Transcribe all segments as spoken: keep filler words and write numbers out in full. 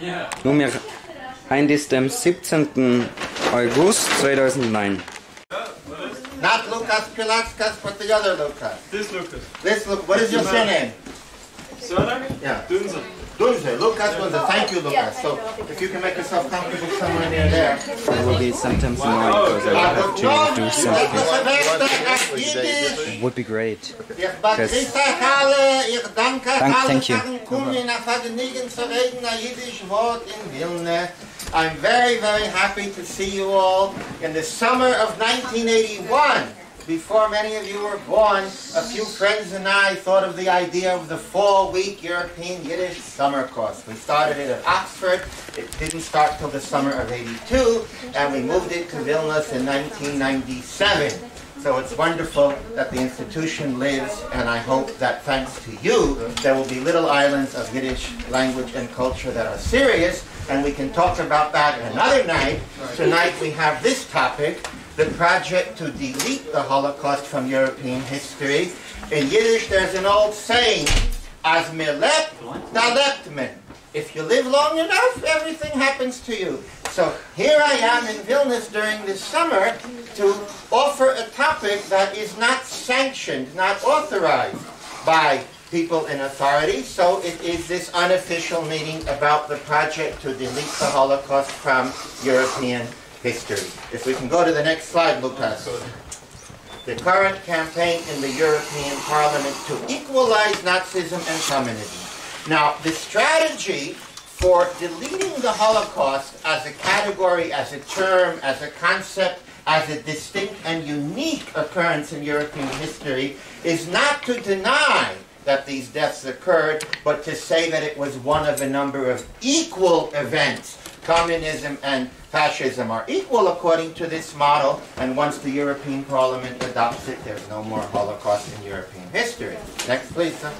Nummer eins ist dem siebzehnten August zweitausendneun. Not Lucas Pilatskas, but the other Lucas. This Lucas. This Lucas. What is your surname? Surname? Yeah. Dunze. Dunze. Lucas Dunze. Thank you, Lucas. So, if you can make yourself comfortable somewhere near there. It will be sometimes more because I have to do something. It would be great. Because Thank, thank you. I'm very, very happy to see you all in the summer of nineteen eighty-one. Before many of you were born, a few friends and I thought of the idea of the four-week European Yiddish summer course. We started it at Oxford. It didn't start till the summer of eighty-two, and we moved it to Vilnius in nineteen ninety-seven. So it's wonderful that the institution lives, and I hope that thanks to you, there will be little islands of Yiddish language and culture that are serious, and we can talk about that another night. Tonight we have this topic, the project to delete the Holocaust from European history. In Yiddish there's an old saying, "Az mir lebt, da lebt man." If you live long enough, everything happens to you. So here I am in Vilnius during this summer to offer a topic that is not sanctioned, not authorized by people in authority. So it is this unofficial meeting about the project to delete the Holocaust from European history. If we can go to the next slide, Lucas. The current campaign in the European Parliament to equalize Nazism and communism. Now, the strategy for deleting the Holocaust as a category, as a term, as a concept, as a distinct and unique occurrence in European history is not to deny that these deaths occurred, but to say that it was one of a number of equal events. Communism and fascism are equal according to this model, and once the European Parliament adopts it, there's no more Holocaust in European history. Next, please. Sir.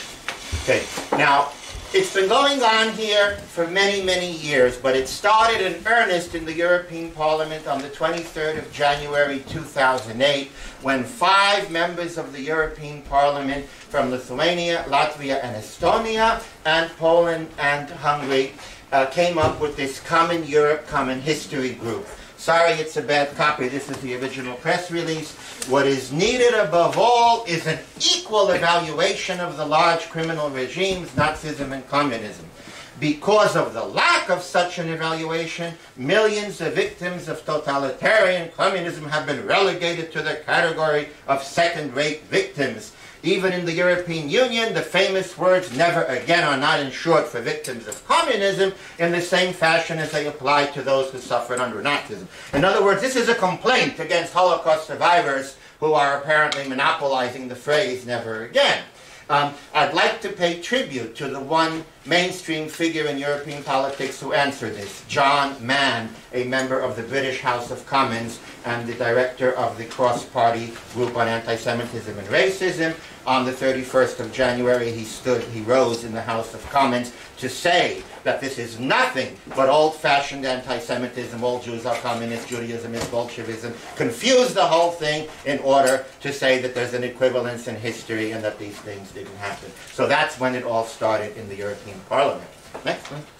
Okay, now, it's been going on here for many, many years, but it started in earnest in the European Parliament on the twenty-third of January two thousand eight, when five members of the European Parliament from Lithuania, Latvia, and Estonia, and Poland and Hungary uh, came up with this Common Europe, Common History group. Sorry, it's a bad copy. This is the original press release. What is needed above all is an equal evaluation of the large criminal regimes, Nazism and communism. Because of the lack of such an evaluation, millions of victims of totalitarian communism have been relegated to the category of second-rate victims. Even in the European Union, the famous words "never again" are not ensured for victims of communism in the same fashion as they apply to those who suffered under Nazism. In other words, this is a complaint against Holocaust survivors who are apparently monopolizing the phrase "never again." Um, I'd like to pay tribute to the one mainstream figure in European politics who answered this, John Mann, a member of the British House of Commons and the director of the cross-party group on anti-Semitism and racism. On the thirty-first of January, he stood, he rose in the House of Commons to say that this is nothing but old-fashioned anti-Semitism. All Jews are communists, Judaism is Bolshevism. Confuse the whole thing in order to say that there's an equivalence in history and that these things didn't happen. So that's when it all started in the European Parliament. Next one.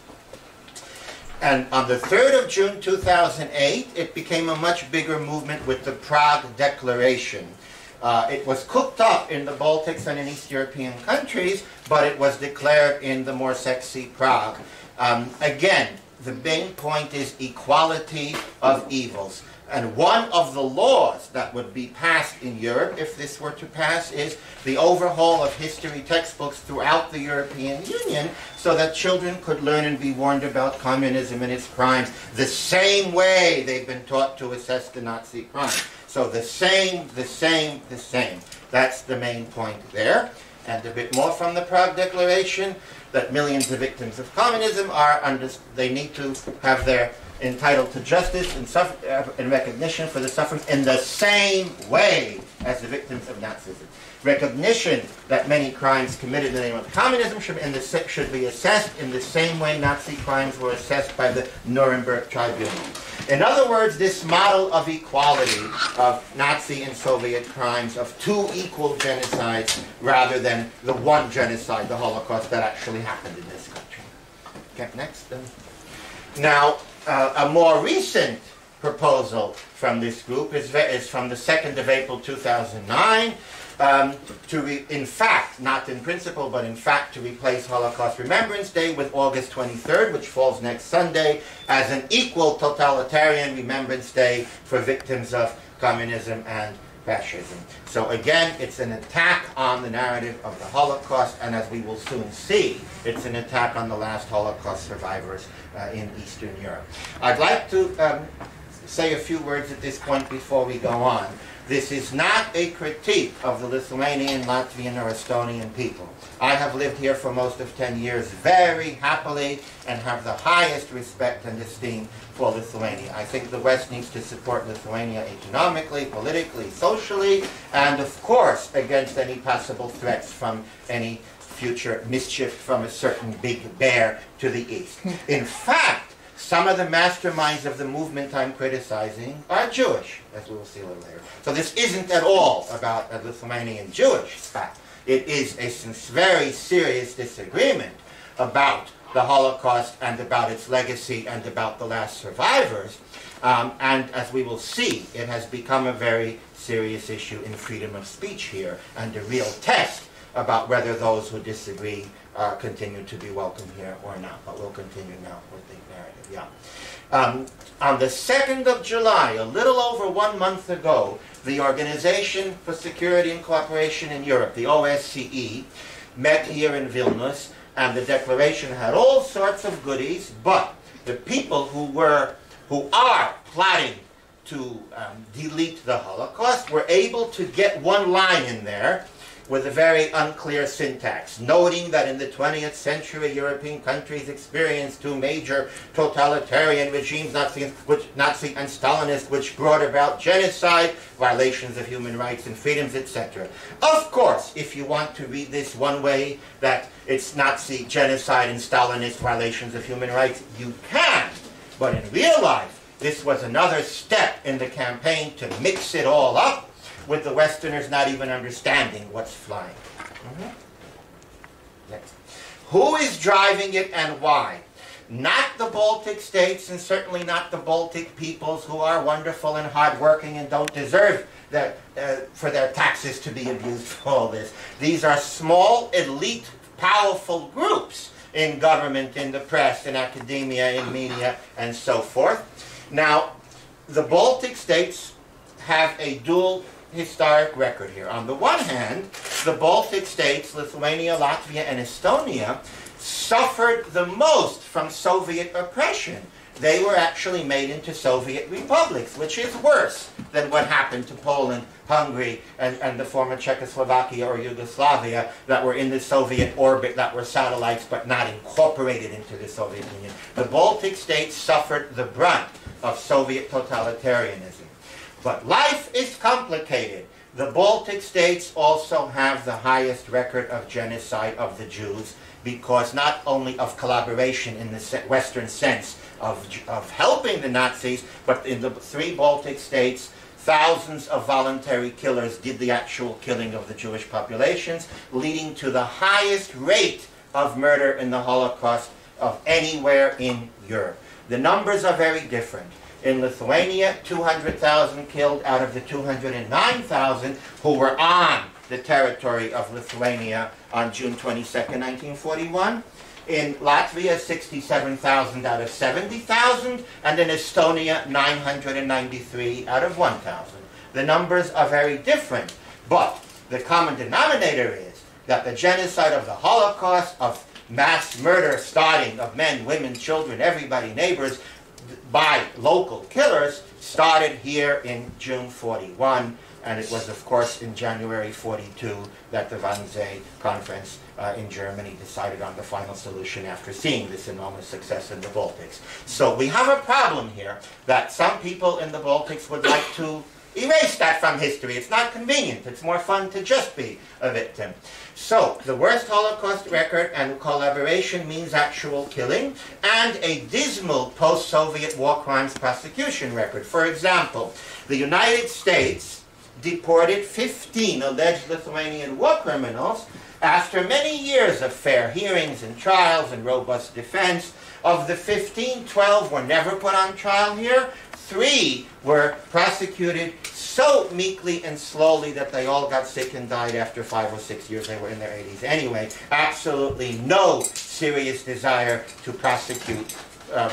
And on the third of June two thousand eight, it became a much bigger movement with the Prague Declaration. Uh, it was cooked up in the Baltics and in East European countries, but it was declared in the more sexy Prague. Um, again, the main point is equality of evils. And one of the laws that would be passed in Europe, if this were to pass, is the overhaul of history textbooks throughout the European Union so that children could learn and be warned about communism and its crimes the same way they've been taught to assess the Nazi crimes. So the same, the same, the same. That's the main point there. And a bit more from the Prague Declaration, that millions of victims of communism are under, they need to have their entitled to justice and, suffer, uh, and recognition for the suffering in the same way as the victims of Nazism. Recognition that many crimes committed in the name of communism should, in the, should be assessed in the same way Nazi crimes were assessed by the Nuremberg Tribunal. In other words, this model of equality of Nazi and Soviet crimes, of two equal genocides rather than the one genocide, the Holocaust, that actually happened in this country. Okay, next. Then. Now, uh, a more recent proposal from this group is, is from the second of April two thousand nine, um, to, re in fact, not in principle, but in fact, to replace Holocaust Remembrance Day with August twenty-third, which falls next Sunday, as an equal totalitarian Remembrance Day for victims of communism and fascism. So again, it's an attack on the narrative of the Holocaust, and as we will soon see, it's an attack on the last Holocaust survivors uh, in Eastern Europe. I'd like to um, say a few words at this point before we go on. This is not a critique of the Lithuanian, Latvian, or Estonian people. I have lived here for most of ten years very happily and have the highest respect and esteem for Lithuania. I think the West needs to support Lithuania economically, politically, socially, and of course against any possible threats from any future mischief from a certain big bear to the east. In fact, some of the masterminds of the movement I'm criticizing are Jewish, as we will see a little later. So this isn't at all about a Lithuanian Jewish fact. It is a very serious disagreement about the Holocaust and about its legacy and about the last survivors. Um, and as we will see, it has become a very serious issue in freedom of speech here, and a real test about whether those who disagree uh, continue to be welcome here or not. But we'll continue now with the narrative. Yeah. Um, on the second of July, a little over one month ago, the Organization for Security and Cooperation in Europe, the O S C E, met here in Vilnius, and the declaration had all sorts of goodies, but the people who were, who are plotting to um, delete the Holocaust were able to get one line in there with a very unclear syntax, noting that in the twentieth century, European countries experienced two major totalitarian regimes, Nazi, which, Nazi and Stalinist, which brought about genocide, violations of human rights and freedoms, et cetera. Of course, if you want to read this one way, that it's Nazi genocide and Stalinist violations of human rights, you can. But in real life, this was another step in the campaign to mix it all up, with the Westerners not even understanding what's flying. Mm-hmm. Next. Who is driving it and why? Not the Baltic states, and certainly not the Baltic peoples, who are wonderful and hardworking and don't deserve that, uh, for their taxes to be abused for all this. These are small, elite, powerful groups in government, in the press, in academia, in media, and so forth. Now, the Baltic states have a dual historic record here. On the one hand, the Baltic states, Lithuania, Latvia, and Estonia, suffered the most from Soviet oppression. They were actually made into Soviet republics, which is worse than what happened to Poland, Hungary, and, and the former Czechoslovakia or Yugoslavia that were in the Soviet orbit, that were satellites but not incorporated into the Soviet Union. The Baltic states suffered the brunt of Soviet totalitarianism. But life is complicated. The Baltic states also have the highest record of genocide of the Jews, because not only of collaboration in the Western sense of, of helping the Nazis, but in the three Baltic states, thousands of voluntary killers did the actual killing of the Jewish populations, leading to the highest rate of murder in the Holocaust of anywhere in Europe. The numbers are very different. In Lithuania, two hundred thousand killed out of the two hundred nine thousand who were on the territory of Lithuania on June twenty-second, nineteen forty-one. In Latvia, sixty-seven thousand out of seventy thousand, and in Estonia, nine hundred ninety-three out of one thousand. The numbers are very different, but the common denominator is that the genocide of the Holocaust, of mass murder starting of men, women, children, everybody, neighbors, by local killers, started here in June forty-one, and it was, of course, in January forty-two that the Wannsee Conference uh, in Germany decided on the final solution after seeing this enormous success in the Baltics. So we have a problem here that some people in the Baltics would like to erase that from history. It's not convenient. It's more fun to just be a victim. So, the worst Holocaust record and collaboration means actual killing, and a dismal post-Soviet war crimes prosecution record. For example, the United States deported fifteen alleged Lithuanian war criminals After many years of fair hearings and trials and robust defense, of the fifteen, twelve were never put on trial here. Three were prosecuted so meekly and slowly that they all got sick and died after five or six years. They were in their eighties anyway. Absolutely no serious desire to prosecute um,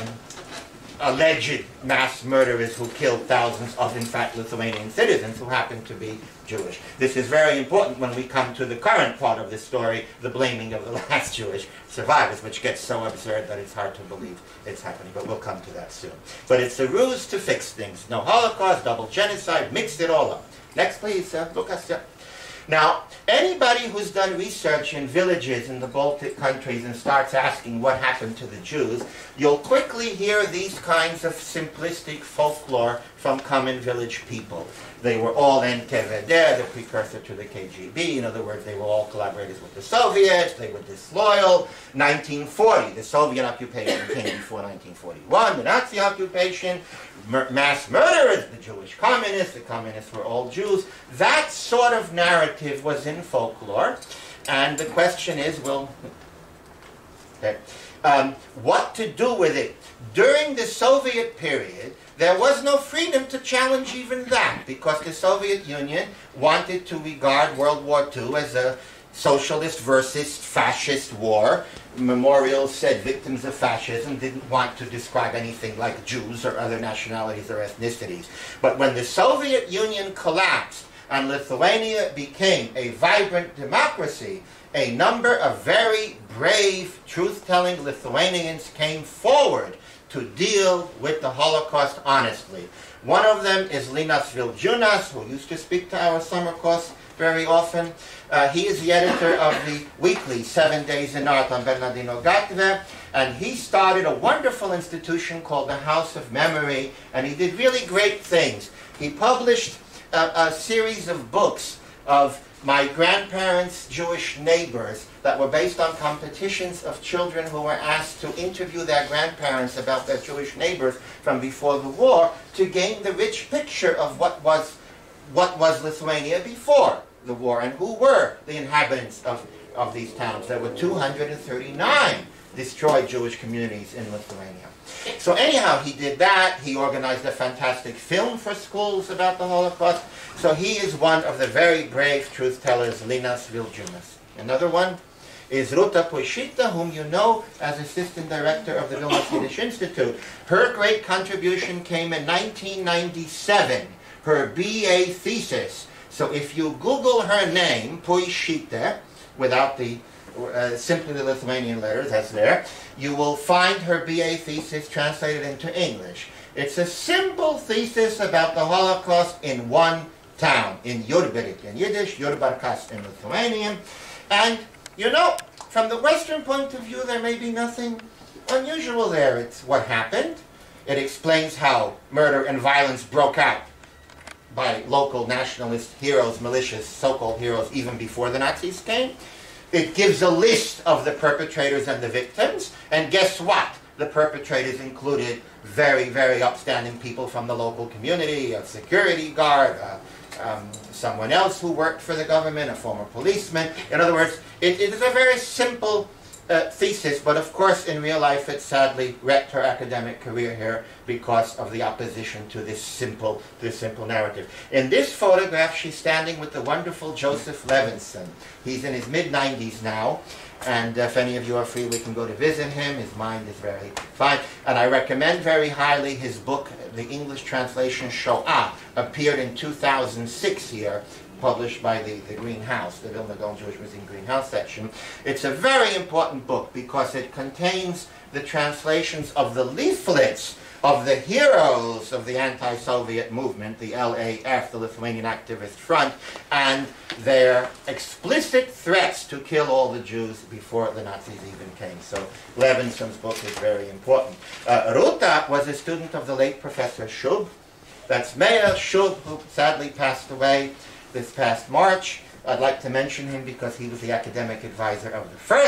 alleged mass murderers who killed thousands of, in fact, Lithuanian citizens who happened to be Jewish. This is very important when we come to the current part of the story, the blaming of the last Jewish survivors, which gets so absurd that it's hard to believe it's happening, but we'll come to that soon. But it's a ruse to fix things. No Holocaust, double genocide, mixed it all up. Next, please, uh, Lucas. Yeah. Now, anybody who's done research in villages in the Baltic countries and starts asking what happened to the Jews, you'll quickly hear these kinds of simplistic folklore from common village people. They were all N K V D, the precursor to the K G B. In other words, they were all collaborators with the Soviets. They were disloyal. nineteen forty, the Soviet occupation came before nineteen forty-one, the Nazi occupation. Mur mass murderers, the Jewish communists. The communists were all Jews. That sort of narrative was in folklore. And the question is, well, okay, um, what to do with it? During the Soviet period, there was no freedom to challenge even that, because the Soviet Union wanted to regard World War Two as a socialist versus fascist war. Memorials said victims of fascism didn't want to describe anything like Jews or other nationalities or ethnicities. But when the Soviet Union collapsed and Lithuania became a vibrant democracy, a number of very brave, truth-telling Lithuanians came forward to deal with the Holocaust honestly. One of them is Linas Vilnius, who used to speak to our summer course very often. Uh, he is the editor of the weekly Seven Days in Art on Bernardino Gatve, and he started a wonderful institution called the House of Memory, and he did really great things. He published a, a series of books of my grandparents' Jewish neighbors that were based on competitions of children who were asked to interview their grandparents about their Jewish neighbors from before the war to gain the rich picture of what was, what was Lithuania before the war and who were the inhabitants of, of these towns. There were two hundred thirty-nine destroyed Jewish communities in Lithuania. So anyhow, he did that. He organized a fantastic film for schools about the Holocaust. So he is one of the very brave truth-tellers, Linas Vilnius. Another one is Ruta Puishita, whom you know as assistant director of the Vilnius Yiddish Institute. Her great contribution came in nineteen ninety-seven, her B A thesis. So if you Google her name, Puishita, without the Uh, simply the Lithuanian letters, that's there, you will find her B A thesis translated into English. It's a simple thesis about the Holocaust in one town, in Jurbarik in Yiddish, Jurbarkas in Lithuanian. And, you know, from the Western point of view, there may be nothing unusual there. It's what happened. It explains how murder and violence broke out by local nationalist heroes, malicious so-called heroes, even before the Nazis came. It gives a list of the perpetrators and the victims, and guess what? The perpetrators included very, very upstanding people from the local community, a security guard, uh, um, someone else who worked for the government, a former policeman. In other words, it, it is a very simple uh, thesis, but of course in real life it sadly wrecked her academic career here because of the opposition to this simple, this simple narrative. In this photograph, she's standing with the wonderful Joseph Levinson. He's in his mid nineties now, and if any of you are free, we can go to visit him. His mind is very fine, and I recommend very highly his book. The English translation Shoah appeared in two thousand six here, published by the, the Greenhouse, the Vilna Gaon Jewish Museum Greenhouse section. It's a very important book because it contains the translations of the leaflets of the heroes of the anti-Soviet movement, the L A F, the Lithuanian Activist Front, and their explicit threats to kill all the Jews before the Nazis even came. So Levinson's book is very important. Uh, Ruta was a student of the late Professor Shub. That's Meir Shub, who sadly passed away this past March. I'd like to mention him because he was the academic advisor of the first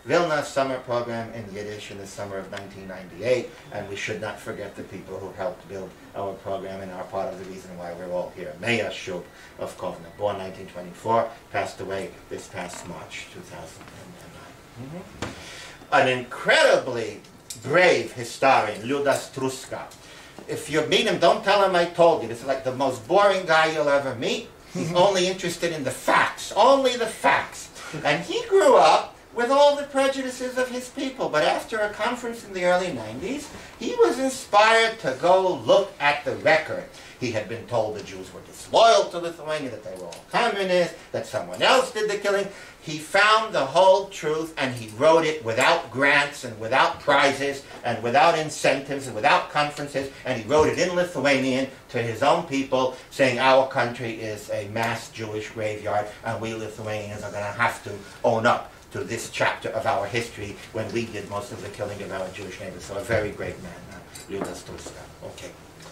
Vilnius summer program in Yiddish in the summer of nineteen ninety-eight, and we should not forget the people who helped build our program and are part of the reason why we're all here. Meir Shub of Kovna, born nineteen twenty-four, passed away this past March two thousand nine. Mm-hmm. An incredibly brave historian, Liudas Truska. If you meet him, don't tell him I told you. This is like the most boring guy you'll ever meet. He's only interested in the facts, only the facts. And he grew up with all the prejudices of his people. But after a conference in the early nineties, he was inspired to go look at the record. He had been told the Jews were disloyal to Lithuania, that they were all communists, that someone else did the killing. He found the whole truth, and he wrote it without grants and without prizes and without incentives and without conferences, and he wrote it in Lithuanian to his own people, saying our country is a mass Jewish graveyard, and we Lithuanians are going to have to own up to this chapter of our history when we did most of the killing of our Jewish neighbors. So a very great man, uh, Liudas Truska. Okay.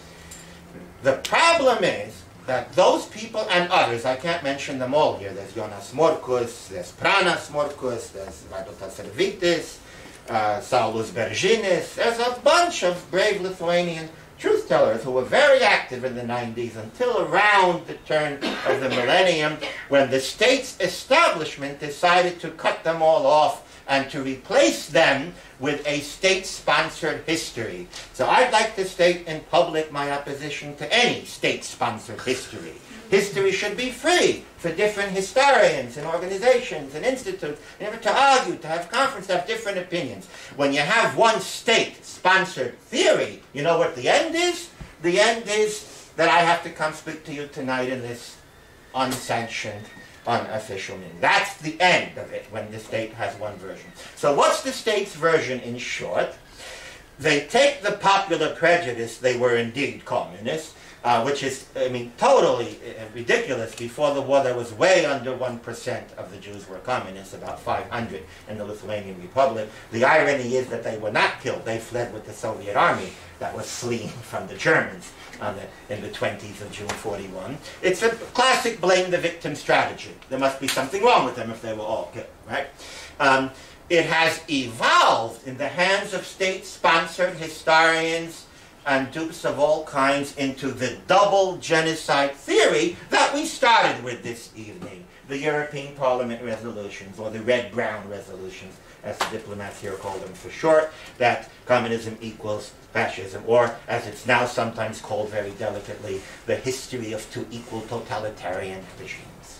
The problem is that those people and others, I can't mention them all here, there's Jonas Morkus, there's Pranas Morkus, there's Vaidotas Servitis, uh, Saulus Beržinis, there's a bunch of brave Lithuanian truth tellers who were very active in the nineties until around the turn of the millennium, when the state's establishment decided to cut them all off and to replace them with a state-sponsored history. So I'd like to state in public my opposition to any state-sponsored history. History should be free for different historians and organizations and institutes, never to argue, to have conference, to have different opinions. When you have one state-sponsored theory, you know what the end is? The end is that I have to come speak to you tonight in this unsanctioned, unofficial meeting. That's the end of it when the state has one version. So what's the state's version in short? They take the popular prejudice they were indeed communists, uh, which is, I mean, totally uh, ridiculous. Before the war, there was way under one percent of the Jews were communists, about five hundred in the Lithuanian Republic. The irony is that they were not killed. They fled with the Soviet army that was fleeing from the Germans on the, in the twenties of June forty-one. It's a classic blame the victim strategy. There must be something wrong with them if they were all killed, right? Um, it has evolved in the hands of state-sponsored historians and dupes of all kinds into the double genocide theory that we started with this evening, the European Parliament resolutions, or the red-brown resolutions, as the diplomats here call them for short, that communism equals fascism, or as it's now sometimes called very delicately, the history of two equal totalitarian regimes.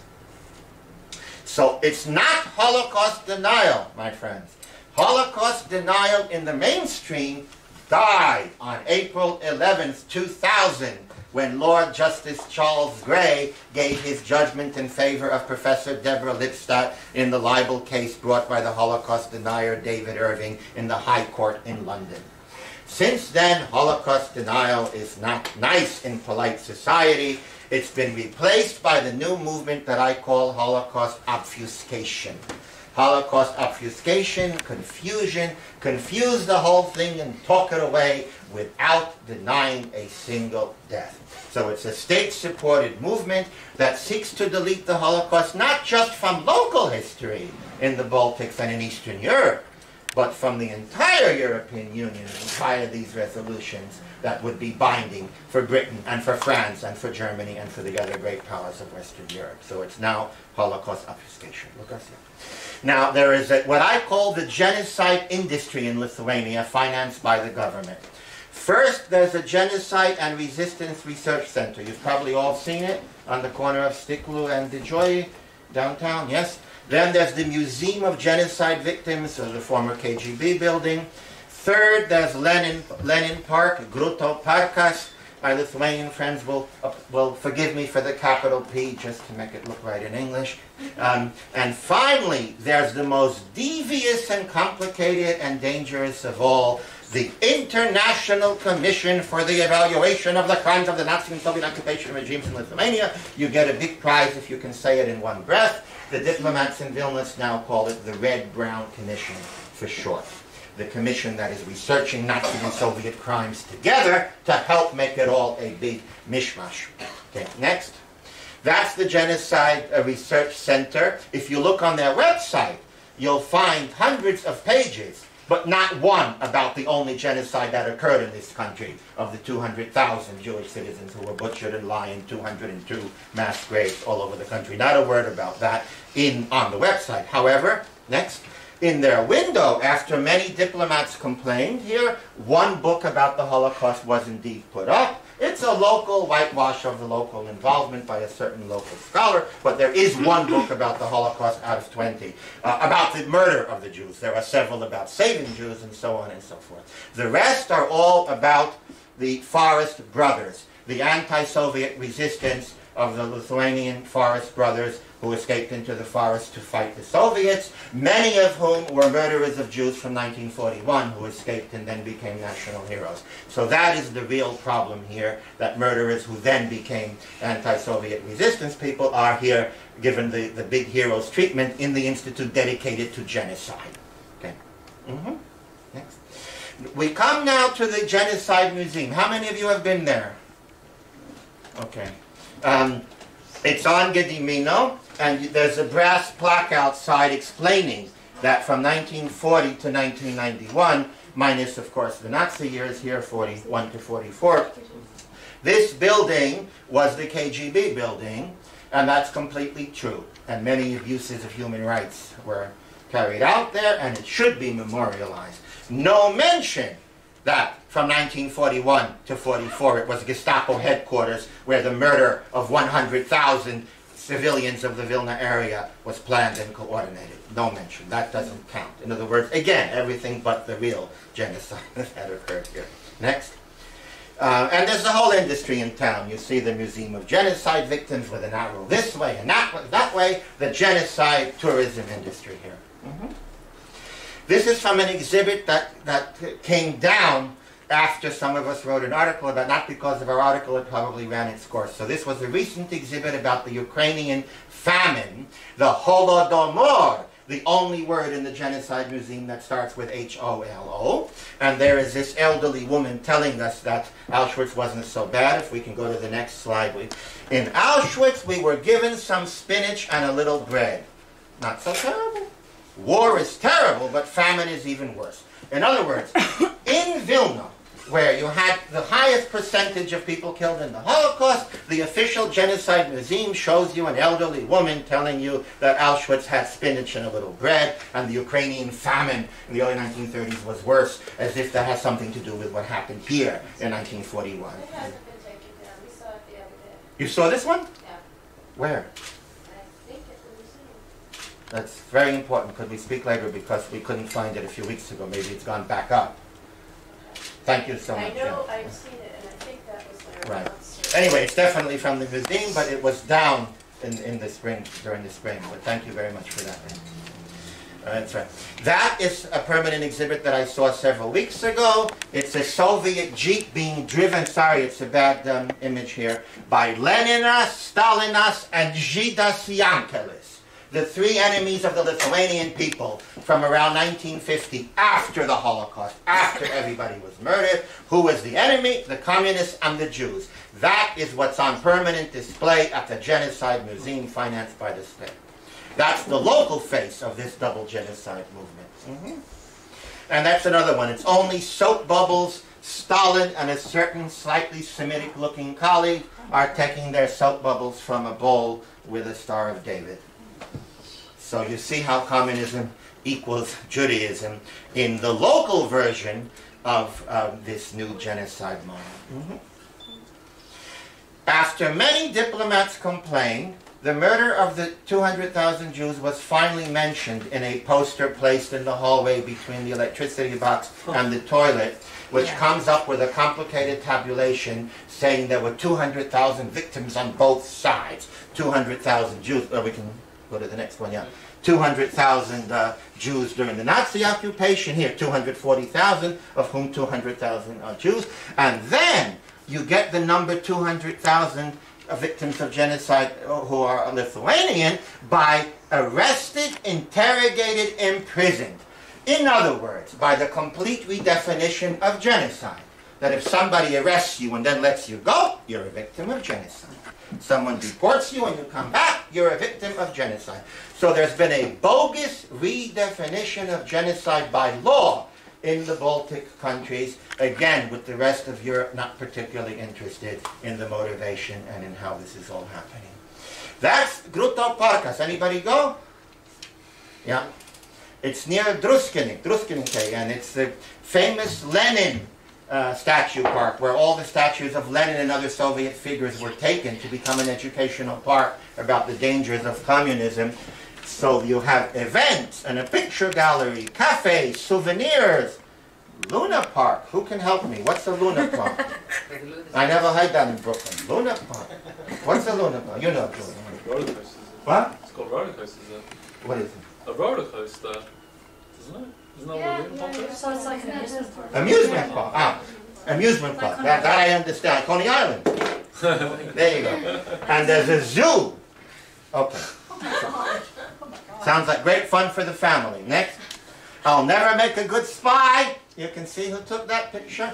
So it's not Holocaust denial, my friends. Holocaust denial in the mainstream died on April eleventh, two thousand, when Lord Justice Charles Gray gave his judgment in favor of Professor Deborah Lipstadt in the libel case brought by the Holocaust denier David Irving in the High Court in London. Since then, Holocaust denial is not nice in polite society. It's been replaced by the new movement that I call Holocaust obfuscation. Holocaust obfuscation, confusion, confuse the whole thing and talk it away without denying a single death. So it's a state-supported movement that seeks to delete the Holocaust not just from local history in the Baltics and in Eastern Europe, but from the entire European Union via these resolutions that would be binding for Britain and for France and for Germany and for the other great powers of Western Europe. So it's now Holocaust obfuscation. Look at that. Now, there is a, what I call the genocide industry in Lithuania, financed by the government. First, there's a Genocide and Resistance Research Center. You've probably all seen it on the corner of Stiklu and Didžioji, downtown, yes? Then there's the Museum of Genocide Victims, so the former K G B building. Third, there's Lenin, Lenin Park, Gruto Parkas. My Lithuanian friends will, uh, will forgive me for the capital P, just to make it look right in English. Um, and finally, there's the most devious and complicated and dangerous of all, the International Commission for the Evaluation of the Crimes of the Nazi and Soviet occupation regimes in Lithuania. You get a big prize if you can say it in one breath. The diplomats in Vilnius now call it the Red-Brown Commission for short. The commission that is researching Nazi and Soviet crimes together to help make it all a big mishmash. Okay, next. That's the Genocide uh, Research Center. If you look on their website, you'll find hundreds of pages, but not one about the only genocide that occurred in this country of the two hundred thousand Jewish citizens who were butchered and lie in two hundred two mass graves all over the country. Not a word about that in, on the website. However, next, in their window, after many diplomats complained, here, one book about the Holocaust was indeed put up. It's a local whitewash of the local involvement by a certain local scholar, but there is one book about the Holocaust out of twenty, uh, about the murder of the Jews. There are several about saving Jews and so on and so forth. The rest are all about the Forest Brothers, the anti-Soviet resistance of the Lithuanian Forest Brothers who escaped into the forest to fight the Soviets, many of whom were murderers of Jews from nineteen forty-one who escaped and then became national heroes. So that is the real problem here, that murderers who then became anti-Soviet resistance people are here given the, the big heroes treatment in the institute dedicated to genocide. Okay. Mm-hmm. Next. We come now to the Genocide Museum. How many of you have been there? Okay. Um, it's on Gedimino, and there's a brass plaque outside explaining that from nineteen forty to nineteen ninety-one, minus, of course, the Nazi years here, forty-one to forty-four, this building was the K G B building, and that's completely true. And many abuses of human rights were carried out there, and it should be memorialized. No mention that from nineteen forty-one to forty-four it was Gestapo headquarters where the murder of one hundred thousand civilians of the Vilna area was planned and coordinated. No mention. That doesn't count. In other words, again, everything but the real genocide that occurred here. Next. Uh, and there's a whole industry in town. You see the Museum of Genocide Victims with an arrow this way and that way, that way, the genocide tourism industry here. Mm-hmm. This is from an exhibit that, that came down after some of us wrote an article about, not because of our article, it probably ran its course. So this was a recent exhibit about the Ukrainian famine, the Holodomor, the only word in the Genocide Museum that starts with H O L O. And there is this elderly woman telling us that Auschwitz wasn't so bad. If we can go to the next slide. We, in Auschwitz, we were given some spinach and a little bread. Not so terrible. War is terrible, but famine is even worse. In other words, in Vilna, where you had the highest percentage of people killed in the Holocaust, the official Genocide Museum shows you an elderly woman telling you that Auschwitz had spinach and a little bread, and the Ukrainian famine in the early nineteen thirties was worse, as if that has something to do with what happened here in nineteen forty-one. It hasn't been taken down. We saw it the other day. You saw this one? Yeah. Where? I think at the museum. That's very important. Could we speak later because we couldn't find it a few weeks ago. Maybe it's gone back up. Thank you so much. I know, yeah. I've seen it, and I think that was there. Right. Once. Anyway, it's definitely from the museum, but it was down in, in the spring, during the spring. But thank you very much for that. Uh, that's right. That is a permanent exhibit that I saw several weeks ago. It's a Soviet Jeep being driven, sorry, it's a bad um, image here, by Leninas, Stalinas, and Zhidas Yankelis, the three enemies of the Lithuanian people from around nineteen fifty, after the Holocaust, after everybody was murdered. Who was the enemy? The communists and the Jews. That is what's on permanent display at the Genocide Museum financed by the state. That's the local face of this double genocide movement. Mm-hmm. And that's another one. It's only soap bubbles. Stalin and a certain slightly Semitic-looking colleague are taking their soap bubbles from a bowl with a Star of David. So you see how communism equals Judaism in the local version of uh, this new genocide model. Mm-hmm. After many diplomats complained, the murder of the two hundred thousand Jews was finally mentioned in a poster placed in the hallway between the electricity box and the toilet, which yeah. comes up with a complicated tabulation saying there were two hundred thousand victims on both sides. two hundred thousand Jews, or we can go to the next one, yeah. two hundred thousand uh, Jews during the Nazi occupation, here two hundred forty thousand, of whom two hundred thousand are Jews. And then you get the number two hundred thousand victims of genocide who are Lithuanian by arrested, interrogated, imprisoned. In other words, by the complete redefinition of genocide. That if somebody arrests you and then lets you go, you're a victim of genocide. Someone deports you and you come back, you're a victim of genocide. So there's been a bogus redefinition of genocide by law in the Baltic countries, again with the rest of Europe not particularly interested in the motivation and in how this is all happening. That's Gruto Parkas. Anybody go? Yeah. It's near Druskinik, Druskininke, and it's the famous Lenin uh, statue park where all the statues of Lenin and other Soviet figures were taken to become an educational park about the dangers of communism. So you have events and a picture gallery, cafes, souvenirs, Luna Park. Who can help me? What's a Luna Park? I never had that in Brooklyn. Luna Park. What's a Luna Park? You know, Julie. Roller coasters. What? It's called roller coasters. Isn't it? What is it? A roller coaster, isn't it? Isn't that Yeah, what Luna yeah, Park yeah. is? So it's like an amusement park. Amusement park. Ah, amusement park. That, that I understand. Coney Island. There you go. And there's a zoo. Okay. Sounds like great fun for the family. Next. I'll never make a good spy. You can see who took that picture.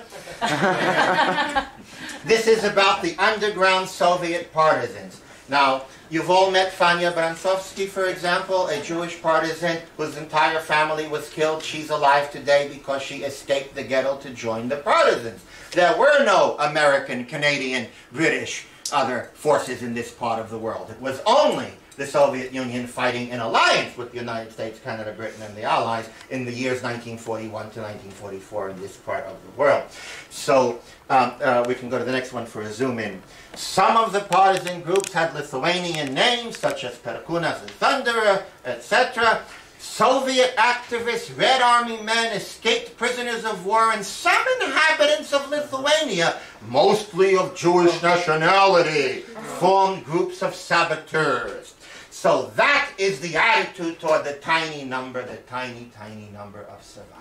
This is about the underground Soviet partisans. Now, you've all met Fanya Brantsovsky, for example, a Jewish partisan whose entire family was killed. She's alive today because she escaped the ghetto to join the partisans. There were no American, Canadian, British, other forces in this part of the world. It was only the Soviet Union fighting in alliance with the United States, Canada, Britain, and the Allies in the years nineteen forty-one to nineteen forty-four in this part of the world. So um, uh, we can go to the next one for a zoom in. Some of the partisan groups had Lithuanian names, such as Perkūnas and Thunderer, et cetera. Soviet activists, Red Army men, escaped prisoners of war, and some inhabitants of Lithuania, mostly of Jewish nationality, formed groups of saboteurs. So that is the attitude toward the tiny number, the tiny, tiny number of survivors.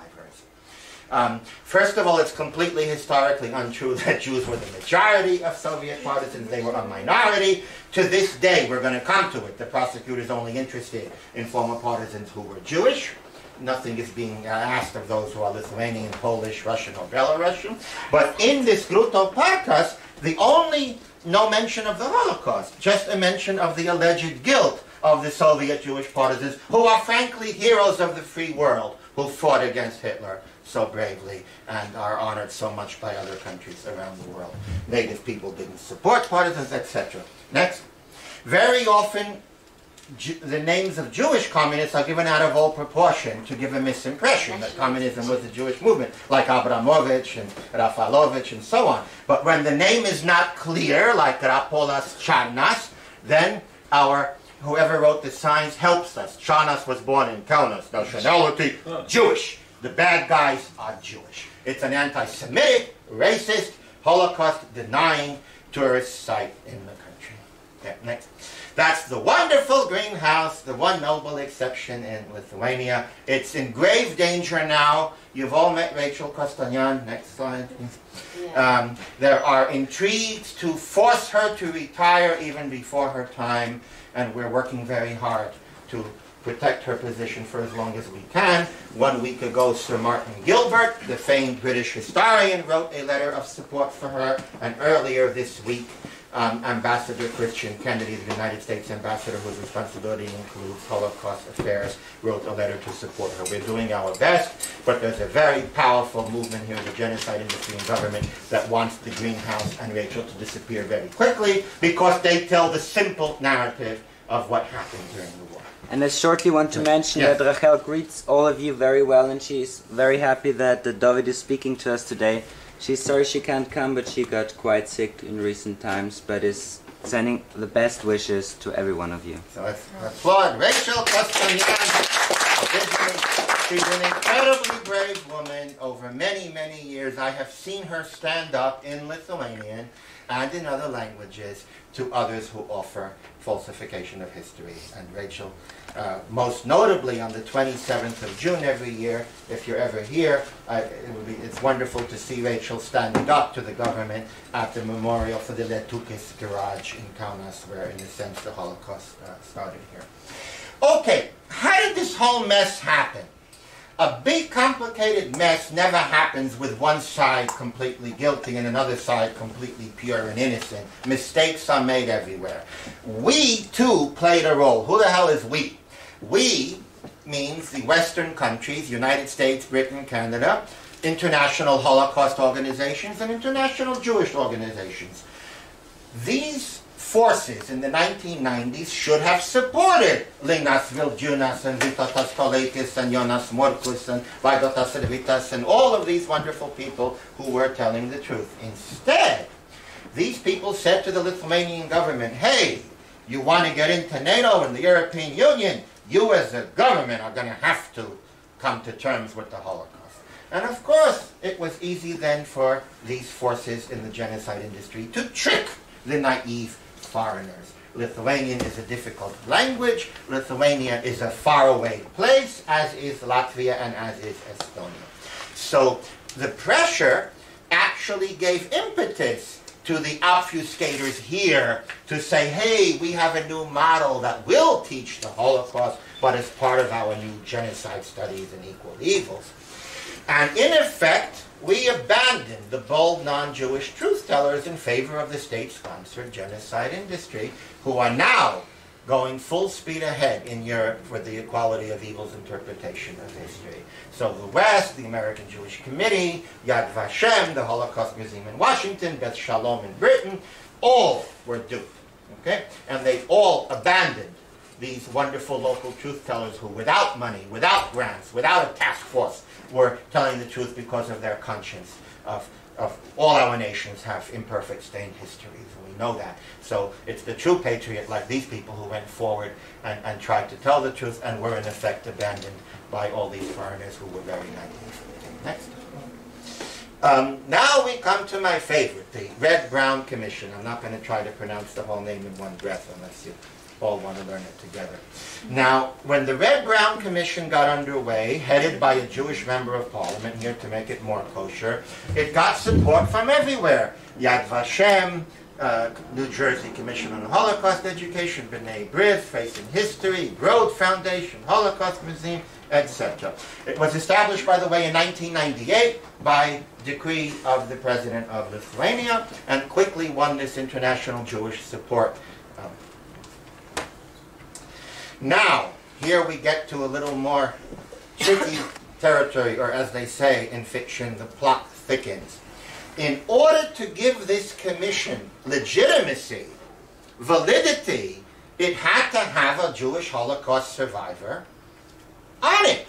Um, first of all, it's completely historically untrue that Jews were the majority of Soviet partisans. They were a minority. To this day, we're going to come to it. The prosecutor is only interested in former partisans who were Jewish. Nothing is being asked of those who are Lithuanian, Polish, Russian, or Belarusian. But in this Gruto Parkas, the only no mention of the Holocaust, just a mention of the alleged guilt of the Soviet Jewish partisans, who are frankly heroes of the free world, who fought against Hitler so bravely and are honored so much by other countries around the world. Native people didn't support partisans, et cetera. Next. Very often, Ju the names of Jewish communists are given out of all proportion to give a misimpression that communism was a Jewish movement, like Abramovich and Rafalovich and so on. But when the name is not clear, like Rapolas Charnas, then our whoever wrote the signs helps us. Charnas was born in Kaunas, nationality Jewish. The bad guys are Jewish. It's an anti-Semitic, racist, Holocaust-denying tourist site in the country. Okay, next. That's the wonderful greenhouse, the one noble exception in Lithuania. It's in grave danger now. You've all met Rachel Kostanyan. Next slide, please. Yeah. Um, there are intrigues to force her to retire even before her time, and we're working very hard to protect her position for as long as we can. One week ago, Sir Martin Gilbert, the famed British historian, wrote a letter of support for her, and earlier this week, Um, Ambassador Christian Kennedy, the United States ambassador whose responsibility includes Holocaust affairs, wrote a letter to support her. We're doing our best, but there's a very powerful movement here, the genocide industry and government, that wants the greenhouse and Rachel to disappear very quickly because they tell the simple narrative of what happened during the war. And I shortly want to mention Yes. that Rachel greets all of you very well, and she's very happy that uh, Dovid is speaking to us today. She's sorry she can't come, but she got quite sick in recent times, but is sending the best wishes to every one of you. So let's applaud Rachel Kostanyan. She's an incredibly brave woman. Over many, many years, I have seen her stand up in Lithuanian and in other languages to others who offer falsification of history. And Rachel, uh, most notably on the twenty-seventh of June every year, if you're ever here, uh, it would be, it's wonderful to see Rachel standing up to the government at the memorial for the Letukis garage in Kaunas, where in a sense the Holocaust uh, started here. Okay, how did this whole mess happen? A big complicated mess never happens with one side completely guilty and another side completely pure and innocent. Mistakes are made everywhere. We too played a role. Who the hell is we? We means the Western countries, United States, Britain, Canada, international Holocaust organizations, and international Jewish organizations. These forces in the nineteen nineties should have supported Linas Viljunas and Vytautas Toleikis and Jonas Morkus and Vaidotas Revitas and all of these wonderful people who were telling the truth. Instead, these people said to the Lithuanian government, hey, you want to get into NATO and the European Union, you as a government are going to have to come to terms with the Holocaust. And of course, it was easy then for these forces in the genocide industry to trick the naive foreigners. Lithuanian is a difficult language. Lithuania is a faraway place, as is Latvia and as is Estonia. So the pressure actually gave impetus to the obfuscators here to say, hey, we have a new model that will teach the Holocaust, but as part of our new genocide studies and equal evils. And in effect, we abandoned the bold non-Jewish truth-tellers in favor of the state-sponsored genocide industry, who are now going full speed ahead in Europe for the equality of evils interpretation of history. So the West, the American Jewish Committee, Yad Vashem, the Holocaust Museum in Washington, Beth Shalom in Britain, all were duped. Okay? And they all abandoned these wonderful local truth-tellers who, without money, without grants, without a task force, were telling the truth because of their conscience of, of all our nations have imperfect stained histories. We know that. So it's the true patriot like these people who went forward and, and tried to tell the truth and were in effect abandoned by all these foreigners who were very naive. Next. Um, now we come to my favorite, the Red-Brown Commission. I'm not going to try to pronounce the whole name in one breath unless you all want to learn it together. Now, when the Red-Brown Commission got underway, headed by a Jewish member of parliament, here to make it more kosher, it got support from everywhere. Yad Vashem, uh, New Jersey Commission on Holocaust Education, B'nai B'rith, Facing History, Broad Foundation, Holocaust Museum, et cetera. It was established, by the way, in nineteen ninety-eight by decree of the President of Lithuania, and quickly won this international Jewish support. Um, Now, here we get to a little more tricky territory, or as they say in fiction, the plot thickens. In order to give this commission legitimacy, validity, it had to have a Jewish Holocaust survivor on it.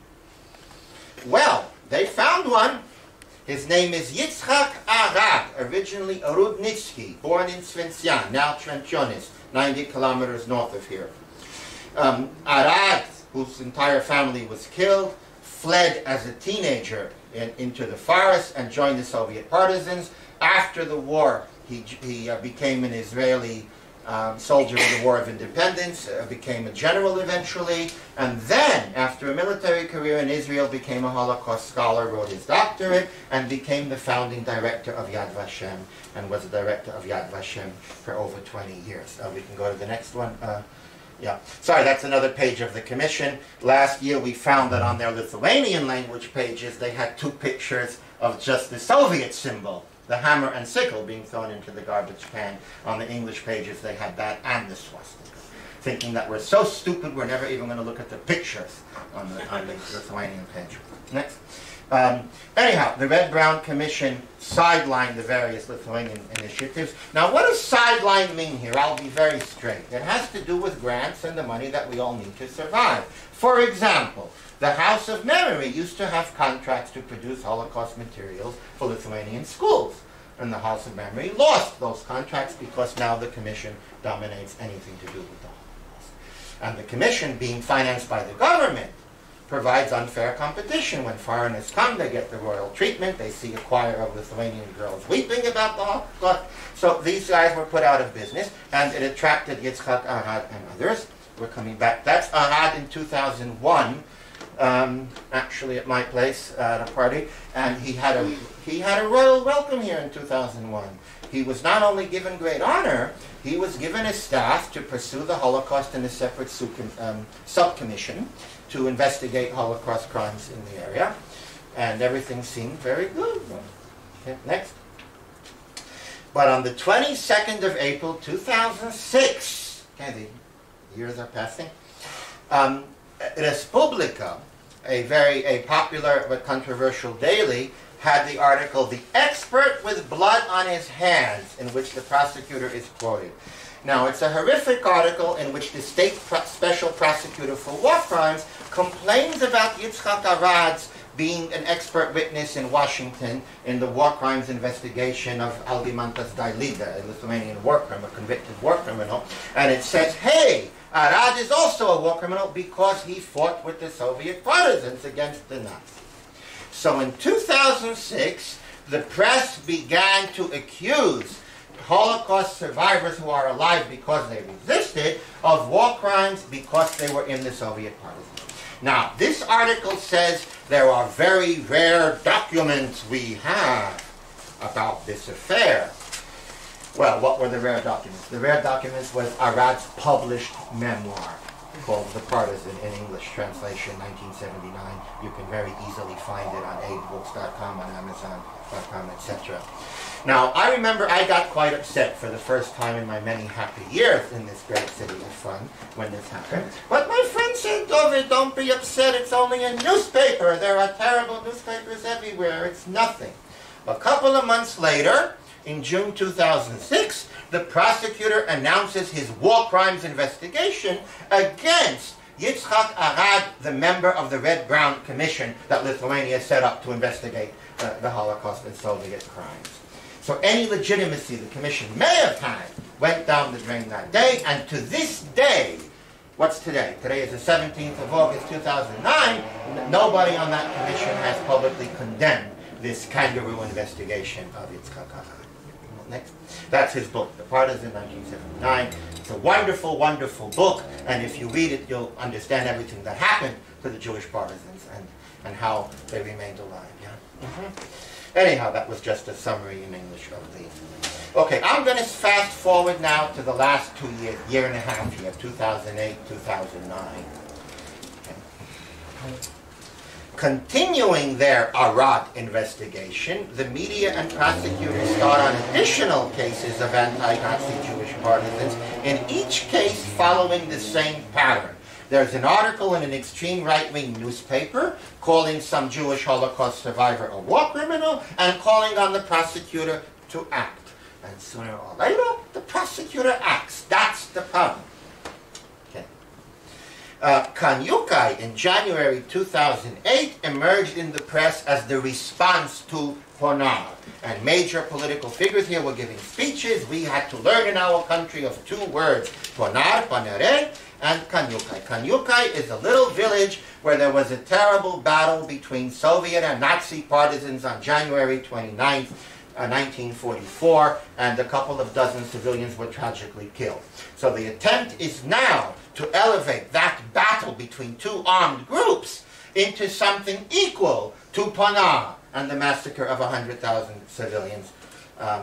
Well, they found one. His name is Yitzchak Arad, originally Rudnitsky, born in Sventsian, now Trenčionis, ninety kilometers north of here. Um, Arad, whose entire family was killed, fled as a teenager in, into the forest and joined the Soviet partisans. After the war, he, he uh, became an Israeli um, soldier in the War of Independence, uh, became a general eventually, and then, after a military career in Israel, became a Holocaust scholar, wrote his doctorate, and became the founding director of Yad Vashem, and was the director of Yad Vashem for over twenty years. Uh, we can go to the next one. Uh, Yeah, sorry, that's another page of the commission. Last year we found that on their Lithuanian language pages they had two pictures of just the Soviet symbol, the hammer and sickle being thrown into the garbage can. On the English pages they had that and the swastika. Thinking that we're so stupid we're never even going to look at the pictures on the, on the Lithuanian page. Next. Um, anyhow, the Red-Brown Commission sidelined the various Lithuanian initiatives. Now, what does sideline mean here? I'll be very straight. It has to do with grants and the money that we all need to survive. For example, the House of Memory used to have contracts to produce Holocaust materials for Lithuanian schools. And the House of Memory lost those contracts because now the Commission dominates anything to do with the Holocaust. And the Commission, being financed by the government, provides unfair competition. When foreigners come, they get the royal treatment. They see a choir of Lithuanian girls weeping about the Holocaust. So these guys were put out of business, and it attracted Yitzchak Arad and others. We're coming back. That's Arad in two thousand one, um, actually at my place uh, at a party, and he had a he had a royal welcome here in two thousand one. He was not only given great honor, he was given a staff to pursue the Holocaust in a separate um, subcommission. to investigate Holocaust crimes in the area. And everything seemed very good. Okay, next. But on the twenty-second of April two thousand six, okay, the years are passing, um, Respublika, a very a popular but controversial daily, had the article "The Expert with Blood on His Hands," in which the prosecutor is quoted. Now, it's a horrific article in which the state pro special prosecutor for war crimes complains about Yitzhak Arad's being an expert witness in Washington in the war crimes investigation of Algimantas Dailida, a Lithuanian war criminal, a convicted war criminal. And it says, hey, Arad is also a war criminal because he fought with the Soviet partisans against the Nazis. So in two thousand six, the press began to accuse Holocaust survivors who are alive because they resisted of war crimes because they were in the Soviet partisans. Now, this article says there are very rare documents we have about this affair. Well, what were the rare documents? The rare documents was Arad's published memoir called The Partisan, in English translation, nineteen seventy-nine. You can very easily find it on aid books dot com, on amazon dot com, et cetera. Now, I remember I got quite upset for the first time in my many happy years in this great city of fun when this happened. But my friend said, Dovid, don't be upset. It's only a newspaper. There are terrible newspapers everywhere. It's nothing. A couple of months later, in June two thousand six, the prosecutor announces his war crimes investigation against Yitzhak Arad, the member of the Red-Brown Commission that Lithuania set up to investigate uh, the Holocaust and Soviet crimes. So any legitimacy the commission may have had went down the drain that day, and to this day, what's today? Today is the seventeenth of August two thousand nine, nobody on that commission has publicly condemned this kangaroo investigation of Yitzhak Arad. Next. That's his book, The Partisan, nineteen seventy-nine. It's a wonderful, wonderful book, and if you read it, you'll understand everything that happened to the Jewish partisans and, and how they remained alive. Yeah? Mm-hmm. Anyhow, that was just a summary in English of the... Okay, I'm going to fast forward now to the last two years, year and a half here, two thousand eight, two thousand nine. Okay. Continuing their Arad investigation, the media and prosecutors start on additional cases of anti-Nazi Jewish partisans, in each case following the same pattern. There's an article in an extreme right-wing newspaper calling some Jewish Holocaust survivor a war criminal and calling on the prosecutor to act. And sooner or later, the prosecutor acts. That's the problem. Okay. Uh, Kanyukai in January two thousand eight emerged in the press as the response to Ponar. And major political figures here were giving speeches. We had to learn in our country of two words, Ponar, Panere, and Kanyukai. Kanyukai is a little village where there was a terrible battle between Soviet and Nazi partisans on January twenty-ninth, uh, nineteen forty-four, and a couple of dozen civilians were tragically killed. So the attempt is now to elevate that battle between two armed groups into something equal to Ponar and the massacre of one hundred thousand civilians um,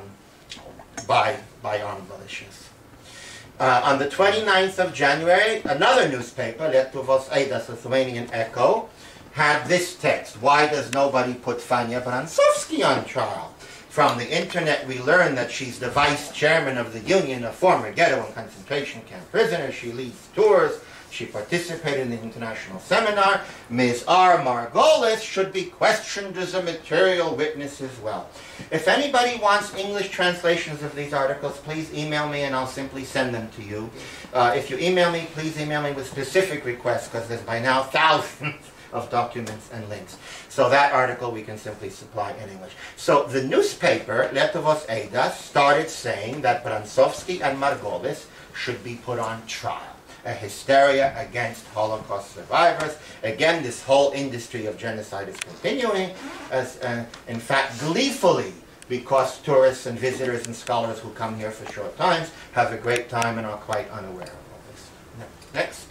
by, by armed militias. Uh, on the twenty-ninth of January, another newspaper, Lietuvos Eidas, Lithuanian Echo, had this text: why does nobody put Fania Bransovsky on trial? From the internet we learn that she's the vice chairman of the Union of former ghetto and concentration camp prisoners. She leads tours. She participated in the international seminar. Miz R. Margolis should be questioned as a material witness as well. If anybody wants English translations of these articles, please email me and I'll simply send them to you. Uh, if you email me, please email me with specific requests, because there's by now thousands of documents and links. So that article we can simply supply in English. So the newspaper, Lietuvos Eidas, started saying that Bransovsky and Margolis should be put on trial. A hysteria against Holocaust survivors. Again, this whole industry of genocide is continuing, as uh, in fact gleefully, because tourists and visitors and scholars who come here for short times have a great time and are quite unaware of all this. Next.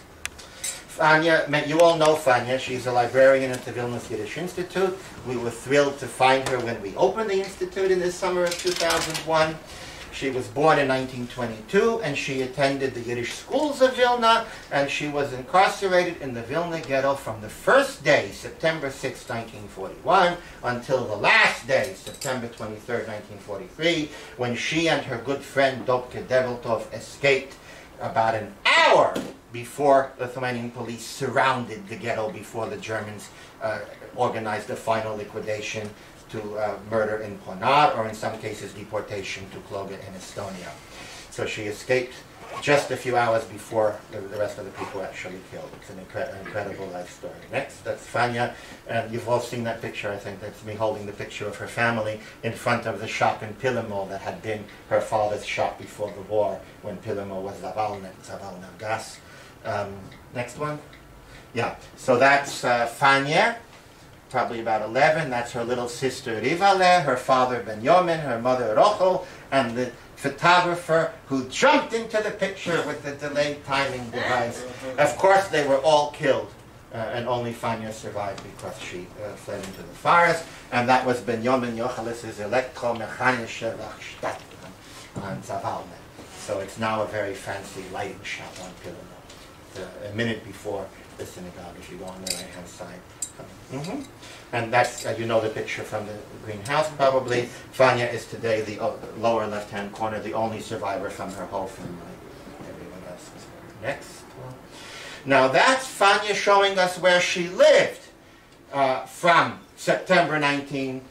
Fania, you all know Fania. She's a librarian at the Vilnius Yiddish Institute. We were thrilled to find her when we opened the Institute in the summer of two thousand one. She was born in nineteen twenty-two, and she attended the Yiddish schools of Vilna, and she was incarcerated in the Vilna ghetto from the first day, September sixth, nineteen forty-one, until the last day, September twenty-third, nineteen forty-three, when she and her good friend Dovid Katz escaped about an hour before Lithuanian police surrounded the ghetto before the Germans uh, organized a final liquidation to uh, murder in Ponar, or in some cases deportation to Kloga in Estonia. So she escaped just a few hours before the, the rest of the people were actually killed. It's an incre incredible life story. Next, that's Fania, and you've all seen that picture, I think. That's me holding the picture of her family in front of the shop in Pilimo that had been her father's shop before the war, when Pilimo was Zavalna, Zavalna Gas. Um, next one. Yeah, so that's uh, Fania, probably about eleven. That's her little sister Rivale, her father Benjamin, her mother Rochel, and the photographer who jumped into the picture with the delayed timing device. Of course, they were all killed, uh, and only Fania survived because she uh, fled into the forest, and that was Benjamin Jochalis's Elektromechanische Werkstatt on Zavalne. So it's now a very fancy lighting shop on Pilimo. Uh, a minute before the synagogue, if you go on the right-hand side. Mm-hmm. And that's, as you know, the picture from the greenhouse, probably. Fania is today, the uh, lower left-hand corner, the only survivor from her whole family. Everyone else is there. Next one. Now that's Fania showing us where she lived uh, from September nineteen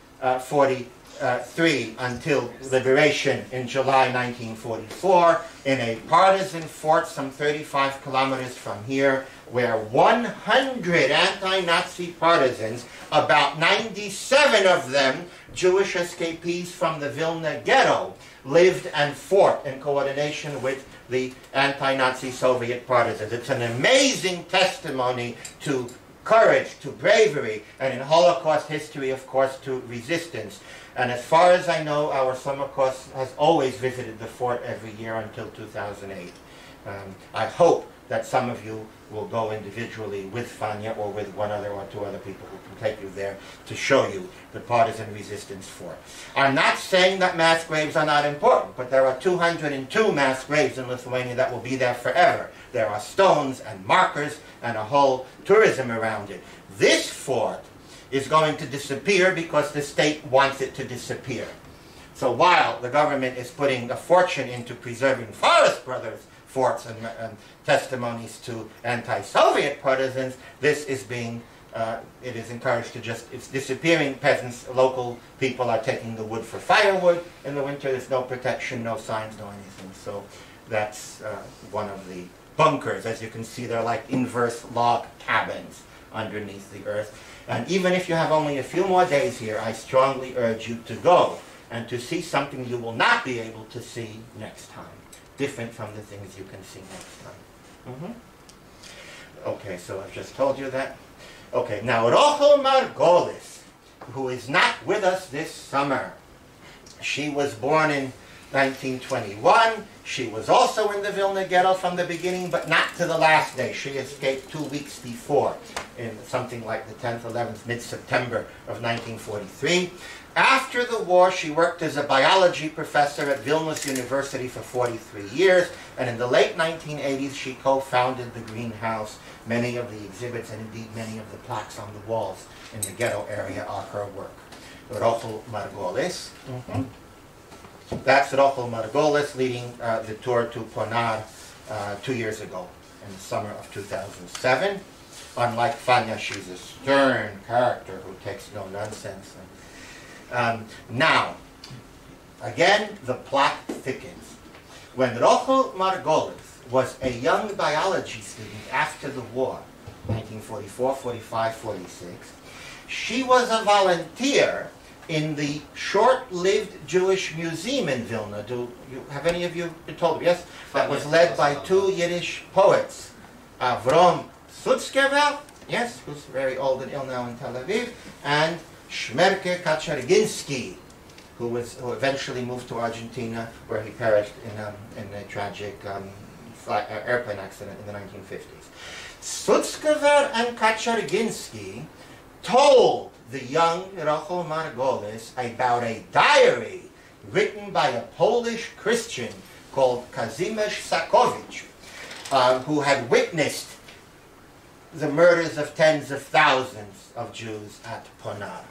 forty-three until liberation in July nineteen forty-four in a partisan fort some thirty-five kilometers from here, where one hundred anti-Nazi partisans, about ninety-seven of them Jewish escapees from the Vilna ghetto, lived and fought in coordination with the anti-Nazi Soviet partisans. It's an amazing testimony to courage, to bravery, and in Holocaust history, of course, to resistance. And as far as I know, our summer course has always visited the fort every year until two thousand eight. Um, I hope that some of you will go individually with Fania or with one other or two other people who can take you there to show you the partisan resistance fort. I'm not saying that mass graves are not important, but there are two hundred two mass graves in Lithuania that will be there forever. There are stones and markers and a whole tourism around it. This fort is going to disappear because the state wants it to disappear. So while the government is putting a fortune into preserving Forest Brothers forts and, and testimonies to anti-Soviet partisans, this is being, uh, it is encouraged to just, it's disappearing. Peasants, local people are taking the wood for firewood. In the winter there's no protection, no signs, no anything. So that's uh, one of the bunkers. As you can see, they're like inverse log cabins underneath the earth. And even if you have only a few more days here, I strongly urge you to go and to see something you will not be able to see next time. Different from the things you can see next time. Mm-hmm. Okay, so I've just told you that. Okay, now Rochel Margolis, who is not with us this summer. She was born in nineteen twenty-one. She was also in the Vilna ghetto from the beginning, but not to the last day. She escaped two weeks before, in something like the tenth, eleventh, mid-September of nineteen forty-three. After the war, she worked as a biology professor at Vilnius University for forty-three years, and in the late nineteen eighties, she co-founded the greenhouse. Many of the exhibits, and indeed many of the plaques on the walls in the ghetto area are her work. Rochel Margolis. Mm-hmm. That's Rochel Margolis leading uh, the tour to Ponar uh, two years ago, in the summer of two thousand seven. Unlike Fania, she's a stern character who takes no nonsense. Um, now, again, the plot thickens. When Rochel Margolis was a young biology student after the war, nineteen forty-four, forty-five, forty-six, she was a volunteer in the short-lived Jewish museum in Vilna. Do you, have any of you been told? Yes? That was led by two Yiddish poets, Avrom Sutzkever, yes, who's very old and ill now in Tel Aviv, and Shmerke Kaczerginski, who was who eventually moved to Argentina, where he perished in, um, in a tragic um, fly, uh, airplane accident in the nineteen fifties. Sutzkever and Kaczerginski told the young Rochel Margolis about a diary written by a Polish Christian called Kazimierz Sakowicz, uh, who had witnessed the murders of tens of thousands of Jews at Ponar.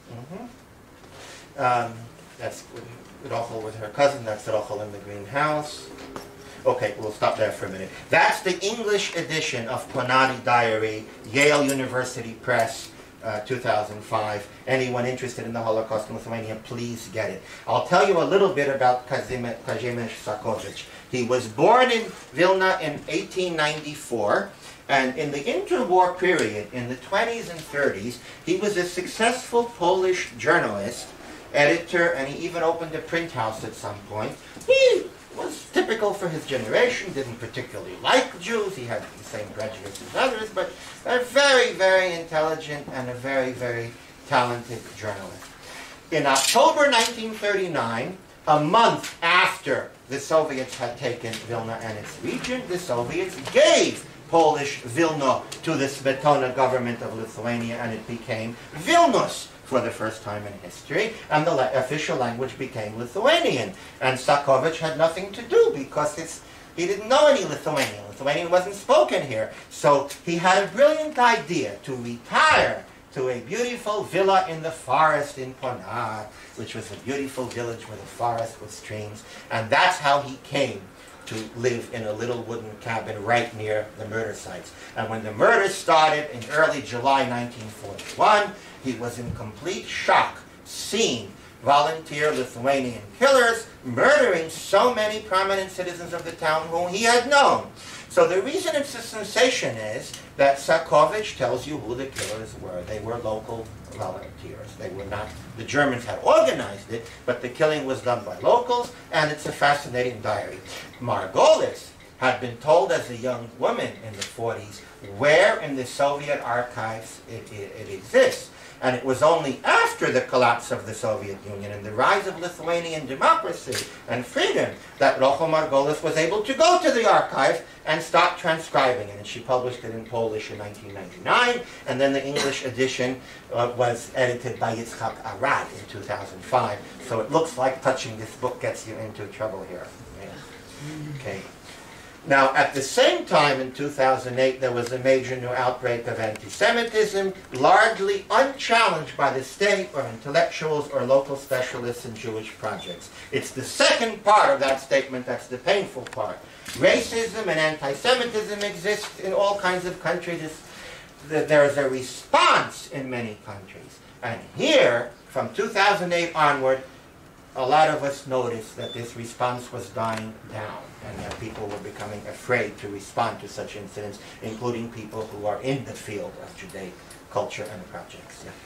Mm-hmm. um, that's Rochel with her cousin. That's Rochel in the greenhouse. Okay, we'll stop there for a minute. That's the English edition of Ponari Diary, Yale University Press, uh, two thousand five. Anyone interested in the Holocaust in Lithuania, please get it. I'll tell you a little bit about Kazimierz Sakowicz. He was born in Vilna in eighteen ninety-four, and in the interwar period, in the twenties and thirties, he was a successful Polish journalist, editor, and he even opened a print house at some point. He was typical for his generation, didn't particularly like Jews, he had the same prejudice as others, but a very, very intelligent and a very, very talented journalist. In October nineteen thirty-nine, a month after the Soviets had taken Vilna and its region, the Soviets gave Polish Vilna to the Smetona government of Lithuania, and it became Vilnius for the first time in history, and the la official language became Lithuanian. And Sakowicz had nothing to do because it's, he didn't know any Lithuanian. Lithuanian wasn't spoken here. So he had a brilliant idea to retire to a beautiful villa in the forest in Ponar, which was a beautiful village with a forest with streams. And that's how he came to live in a little wooden cabin right near the murder sites. And when the murders started in early July nineteen forty-one, he was in complete shock seeing volunteer Lithuanian killers murdering so many prominent citizens of the town whom he had known. So the reason it's a sensation is that Sakowicz tells you who the killers were. They were local volunteers. They were not, the Germans had organized it, but the killing was done by locals, and it's a fascinating diary. Margolis had been told as a young woman in the forties where in the Soviet archives it, it, it exists. And it was only after the collapse of the Soviet Union and the rise of Lithuanian democracy and freedom that Rochel Margolis was able to go to the archive and start transcribing it. And she published it in Polish in nineteen ninety-nine, and then the English edition uh, was edited by Yitzhak Arad in two thousand five. So it looks like touching this book gets you into trouble here. Yeah. Okay. Now, at the same time, in two thousand eight, there was a major new outbreak of anti-Semitism, largely unchallenged by the state or intellectuals or local specialists in Jewish projects. It's the second part of that statement that's the painful part. Racism and anti-Semitism exist in all kinds of countries. There's a response in many countries. And here, from two thousand eight onward, a lot of us noticed that this response was dying down, and that people were becoming afraid to respond to such incidents, including people who are in the field of Judaic culture and projects. Yeah.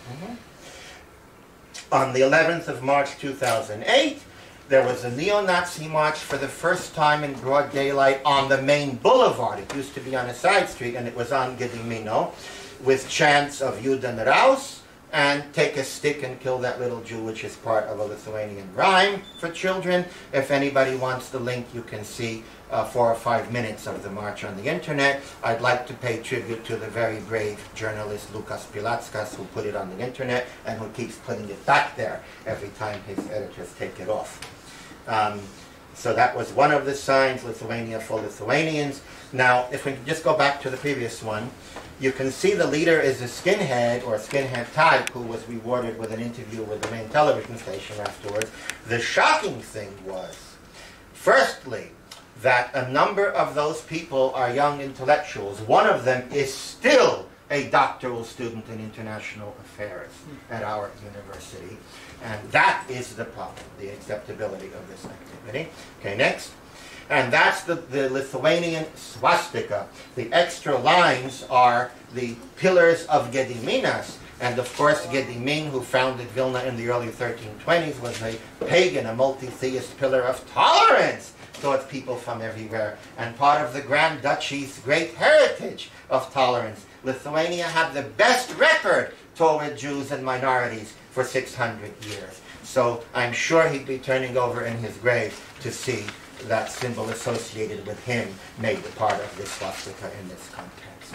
Mm-hmm. On the eleventh of March two thousand eight, there was a neo-Nazi march for the first time in broad daylight on the main boulevard. It used to be on a side street, and it was on Gedimino, with chants of Yud and Raus, and take a stick and kill that little Jew, which is part of a Lithuanian rhyme for children. If anybody wants the link, you can see uh, four or five minutes of the march on the internet. I'd like to pay tribute to the very brave journalist Lukas Pilatskas, who put it on the internet and who keeps putting it back there every time his editors take it off. Um, so that was one of the signs, Lithuania for Lithuanians. Now, if we can just go back to the previous one, you can see the leader is a skinhead, or a skinhead type, who was rewarded with an interview with the main television station afterwards. The shocking thing was, firstly, that a number of those people are young intellectuals. One of them is still a doctoral student in international affairs at our university. And that is the problem, the acceptability of this activity. Okay, next. And that's the, the Lithuanian swastika. The extra lines are the pillars of Gediminas. And of course, Gedimin, who founded Vilna in the early thirteen twenties, was a pagan, a multi-theist pillar of tolerance towards people from everywhere. And part of the Grand Duchy's great heritage of tolerance. Lithuania had the best record toward Jews and minorities for six hundred years. So I'm sure he'd be turning over in his grave to see that symbol associated with him made a part of this swastika in this context.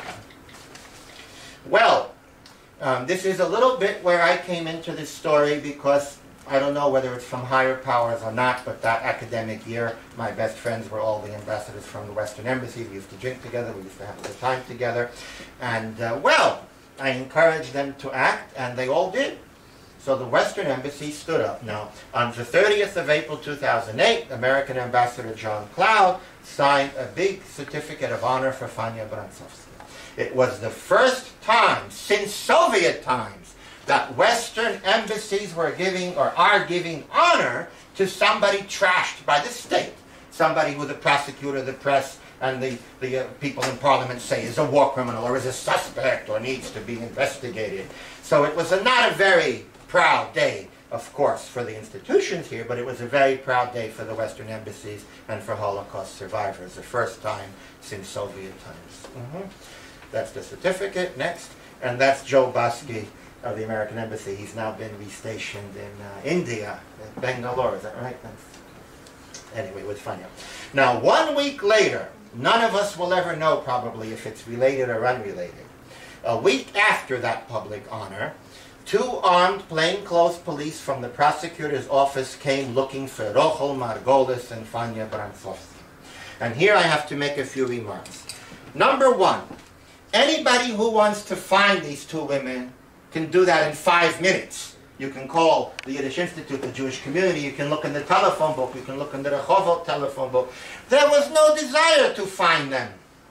Well, um, this is a little bit where I came into this story because I don't know whether it's from higher powers or not, but that academic year, my best friends were all the ambassadors from the Western embassies. We used to drink together, we used to have a good time together. And, uh, well, I encouraged them to act, and they all did. So the Western embassy stood up. Now, on the thirtieth of April two thousand eight, American Ambassador John Cloud signed a big certificate of honor for Fania Brantsovsky. It was the first time since Soviet times that Western embassies were giving or are giving honor to somebody trashed by the state. Somebody who the prosecutor, the press, and the, the uh, people in parliament say is a war criminal or is a suspect or needs to be investigated. So it was a, not a very proud day, of course, for the institutions here, but it was a very proud day for the Western embassies and for Holocaust survivors, the first time since Soviet times. Mm-hmm. That's the certificate. Next. And that's Joe Basky of the American Embassy. He's now been restationed in uh, India, in Bangalore. Is that right? That's, anyway, it was funny. Now, one week later, none of us will ever know probably if it's related or unrelated. A week after that public honor, two armed plainclothes police from the prosecutor's office came looking for Rochel Margolis and Fania Brantsovsky. And here I have to make a few remarks. Number one, anybody who wants to find these two women can do that in five minutes. You can call the Yiddish Institute, the Jewish community, you can look in the telephone book, you can look in the Rehovot telephone book. There was no desire to find them.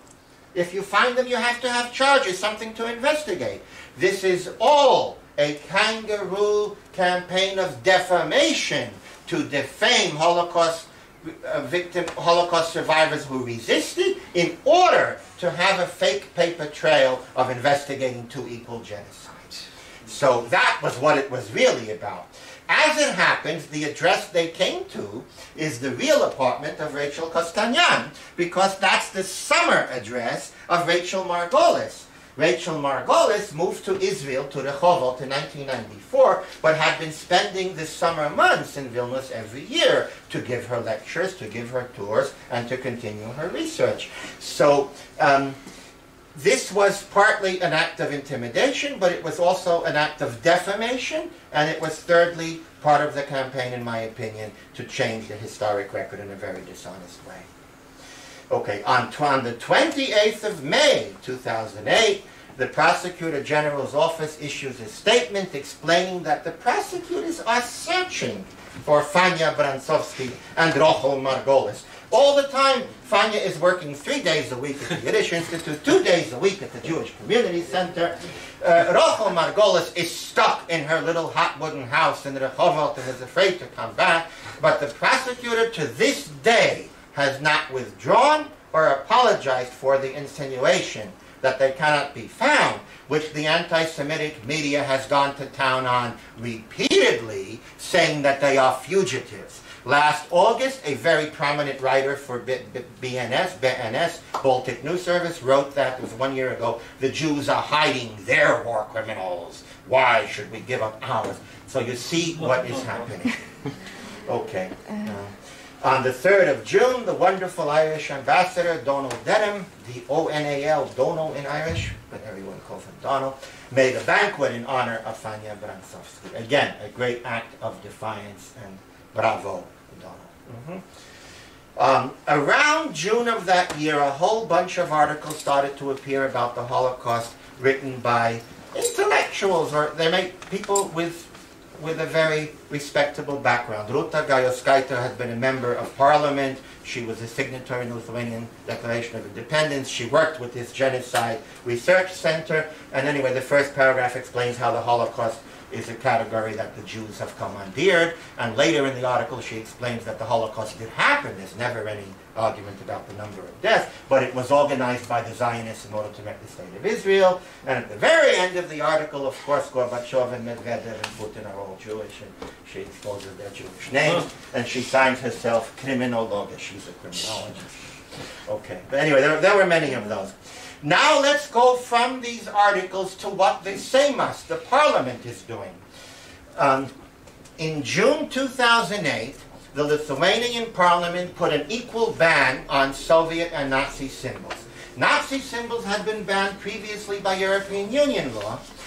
If you find them, you have to have charges, something to investigate. This is all a kangaroo campaign of defamation to defame Holocaust uh, victim, Holocaust survivors who resisted in order to have a fake paper trail of investigating two equal genocides. So that was what it was really about. As it happens, the address they came to is the real apartment of Rachel Kostanyan, because that's the summer address of Rachel Margolis. Rachel Margolis moved to Israel, to Rehovot, in nineteen ninety-four, but had been spending the summer months in Vilnius every year to give her lectures, to give her tours, and to continue her research. So um, this was partly an act of intimidation, but it was also an act of defamation, and it was thirdly part of the campaign, in my opinion, to change the historic record in a very dishonest way. Okay, on, on the twenty-eighth of May two thousand eight, the Prosecutor General's office issues a statement explaining that the prosecutors are searching for Fania Brantsovsky and Rochel Margolis. All the time, Fania is working three days a week at the Yiddish Institute, two days a week at the Jewish Community Center. Uh, Rochel Margolis is stuck in her little hot wooden house in Rehovot and is afraid to come back. But the prosecutor to this day has not withdrawn or apologized for the insinuation that they cannot be found, which the anti-Semitic media has gone to town on repeatedly, saying that they are fugitives. Last August, a very prominent writer for B N S, B N S, Baltic News Service, wrote that, it was one year ago, the Jews are hiding their war criminals. Why should we give up ours? So you see what is happening. Okay. Uh, on the third of June, the wonderful Irish ambassador, Donald Denham, D O N A L, Dono in Irish, but everyone calls him Donald, made a banquet in honor of Fania Brantsovsky. Again, a great act of defiance, and bravo, Donald. Mm-hmm. um, around June of that year, a whole bunch of articles started to appear about the Holocaust written by intellectuals, or they make people with with a very respectable background. Ruta Gajoskaite had been a member of parliament. She was a signatory in the Lithuanian Declaration of Independence. She worked with this genocide research center. And anyway, the first paragraph explains how the Holocaust is a category that the Jews have commandeered. And later in the article, she explains that the Holocaust did happen. There's never any argument about the number of deaths, but it was organized by the Zionists in order to make the state of Israel. And at the very end of the article, of course, Gorbachev and Medvedev and Putin are all Jewish, and she exposes their Jewish names, and she signs herself criminologa. She's a criminologist. Okay, but anyway, there, there were many of those. Now let's go from these articles to what the Seimas, the parliament, is doing. Um, in June two thousand eight, the Lithuanian parliament put an equal ban on Soviet and Nazi symbols. Nazi symbols had been banned previously by European Union law,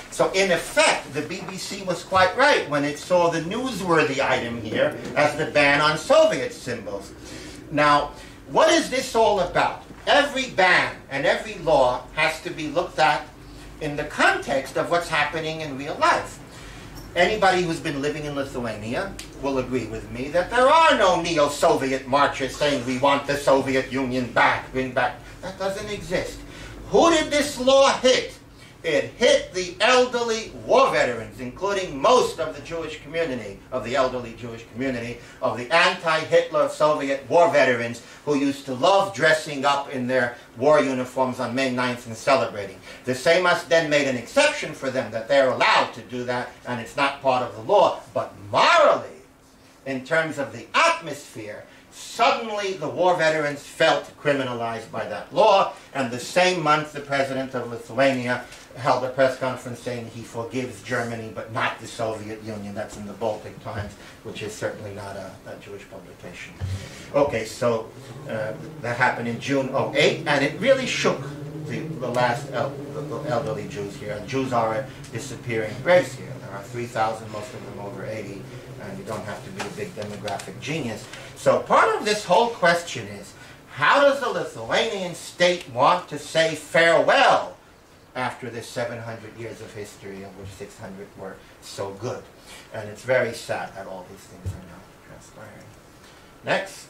So in effect, the B B C was quite right when it saw the newsworthy item here as the ban on Soviet symbols. Now, what is this all about? Every ban and every law has to be looked at in the context of what's happening in real life. Anybody who's been living in Lithuania will agree with me that there are no neo-Soviet marches saying we want the Soviet Union back, bring back. That doesn't exist. Who did this law hit? It hit the elderly war veterans, including most of the Jewish community, of the elderly Jewish community, of the anti-Hitler Soviet war veterans who used to love dressing up in their war uniforms on May ninth and celebrating. The Seimas then made an exception for them that they're allowed to do that and it's not part of the law. But morally, in terms of the atmosphere, suddenly the war veterans felt criminalized by that law, and the same month the president of Lithuania held a press conference saying he forgives Germany but not the Soviet Union. That's in the Baltic Times, which is certainly not a, a Jewish publication. Okay, so uh, that happened in June oh eight, and it really shook the, the last el the, the elderly Jews here. And Jews are a disappearing race here. There are three thousand, most of them over eighty, and you don't have to be a big demographic genius. So part of this whole question is, how does the Lithuanian state want to say farewell after this seven hundred years of history, of which six hundred were so good? And it's very sad that all these things are now transpiring. Next.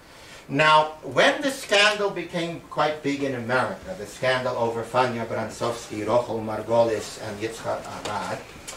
Now, when the scandal became quite big in America, the scandal over Fania Bransovsky, Rochel Margolis, and Yitzhak Arad,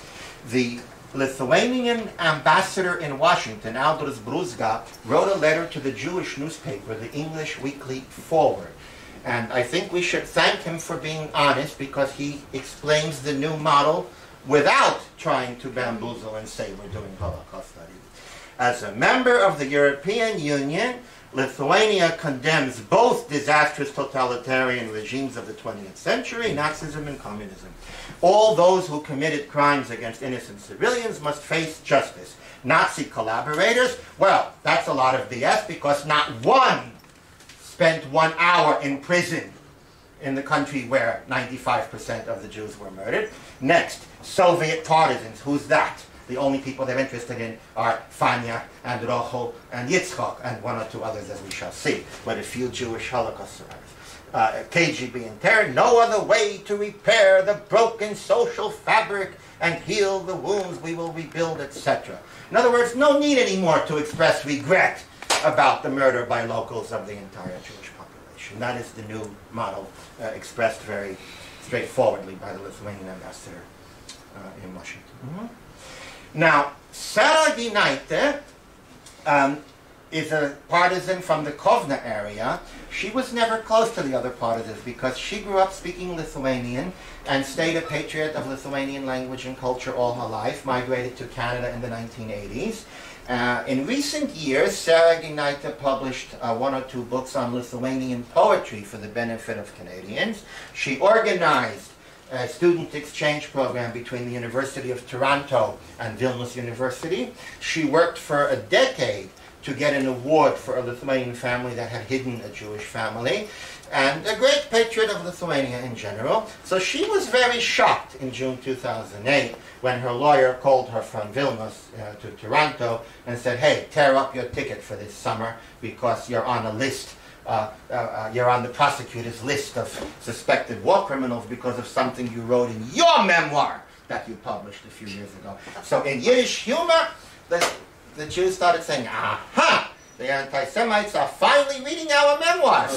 the Lithuanian ambassador in Washington, Aldous Bruzga, wrote a letter to the Jewish newspaper, the English Weekly Forward. And I think we should thank him for being honest, because he explains the new model without trying to bamboozle and say we're doing Holocaust studies. As a member of the European Union, Lithuania condemns both disastrous totalitarian regimes of the twentieth century, Nazism and communism. All those who committed crimes against innocent civilians must face justice. Nazi collaborators, well, that's a lot of B S, because not one spent one hour in prison in the country where ninety-five percent of the Jews were murdered. Next, Soviet partisans. Who's that? The only people they're interested in are Fania and Rochel and Yitzchak, and one or two others, as we shall see, but a few Jewish Holocaust survivors. Uh, K G B in terror, no other way to repair the broken social fabric and heal the wounds, we will rebuild, et cetera. In other words, no need anymore to express regret about the murder by locals of the entire Jewish population. That is the new model uh, expressed very straightforwardly by the Lithuanian ambassador uh, in Washington. Mm-hmm. Now, Sarah Ginaite um, is a partisan from the Kovna area. She was never close to the other partisans because she grew up speaking Lithuanian and stayed a patriot of Lithuanian language and culture all her life, migrated to Canada in the nineteen eighties. Uh, in recent years, Sarah Ginaite published uh, one or two books on Lithuanian poetry for the benefit of Canadians. She organized a student exchange program between the University of Toronto and Vilnius University. She worked for a decade to get an award for a Lithuanian family that had hidden a Jewish family, and a great patriot of Lithuania in general. So she was very shocked in June two thousand eight when her lawyer called her from Vilnius uh, to Toronto and said, hey, tear up your ticket for this summer because you're on a list Uh, uh, uh, you're on the prosecutor's list of suspected war criminals because of something you wrote in your memoir that you published a few years ago. So in Yiddish humor, the, the Jews started saying, aha, the anti-Semites are finally reading our memoirs.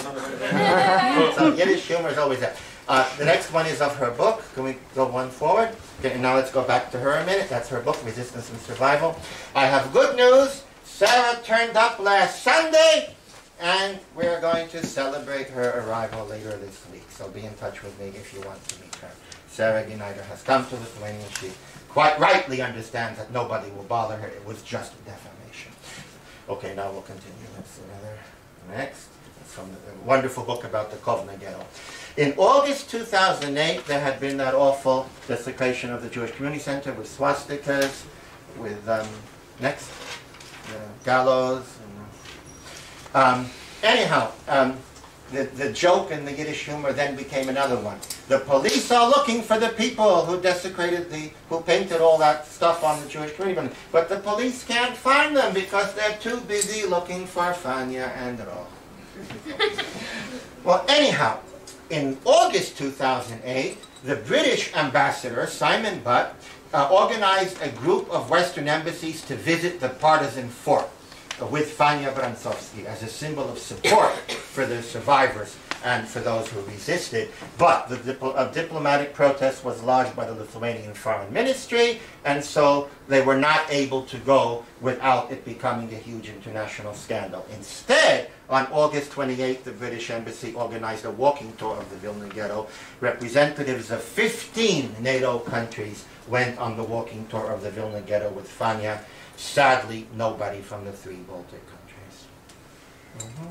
So Yiddish humor is always there. Uh, the next one is of her book. Can we go one forward? Okay, and now let's go back to her a minute. That's her book, Resistance and Survival. I have good news. Sarah turned up last Sunday, and we're going to celebrate her arrival later this week. So be in touch with me if you want to meet her. Sarah Ginaite has come to Lithuania. She quite rightly understands that nobody will bother her. It was just defamation. Okay, now we'll continue. Let's another next. It's from the wonderful book about the Kovna ghetto. In August two thousand eight, there had been that awful desecration of the Jewish Community Center with swastikas, with um, next uh, gallows. Um, anyhow, um, the, the joke and the Yiddish humor then became another one. The police are looking for the people who desecrated the, who painted all that stuff on the Jewish community. But the police can't find them because they're too busy looking for Fania and Ro. Well, anyhow, in August two thousand eight, the British ambassador, Simon Butt, uh, organized a group of Western embassies to visit the partisan fort uh, with Fania Brantsovsky as a symbol of support for the survivors and for those who resisted. But the dipl a diplomatic protest was lodged by the Lithuanian Foreign Ministry, and so they were not able to go without it becoming a huge international scandal. Instead, on August twenty-eighth, the British Embassy organized a walking tour of the Vilna ghetto. Representatives of fifteen NATO countries went on the walking tour of the Vilna ghetto with Fania. Sadly, nobody from the three Baltic countries. Mm-hmm.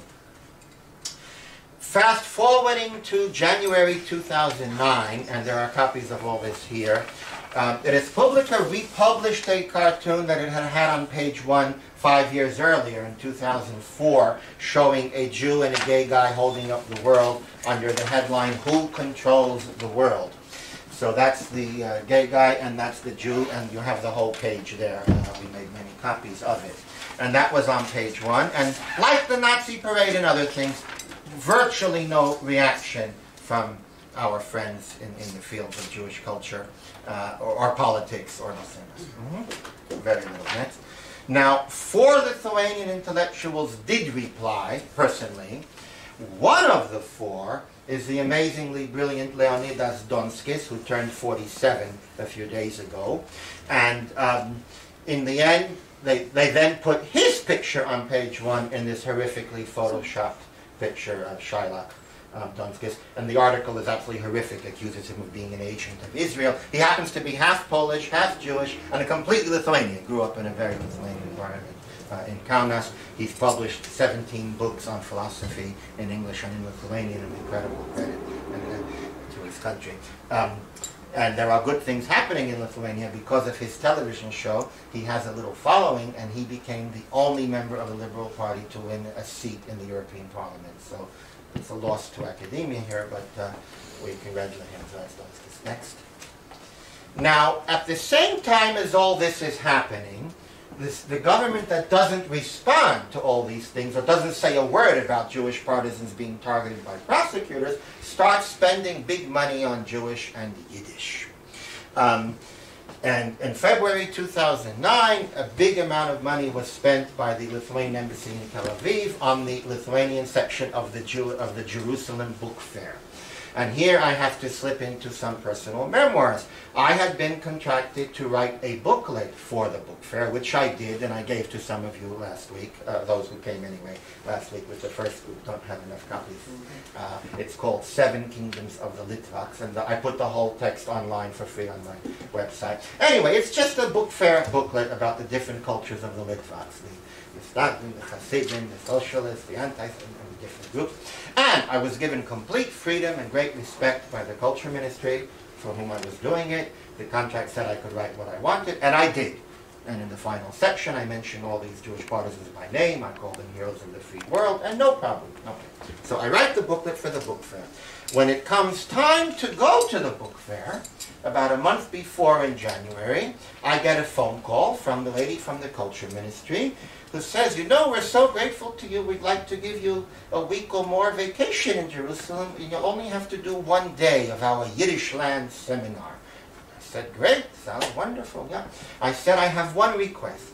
Fast forwarding to January two thousand nine, and there are copies of all this here, um, the Respublika republished a cartoon that it had had on page one five years earlier in two thousand four, showing a Jew and a gay guy holding up the world under the headline, "Who Controls the World?" So that's the uh, gay guy and that's the Jew, and you have the whole page there. Uh, we made many copies of it. And that was on page one. And like the Nazi parade and other things, virtually no reaction from our friends in, in the fields of Jewish culture uh, or, or politics or nothing. Mm-hmm. Very little. Next. Now, four Lithuanian intellectuals did reply, personally. One of the four is the amazingly brilliant Leonidas Donskis, who turned forty-seven a few days ago. And um, in the end, they, they then put his picture on page one in this horrifically photoshopped picture of Shylock um, Donskis. And the article is absolutely horrific, accuses him of being an agent of Israel. He happens to be half Polish, half Jewish, and a completely Lithuanian. Grew up in a very Lithuanian environment. Uh, in Kaunas. He's published seventeen books on philosophy in English and in Lithuanian, an incredible credit and, uh, to his country. Um, and there are good things happening in Lithuania because of his television show. He has a little following, and he became the only member of the Liberal Party to win a seat in the European Parliament. So it's a loss to academia here, but uh, we congratulate him. So that's this next. Now, at the same time as all this is happening, This, the government that doesn't respond to all these things or doesn't say a word about Jewish partisans being targeted by prosecutors starts spending big money on Jewish and Yiddish. Um, and in February two thousand nine, a big amount of money was spent by the Lithuanian Embassy in Tel Aviv on the Lithuanian section of the, Jew, of the Jerusalem Book Fair. And here I have to slip into some personal memoirs. I had been contracted to write a booklet for the book fair, which I did, and I gave to some of you last week, uh, those who came anyway last week with the first group, don't have enough copies. Uh, it's called Seven Kingdoms of the Litvaks, and the, I put the whole text online for free on my website. Anyway, it's just a book fair booklet about the different cultures of the Litvaks, the, the Stavrim, the Hasidim, the Socialists, the Anti-Semites, and the different groups. And I was given complete freedom and great respect by the Culture Ministry for whom I was doing it. The contract said I could write what I wanted, and I did. And in the final section, I mentioned all these Jewish partisans by name. I called them heroes of the free world, and no problem. Okay. So I write the booklet for the book fair. When it comes time to go to the book fair, about a month before in January, I get a phone call from the lady from the Culture Ministry who says, you know, we're so grateful to you, we'd like to give you a week or more vacation in Jerusalem, and you'll only have to do one day of our Yiddish land seminar. I said, great, sounds wonderful, yeah. I said, I have one request.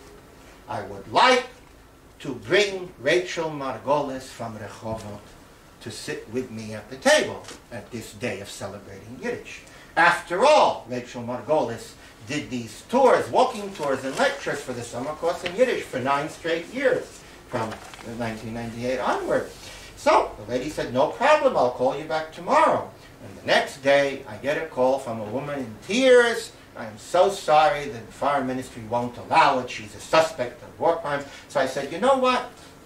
I would like to bring Rachel Margolis from Rehovot to sit with me at the table at this day of celebrating Yiddish. After all, Rachel Margolis did these tours, walking tours and lectures for the summer course in Yiddish for nine straight years, from nineteen ninety-eight onward. So the lady said, no problem, I'll call you back tomorrow. And the next day, I get a call from a woman in tears. I'm so sorry, the Foreign Ministry won't allow it. She's a suspect of war crimes. So I said, you know what?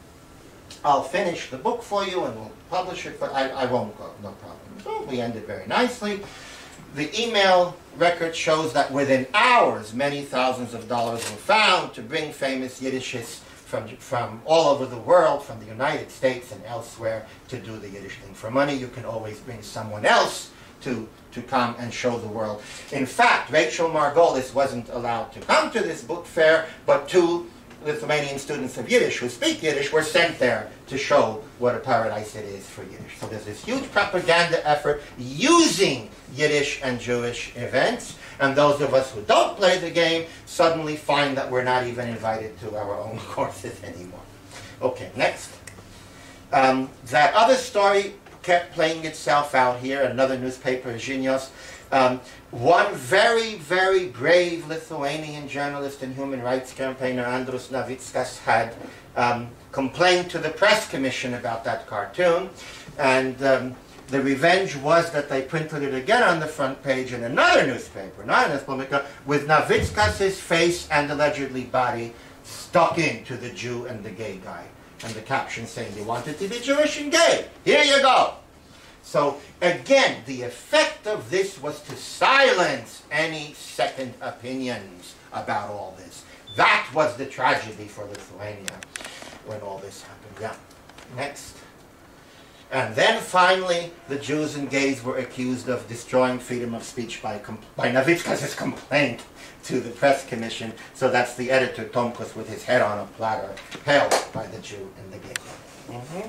I'll finish the book for you and we'll publish it, but I, I won't go, no problem. So we ended very nicely. The email record shows that within hours, many thousands of dollars were found to bring famous Yiddishists from, from all over the world, from the United States and elsewhere, to do the Yiddish thing. For money, you can always bring someone else to, to come and show the world. In fact, Rachel Margolis wasn't allowed to come to this book fair, but two Lithuanian students of Yiddish who speak Yiddish were sent there to show what a paradise it is for Yiddish. So there's this huge propaganda effort using Yiddish and Jewish events, and those of us who don't play the game suddenly find that we're not even invited to our own courses anymore. Okay, next. Um, that other story kept playing itself out here, another newspaper, Vilnius. Um, one very, very brave Lithuanian journalist and human rights campaigner, Andrus Navickas, had um, complained to the press commission about that cartoon, and um, the revenge was that they printed it again on the front page in another newspaper, not in Respublika, with Navickas' face and allegedly body stuck into the Jew and the gay guy, and the caption saying, "You wanted to be Jewish and gay, here you go." So, again, the effect of this was to silence any second opinions about all this. That was the tragedy for Lithuania when all this happened. Yeah. Next. And then, finally, the Jews and gays were accused of destroying freedom of speech by, by Navickas' complaint to the press commission. So that's the editor, Tomkus, with his head on a platter, held by the Jew and the gay. Mm-hmm.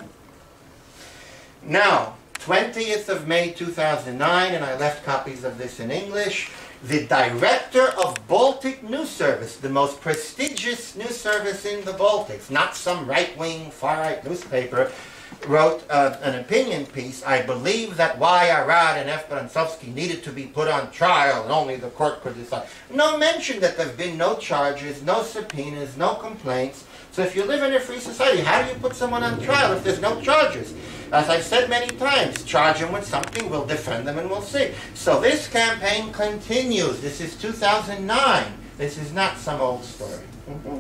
Now, twentieth of May two thousand nine, and I left copies of this in English, the director of Baltic News Service, the most prestigious news service in the Baltics, not some right-wing, far-right newspaper, wrote uh, an opinion piece. "I believe that Y. Arad and F. Bransovsky needed to be put on trial and only the court could decide." No mention that there have been no charges, no subpoenas, no complaints. So if you live in a free society, how do you put someone on trial if there's no charges? As I've said many times, charge them with something, we'll defend them, and we'll see. So this campaign continues. This is two thousand nine. This is not some old story. Mm-hmm.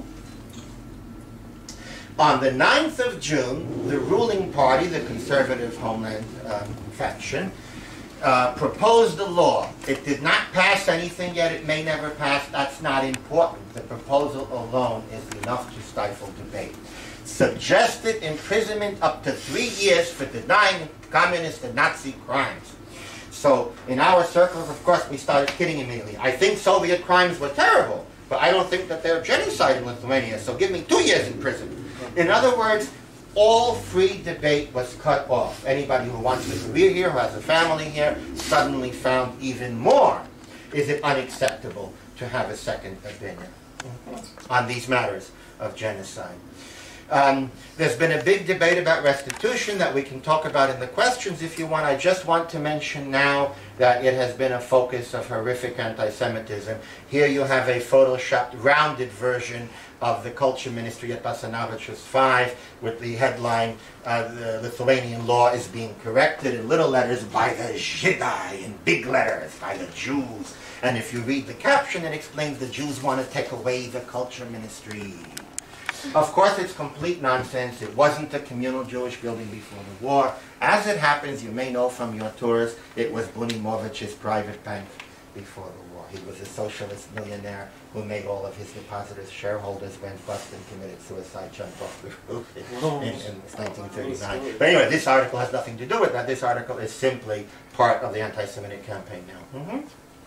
On the ninth of June, the ruling party, the conservative Homeland um, faction, uh, proposed a law. It did not pass anything yet. It may never pass. That's not important. The proposal alone is enough to stifle debate. Suggested imprisonment up to three years for denying communist and Nazi crimes. So in our circles, of course, we started kidding immediately. I think Soviet crimes were terrible, but I don't think that they're genocide in Lithuania, so give me two years in prison. In other words, all free debate was cut off. Anybody who wants a career here, who has a family here, suddenly found even more. Is it unacceptable to have a second opinion on these matters of genocide? Um, there's been a big debate about restitution that we can talk about in the questions if you want. I just want to mention now that it has been a focus of horrific anti-Semitism. Here you have a photoshopped, rounded version of the Culture Ministry at Basanavičius five with the headline, uh, "The Lithuanian law is being corrected," in little letters, "by the Žydai," in big letters, "by the Jews." And if you read the caption, it explains the Jews want to take away the Culture Ministry. Of course, it's complete nonsense. It wasn't a communal Jewish building before the war. As it happens, you may know from your tours, it was Bunimovich's private bank before the war. He was a socialist millionaire who made all of his depositors shareholders, went bust and committed suicide, jumped off the roof in, in, in nineteen thirty-nine. But anyway, this article has nothing to do with that. This article is simply part of the anti-Semitic campaign now. Mm-hmm.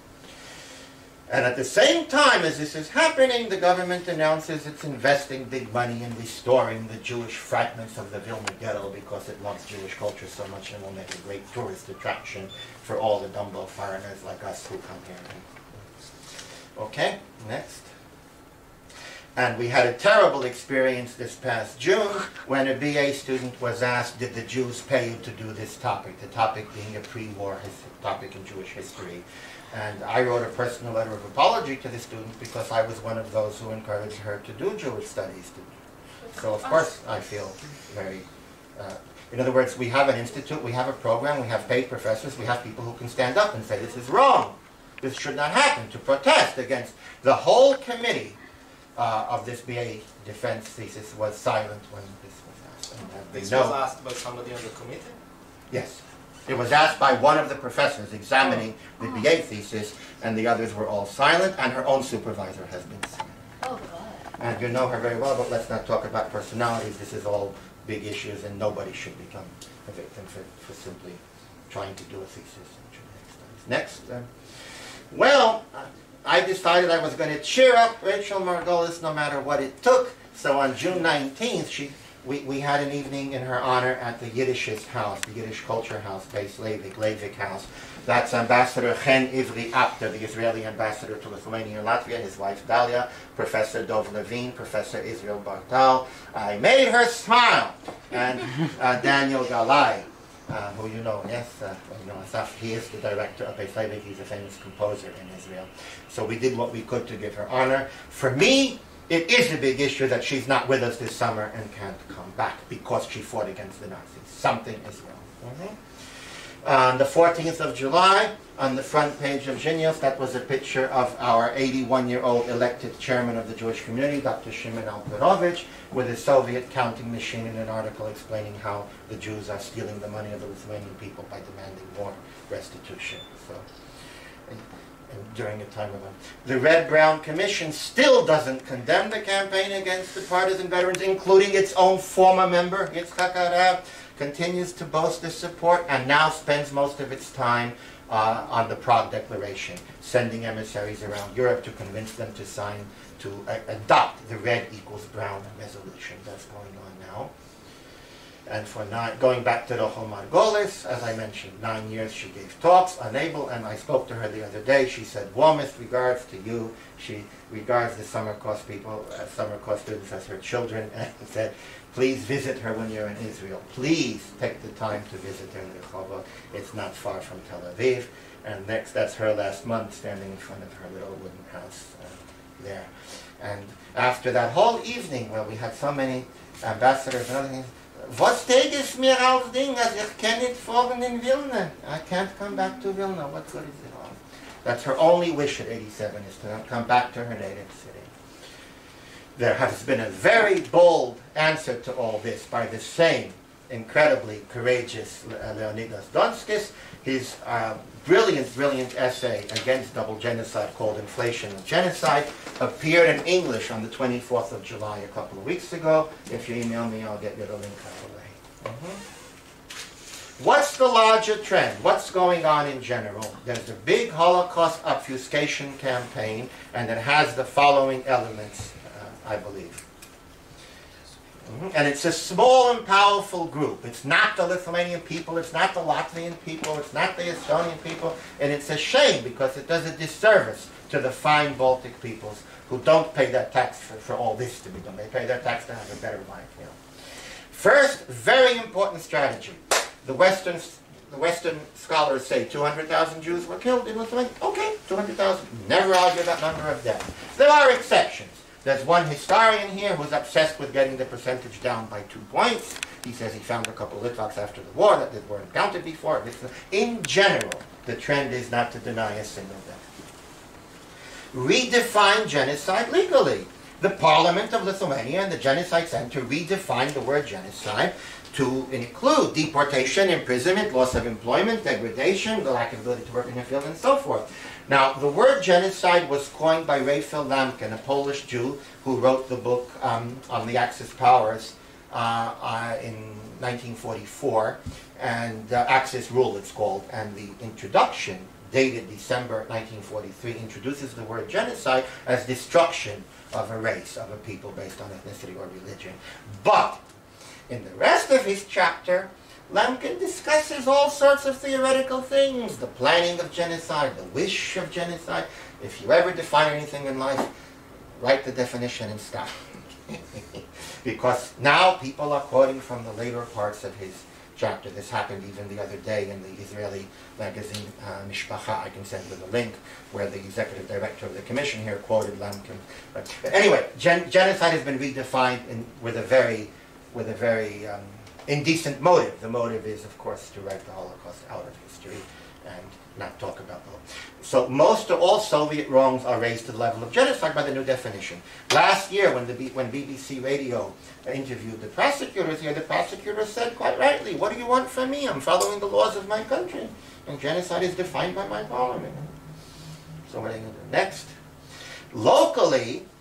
And at the same time as this is happening, the government announces it's investing big money in restoring the Jewish fragments of the Vilna ghetto because it loves Jewish culture so much and will make a great tourist attraction for all the Dumbo foreigners like us who come here. Okay, next. And we had a terrible experience this past June when a B A student was asked, did the Jews pay you to do this topic? The topic being a pre-war topic in Jewish history. And I wrote a personal letter of apology to the student because I was one of those who encouraged her to do Jewish studies. So of course I feel very, uh, in other words, we have an institute, we have a program, we have paid professors, we have people who can stand up and say this is wrong. This should not happen, to protest against. The whole committee uh, of this B A defense thesis was silent when this was asked. And, uh, This no, was asked by somebody on the committee? Yes. It was asked by one of the professors examining the B A thesis, and the others were all silent, and her own supervisor has been silent. Oh, God. and you know her very well, but let's not talk about personalities. This is all big issues, and nobody should become a victim for, for simply trying to do a thesis in genetic studies. Next. Uh, well, I decided I was going to cheer up Rachel Margolis no matter what it took. So on June nineteenth, she, we, we had an evening in her honor at the Yiddishist house, the Yiddish Culture House, based Leivik, Leivik House. That's Ambassador Chen Ivri Apter, the Israeli ambassador to Lithuania and Latvia, his wife Dalia, Professor Dov Levine, Professor Israel Bartal. I made her smile. And uh, Daniel Galai, uh, who you know, yes, uh, you know, Asaf, he is the director of Beis Leivik. He's a famous composer in Israel. So we did what we could to give her honor. For me, it is a big issue that she's not with us this summer and can't come back because she fought against the Nazis. Something is wrong. Mm-hmm. On the fourteenth of July, on the front page of Vilnius, that was a picture of our eighty-one-year-old elected chairman of the Jewish community, Doctor Shimon Alperovich, with a Soviet counting machine in an article explaining how the Jews are stealing the money of the Lithuanian people by demanding more restitution. So, and, and during a time of the Red-Brown Commission still doesn't condemn the campaign against the partisan veterans, including its own former member, Yitzhak Arab, continues to boast this support and now spends most of its time uh, on the Prague Declaration, sending emissaries around Europe to convince them to sign, to uh, adopt the red equals brown resolution. That's going on now. And for nine, going back to Rachel Margolis, as I mentioned, nine years she gave talks, unable, and I spoke to her the other day. She said, warmest regards to you. She regards the summer course people, uh, summer course students as her children, and said, please visit her when you're in Israel. Please take the time to visit her in Rehovot. It's not far from Tel Aviv. And next, that's her last month, standing in front of her little wooden house uh, there. And after that whole evening, where we had so many ambassadors and other things, was teges mir als Ding, as ich kenne it fahren in Vilna. I can't come back to Vilna. What good is it all? That's her only wish at eighty-seven, is to not come back to her native city. There has been a very bold answer to all this by the same incredibly courageous Leonidas Donskis. His uh, brilliant, brilliant essay against double genocide called Inflation and Genocide appeared in English on the twenty-fourth of July a couple of weeks ago. If you email me, I'll get you the link right away. Mm-hmm. What's the larger trend? What's going on in general? There's a big Holocaust obfuscation campaign, and it has the following elements, uh, I believe. Mm-hmm. And it's a small and powerful group. It's not the Lithuanian people, it's not the Latvian people, it's not the Estonian people, and it's a shame because it does a disservice to the fine Baltic peoples who don't pay their tax for, for all this to be done. They pay their tax to have a better life. You know. First, very important strategy. The Western, the Western scholars say two hundred thousand Jews were killed in Lithuania. Okay, two hundred thousand. Never argue that number of deaths. There are exceptions. There's one historian here who's obsessed with getting the percentage down by two points. He says he found a couple of Litvaks after the war that weren't counted before. In general, the trend is not to deny a single death. Redefine genocide legally. The Parliament of Lithuania and the Genocide Center redefined the word genocide to include deportation, imprisonment, loss of employment, degradation, the lack of ability to work in a field, and so forth. Now, the word genocide was coined by Raphael Lemkin, a Polish Jew who wrote the book um, on the Axis powers uh, uh, in nineteen forty-four, and uh, Axis Rule it's called, and the introduction, dated December nineteen forty-three, introduces the word genocide as destruction of a race, of a people based on ethnicity or religion. But in the rest of his chapter, Lemkin discusses all sorts of theoretical things, the planning of genocide, the wish of genocide. If you ever define anything in life, write the definition and stop. Because now people are quoting from the later parts of his chapter. This happened even the other day in the Israeli magazine uh, Mishpacha. I can send you the link where the executive director of the commission here quoted Lemkin. But anyway, gen genocide has been redefined in, with a very, with a very um, indecent motive. The motive is, of course, to write the Holocaust out of history and not talk about the Holocaust. So most or all Soviet wrongs are raised to the level of genocide by the new definition. Last year, when the B when B B C Radio interviewed the prosecutors here, the prosecutor said quite rightly, "What do you want from me? I'm following the laws of my country, and genocide is defined by my parliament." So what are you going to do next? Locally,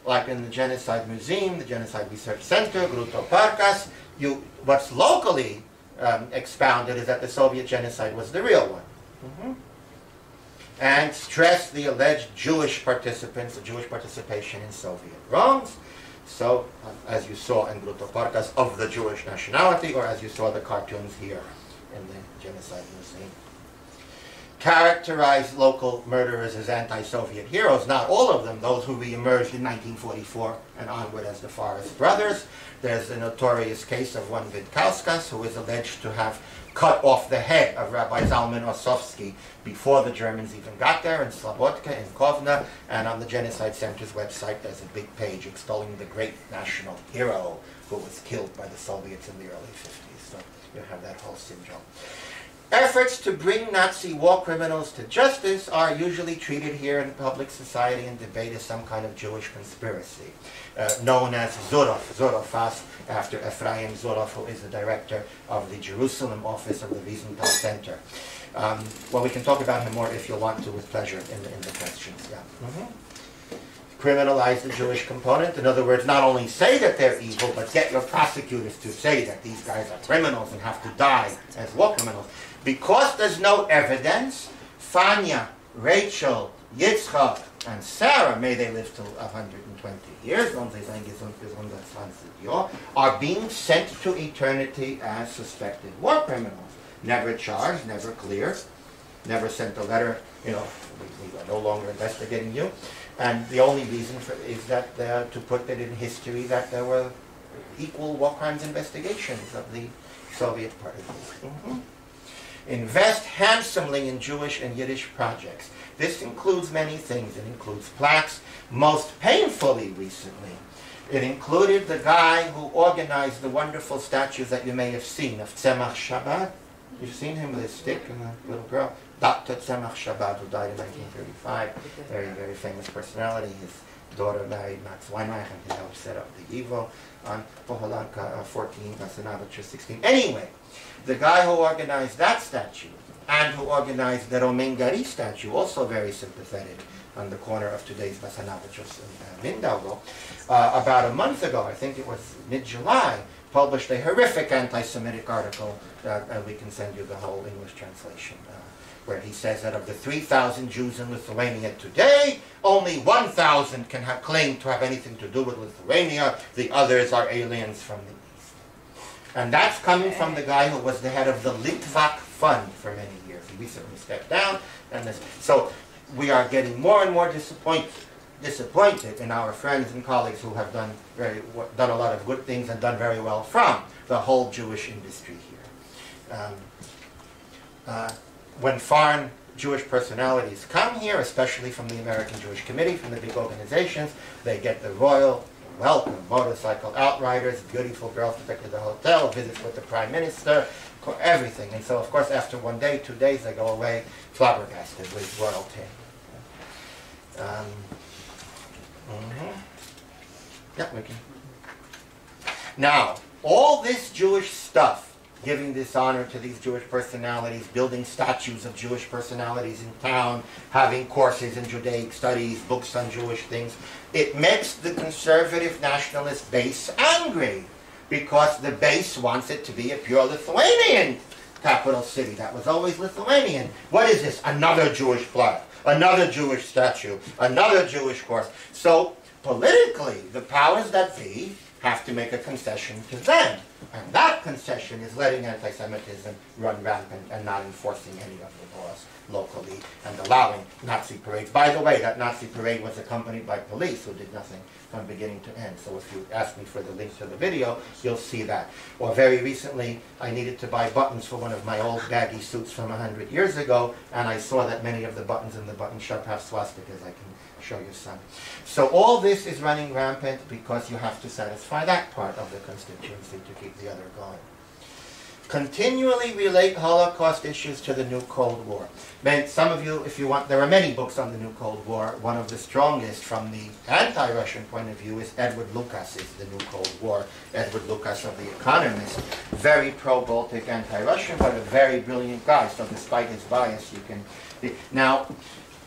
like in the Genocide Museum, the Genocide Research Center, Gruto Parkas, you, what's locally um, expounded is that the Soviet genocide was the real one. Mm-hmm. And stress the alleged Jewish participants, the Jewish participation in Soviet wrongs. So, um, as you saw in Gruto Parkas, of the Jewish nationality, or as you saw the cartoons here in the Genocide Museum. Characterized local murderers as anti-Soviet heroes, not all of them, those who re-emerged in nineteen forty-four and onward as the Forest Brothers. There's the notorious case of one Vidkauskas, who is alleged to have cut off the head of Rabbi Zalman Ossovsky before the Germans even got there, in Slobodka, in Kovna, and on the Genocide Center's website there's a big page extolling the great national hero who was killed by the Soviets in the early fifties. So you have that whole syndrome. Efforts to bring Nazi war criminals to justice are usually treated here in public society and debate as some kind of Jewish conspiracy, uh, known as Zorov, Zorofas, after Ephraim Zorov, who is the director of the Jerusalem office of the Wiesenthal Center. Um, well, we can talk about him more if you want to, with pleasure, in the, in the questions. Yeah. Mm-hmm. Criminalize the Jewish component. In other words, not only say that they're evil, but get your prosecutors to say that these guys are criminals and have to die as war criminals. Because there's no evidence, Fanya, Rachel, Yitzchak, and Sarah, may they live till one hundred twenty years, are being sent to eternity as suspected war criminals. Never charged, never cleared, never sent a letter, you know, we, we are no longer investigating you. And the only reason for is that uh, to put it in history that there were equal war crimes investigations of the Soviet parties. Mm-hmm. Invest handsomely in Jewish and Yiddish projects. This includes many things. It includes plaques. Most painfully recently, it included the guy who organized the wonderful statues that you may have seen of Tzemach Shabbat. You've seen him with his stick and a little girl. Doctor Tzemach Shabbat, who died in nineteen thirty-five. Very, very famous personality. His daughter married Max Weinreich, and he helped set up the Evo on Poholanka uh, fourteen, Vasanavich sixteen. Anyway, the guy who organized that statue and who organized the Romain Gary statue, also very sympathetic, on the corner of today's Vasanavichus and uh, Mindaugo, uh, about a month ago, I think it was mid-July, published a horrific anti-Semitic article, uh, and we can send you the whole English translation, uh, where he says that of the three thousand Jews in Lithuania today, only one thousand can have claim to have anything to do with Lithuania. The others are aliens from the East. And that's coming from the guy who was the head of the Litvak Fund for many years. He recently stepped down. And this, so we are getting more and more disappointed, disappointed in our friends and colleagues who have done, very, done a lot of good things and done very well from the whole Jewish industry here. Um, uh, when foreign Jewish personalities come here, especially from the American Jewish Committee, from the big organizations, they get the royal welcome, motorcycle outriders, beautiful girls to take to the hotel, visits with the Prime Minister, everything. And so, of course, after one day, two days, they go away flabbergasted with royalty. Um, mm-hmm. Yeah, we can. Now, all this Jewish stuff, giving this honor to these Jewish personalities, building statues of Jewish personalities in town, having courses in Judaic studies, books on Jewish things, it makes the conservative nationalist base angry, because the base wants it to be a pure Lithuanian capital city. That was always Lithuanian. What is this? Another Jewish flag, another Jewish statue, another Jewish course. So politically, the powers that be have to make a concession to them. And that concession is letting anti-Semitism run rampant and not enforcing any of the laws locally and allowing Nazi parades. By the way, that Nazi parade was accompanied by police who did nothing from beginning to end. So if you ask me for the link to the video, you'll see that. Or very recently, I needed to buy buttons for one of my old baggy suits from a hundred years ago, and I saw that many of the buttons in the button shop have swastikas. I can show you some. So all this is running rampant because you have to satisfy that part of the constituency to keep the other going. Continually relate Holocaust issues to the new Cold War. Some of you, if you want, there are many books on the new Cold War. One of the strongest from the anti-Russian point of view is Edward Lucas's The New Cold War. Edward Lucas of The Economist. Very pro-Baltic, anti-Russian, but a very brilliant guy. So despite his bias, you can... Be. Now,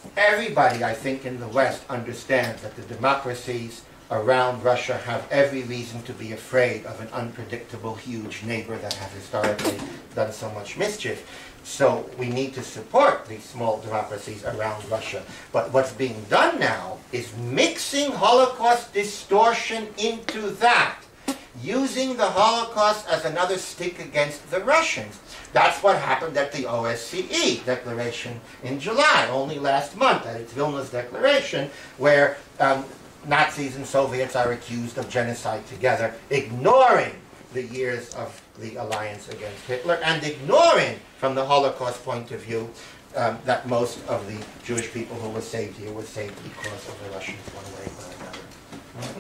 Everybody, I think, in the West understands that the democracies around Russia have every reason to be afraid of an unpredictable, huge neighbor that has historically done so much mischief. So we need to support these small democracies around Russia. But what's being done now is mixing Holocaust distortion into that, using the Holocaust as another stick against the Russians. That's what happened at the O S C E declaration in July, only last month, at its Vilnius declaration, where um, Nazis and Soviets are accused of genocide together, ignoring the years of the alliance against Hitler and ignoring, from the Holocaust point of view, um, that most of the Jewish people who were saved here were saved because of the Russians one way or another.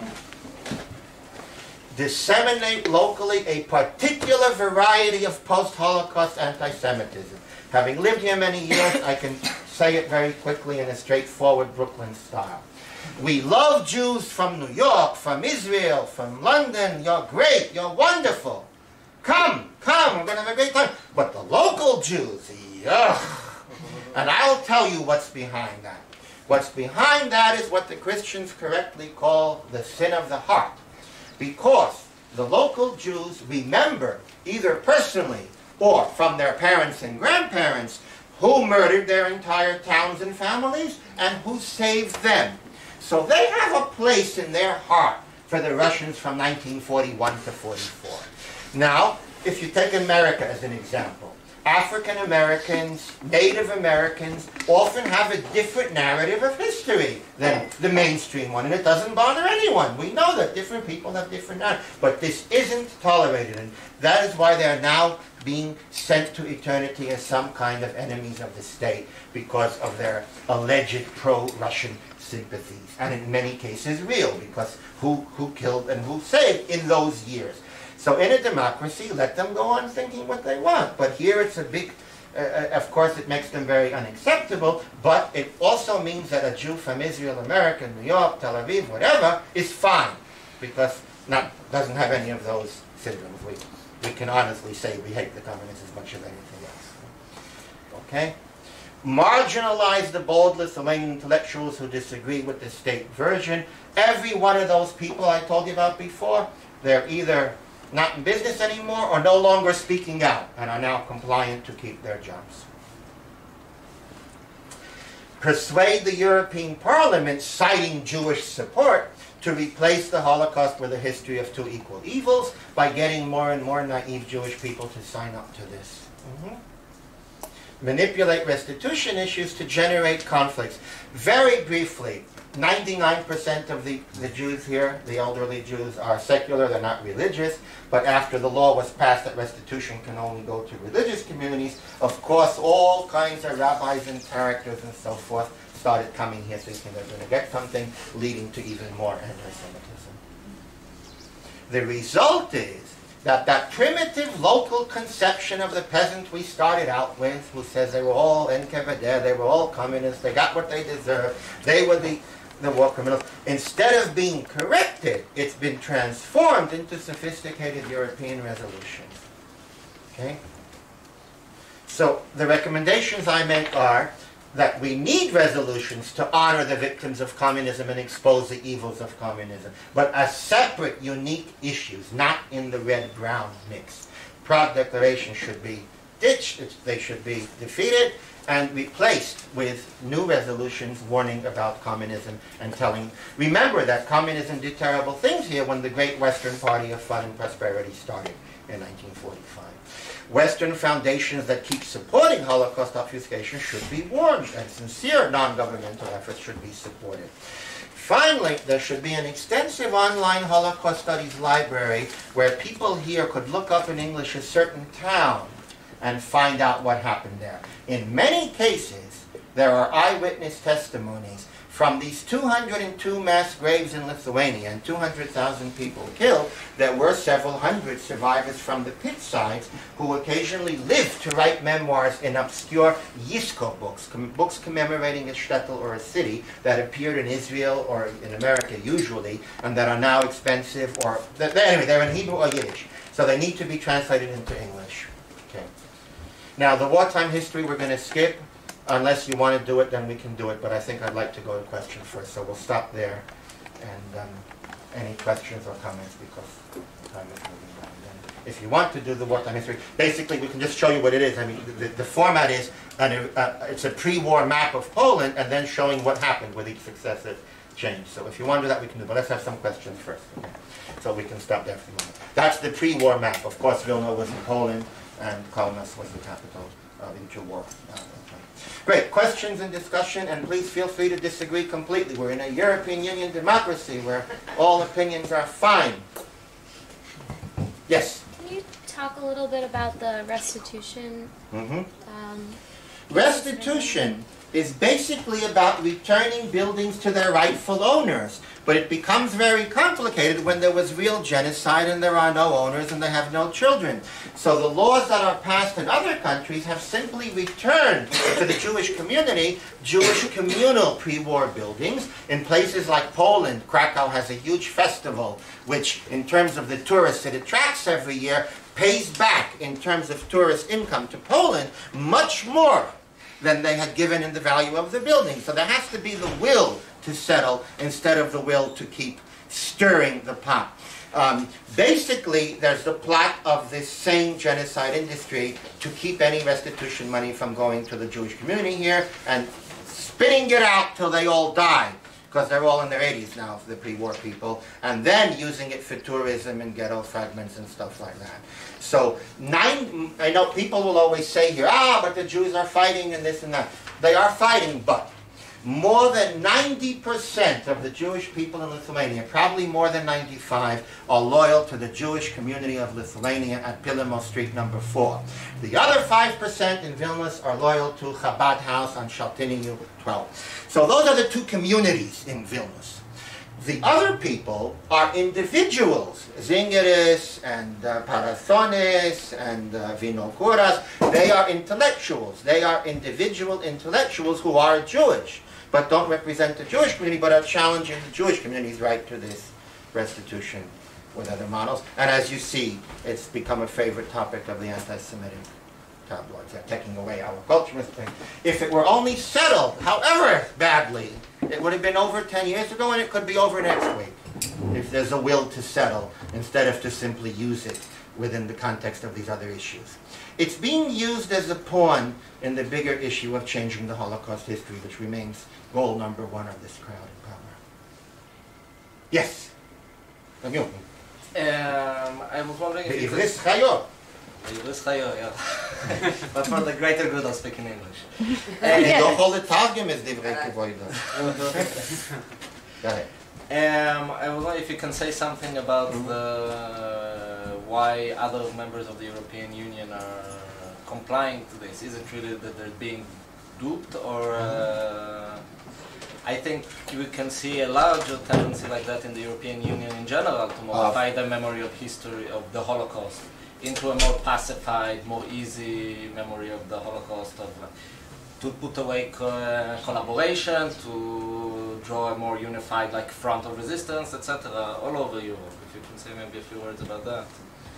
Mm-hmm. Disseminate locally a particular variety of post-Holocaust anti-Semitism. Having lived here many years, I can say it very quickly in a straightforward Brooklyn style. We love Jews from New York, from Israel, from London. You're great. You're wonderful. Come, come. We're going to have a great time. But the local Jews, yuck. And I'll tell you what's behind that. What's behind that is what the Christians correctly call the sin of the heart. Because the local Jews remember, either personally or from their parents and grandparents, who murdered their entire towns and families and who saved them. So they have a place in their heart for the Russians from nineteen forty-one to forty-four. Now, if you take America as an example, African Americans, Native Americans often have a different narrative of history than the mainstream one, and it doesn't bother anyone. We know that different people have different narratives, but this isn't tolerated, and that is why they are now being sent to eternity as some kind of enemies of the state because of their alleged pro-Russian sympathies, and in many cases real, because who, who killed and who saved in those years. So in a democracy, let them go on thinking what they want. But here it's a big, uh, of course it makes them very unacceptable, but it also means that a Jew from Israel, America, New York, Tel Aviv, whatever, is fine, because not doesn't have any of those syndromes. We, we can honestly say we hate the communists as much as anything else. Okay? Marginalize the bold Lithuanian intellectuals who disagree with the state version. Every one of those people I told you about before, they're either not in business anymore or no longer speaking out and are now compliant to keep their jobs. Persuade the European Parliament, citing Jewish support, to replace the Holocaust with a history of two equal evils by getting more and more naive Jewish people to sign up to this. Mm-hmm. Manipulate restitution issues to generate conflicts. Very briefly, ninety-nine percent of the, the Jews here, the elderly Jews, are secular, they're not religious, but after the law was passed that restitution can only go to religious communities, of course all kinds of rabbis and characters and so forth started coming here thinking they're going to get something, leading to even more anti-Semitism. The result is that that primitive local conception of the peasant we started out with, who says they were all N K V D, they were all communists, they got what they deserved, they were the, the war criminals, instead of being corrected, it's been transformed into sophisticated European resolutions. Okay? So the recommendations I make are that we need resolutions to honor the victims of communism and expose the evils of communism, but as separate, unique issues, not in the red-brown mix. Prague Declaration should be ditched, they should be defeated, and replaced with new resolutions warning about communism and telling, remember that communism did terrible things here when the Great Western Party of Fun and Prosperity started in nineteen forty-five. Western foundations that keep supporting Holocaust obfuscation should be warned, and sincere non-governmental efforts should be supported. Finally, there should be an extensive online Holocaust studies library where people here could look up in English a certain town and find out what happened there. In many cases, there are eyewitness testimonies from these two hundred two mass graves in Lithuania and two hundred thousand people killed. There were several hundred survivors from the pit sites who occasionally lived to write memoirs in obscure Yisko books, com books commemorating a shtetl or a city that appeared in Israel or in America usually, and that are now expensive, or, anyway, they're in Hebrew or Yiddish, so they need to be translated into English. Okay. Now, the wartime history we're going to skip. unless you want to do it, then we can do it, but I think I'd like to go to question first, so we'll stop there. And um, any questions or comments, because time is moving on. And if you want to do the wartime history, basically we can just show you what it is. I mean, the, the format is, an, uh, it's a pre-war map of Poland, and then showing what happened with each successive change. So if you want to do that, we can do, but let's have some questions first. Okay? So we can stop there for a moment. That's the pre-war map. Of course, Vilnius was in Poland, and Kaunas was the capital of interwar. Uh, Great. Questions and discussion, and please feel free to disagree completely. We're in a European Union democracy where all opinions are fine. Yes? Can you talk a little bit about the restitution? Mm-hmm. Um, Restitution is basically about returning buildings to their rightful owners. But it becomes very complicated when there was real genocide and there are no owners and they have no children. So the laws that are passed in other countries have simply returned to the Jewish community Jewish communal pre-war buildings. In places like Poland, Krakow has a huge festival, which in terms of the tourists it attracts every year, pays back in terms of tourist income to Poland much more than they had given in the value of the building. So there has to be the will to settle instead of the will to keep stirring the pot. Um, basically, there's the plot of this same genocide industry to keep any restitution money from going to the Jewish community here and spitting it out till they all die, because they're all in their eighties now, the pre-war people, and then using it for tourism and ghetto fragments and stuff like that. So, nine, I know people will always say here, ah, but the Jews are fighting and this and that. They are fighting, but more than ninety percent of the Jewish people in Lithuania, probably more than ninety-five, are loyal to the Jewish community of Lithuania at Pylimo Street number four. The other five percent in Vilnius are loyal to Chabad House on Shaltininu twelve. So those are the two communities in Vilnius. The other people are individuals, Zingeris and uh, Parathones and uh, Vinokuras. They are intellectuals. They are individual intellectuals who are Jewish, but don't represent the Jewish community, but are challenging the Jewish community's right to this restitution with other models. And as you see, it's become a favorite topic of the anti-Semitic tabloids. They're taking away our culture. If it were only settled, however badly, it would have been over ten years ago, and it could be over next week, if there's a will to settle, instead of to simply use it within the context of these other issues. It's being used as a pawn in the bigger issue of changing the Holocaust history, which remains goal number one of this crowd in power. Yes? Um, I was wondering if you could... Ivris Chayo. Ivris Chayo, yeah. But for the greater good, I'll speak in English. Doch all the Targum is Divrei Kevoida. Go ahead. Um, I was wondering if you can say something about the, why other members of the European Union are complying to this. Is it really that they're being duped, or uh, I think we can see a larger tendency like that in the European Union in general to modify the memory of history of the Holocaust into a more pacified, more easy memory of the Holocaust, of, uh, to put away co uh, collaboration, to draw a more unified like front of resistance, et cetera, all over Europe. If you can say maybe a few words about that.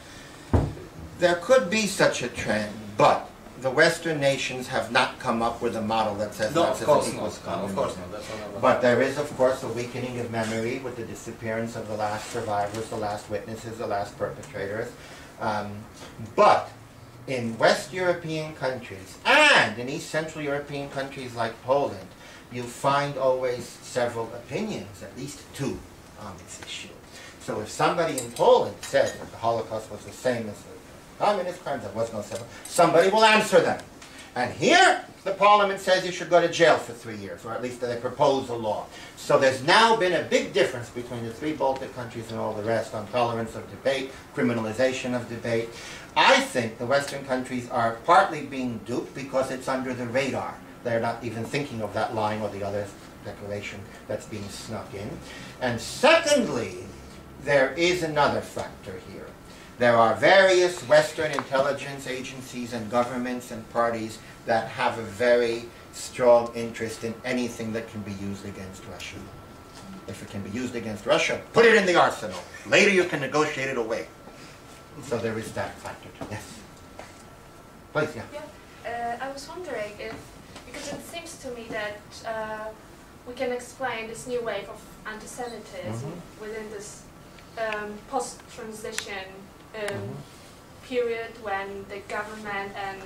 There could be such a trend, but the Western nations have not come up with a model that says no, Nazism of course equals not. No, of course not. That's communism. But there is, of course, a weakening of memory with the disappearance of the last survivors, the last witnesses, the last perpetrators. Um, but in West European countries and in East Central European countries like Poland, you find always several opinions, at least two, on this issue. So if somebody in Poland says that the Holocaust was the same as the communist crimes, there was no separate, somebody will answer them. And here, the parliament says you should go to jail for three years, or at least they propose a law. So there's now been a big difference between the three Baltic countries and all the rest on tolerance of debate, criminalization of debate. I think the Western countries are partly being duped because it's under the radar. They're not even thinking of that line or the other declaration that's being snuck in. And secondly, there is another factor here. There are various Western intelligence agencies and governments and parties that have a very strong interest in anything that can be used against Russia. If it can be used against Russia, put it in the arsenal. Later you can negotiate it away. So there is that factor too. Yes. Please, yeah. Yeah. Uh, I was wondering if because it seems to me that uh, we can explain this new wave of anti-Semitism Mhm. within this um, post-transition um, Mhm. period when the government and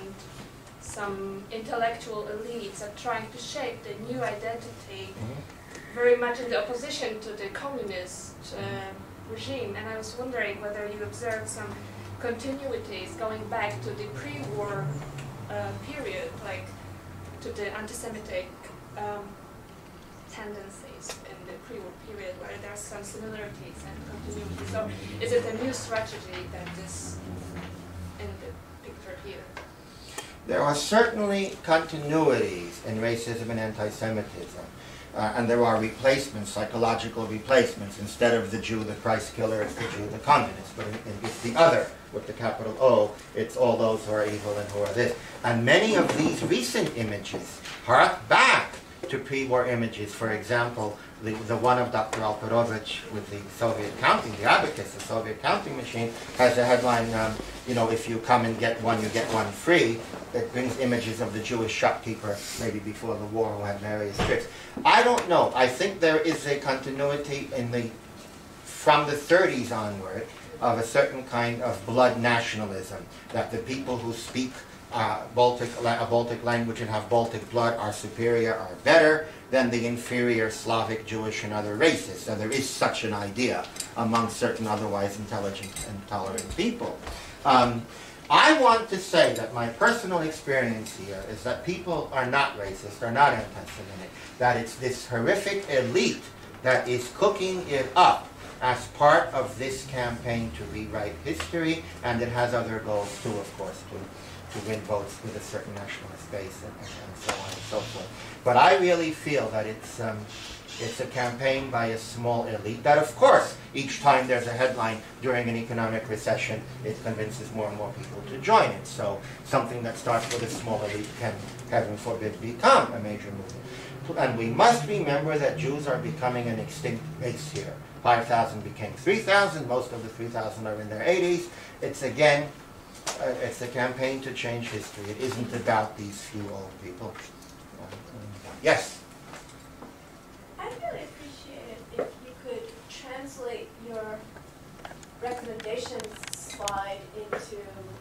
some intellectual elites are trying to shape the new identity Mhm. very much in the opposition to the communist uh, regime. And I was wondering whether you observed some continuities going back to the pre-war uh, period, like to the anti-Semitic um, tendencies in the pre-war period, where there are some similarities and continuities. So is it a new strategy that is in the picture here? There are certainly continuities in racism and anti-Semitism. Uh, and there are replacements, psychological replacements. Instead of the Jew, the Christ killer, it's the Jew, the communist. But it, it's the other, with the capital O. It's all those who are evil and who are this. And many of these recent images hark back to pre-war images. For example, the, the one of Doctor Alperovich with the Soviet counting, the abacus, the Soviet counting machine, has a headline, um, you know, if you come and get one, you get one free. It brings images of the Jewish shopkeeper, maybe before the war, who had various tricks. I don't know. I think there is a continuity in the, from the thirties onward, of a certain kind of blood nationalism, that the people who speak uh, Baltic, a Baltic language and have Baltic blood are superior, are better than the inferior Slavic, Jewish, and other races. So there is such an idea among certain otherwise intelligent and tolerant people. Um, I want to say that my personal experience here is that people are not racist, are not anti-Semitic, that it's this horrific elite that is cooking it up as part of this campaign to rewrite history, and it has other goals too, of course, to, to win votes with a certain nationalist base and, and, and so on and so forth. But I really feel that it's, um, it's a campaign by a small elite that, of course, each time there's a headline during an economic recession, it convinces more and more people to join it. So something that starts with a small elite can, heaven forbid, become a major movement. And we must remember that Jews are becoming an extinct race here. five thousand became three thousand, most of the three thousand are in their eighties. It's again, uh, it's a campaign to change history. It isn't about these few old people. Yes? I'd really appreciate it if you could translate your recommendations slide into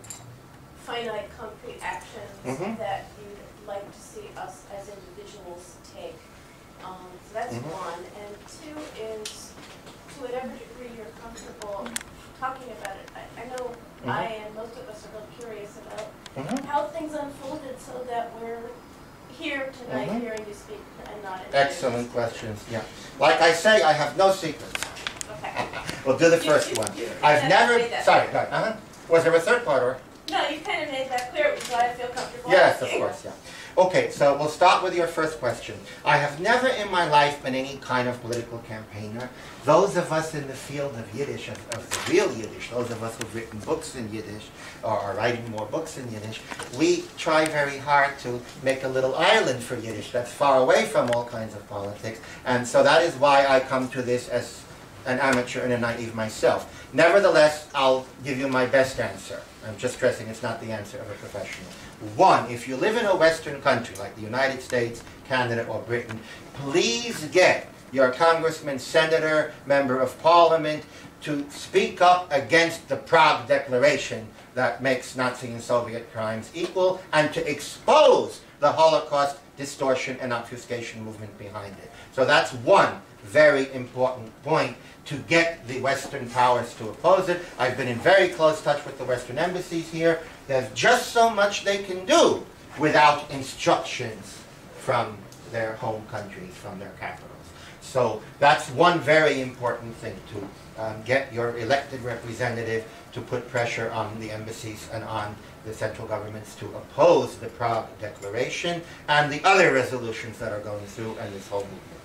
finite, concrete actions Mhm. that you'd like to see us as individuals take. Um, so that's Mhm. one. And two is, to whatever degree you're comfortable talking about it, I, I know Mhm. I and most of us are real curious about Mhm. how things unfolded so that we're here tonight Mhm. hearing you speak and not in Excellent questions, yeah. Like I say, I have no secrets. Okay. We'll do the You- first you- one. you I've kind of never, made that sorry, clear. right, uh-huh. Was there a third part, or? No, you kind of made that clear, which is why I feel comfortable Yes, of asking. course, yeah. Okay, so we'll start with your first question. I have never in my life been any kind of political campaigner. Those of us in the field of Yiddish, of, of the real Yiddish, those of us who've written books in Yiddish, or are writing more books in Yiddish, we try very hard to make a little island for Yiddish that's far away from all kinds of politics. And so that is why I come to this as an amateur and a naive myself. Nevertheless, I'll give you my best answer. I'm just stressing it's not the answer of a professional. One, if you live in a Western country like the United States, Canada, or Britain, please get your congressman, senator, member of parliament to speak up against the Prague Declaration that makes Nazi and Soviet crimes equal, and to expose the Holocaust distortion and obfuscation movement behind it. So that's one very important point, to get the Western powers to oppose it. I've been in very close touch with the Western embassies here. There's just so much they can do without instructions from their home countries, from their capitals. So that's one very important thing, to um, get your elected representative to put pressure on the embassies and on the central governments to oppose the Prague Declaration and the other resolutions that are going through and this whole movement.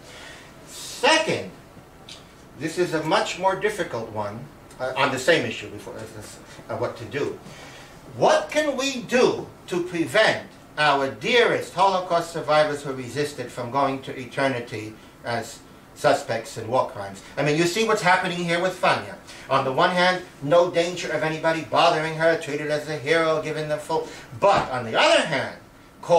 Second, this is a much more difficult one uh, on the same issue before this, uh, what to do. What can we do to prevent our dearest Holocaust survivors who resisted from going to eternity as suspects in war crimes? I mean, you see what's happening here with Fania. On the one hand, no danger of anybody bothering her, treated as a hero, given the full... But on the other hand, called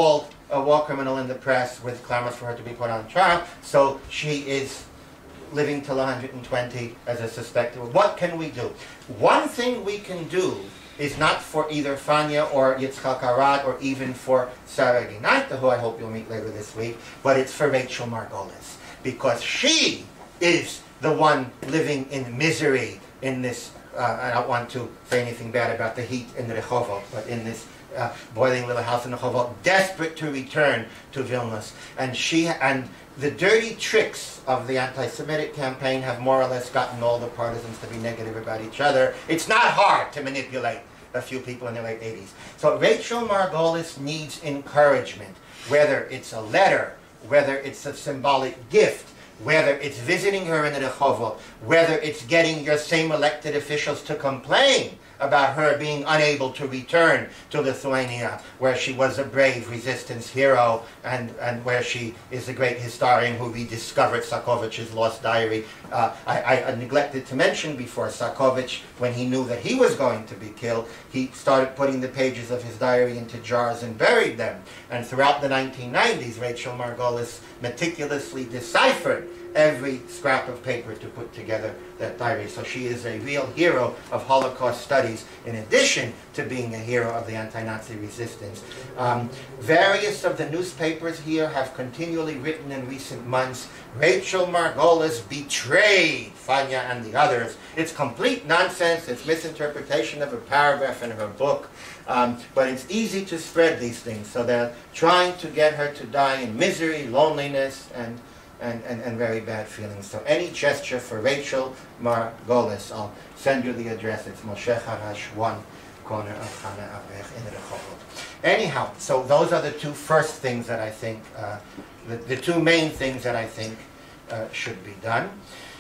a war criminal in the press with clamors for her to be put on trial. So she is living till one hundred twenty as a suspected. What can we do? One thing we can do is not for either Fanya or Yitzchak Arad or even for Sarah Ginaita, who I hope you'll meet later this week, but it's for Rachel Margolis, because she is the one living in misery in this, uh, I don't want to say anything bad about the heat in Rehovot, but in this uh, boiling little house in Rehovot, desperate to return to Vilnius. And she, and the dirty tricks of the anti-Semitic campaign have more or less gotten all the partisans to be negative about each other. It's not hard to manipulate a few people in the late eighties. So Rachel Margolis needs encouragement, whether it's a letter, whether it's a symbolic gift, whether it's visiting her in the Rehovot, whether it's getting your same elected officials to complain about her being unable to return to Lithuania, where she was a brave resistance hero and, and where she is a great historian who rediscovered Sakovich's lost diary. Uh, I, I neglected to mention before, Sakovich, when he knew that he was going to be killed, he started putting the pages of his diary into jars and buried them. And throughout the nineteen nineties, Rachel Margolis meticulously deciphered every scrap of paper to put together that diary. So she is a real hero of Holocaust studies, in addition to being a hero of the anti-Nazi resistance. Um, various of the newspapers here have continually written in recent months, Rachel Margolis betrayed Fanya and the others. It's complete nonsense. It's misinterpretation of a paragraph in her book. Um, but it's easy to spread these things. So they're trying to get her to die in misery, loneliness, and And, and, and very bad feelings. So any gesture for Rachel Margolis, I'll send you the address. It's Moshe Harash, one corner of Chana Avrech in Rehovot. Anyhow, so those are the two first things that I think, uh, the, the two main things that I think uh, should be done.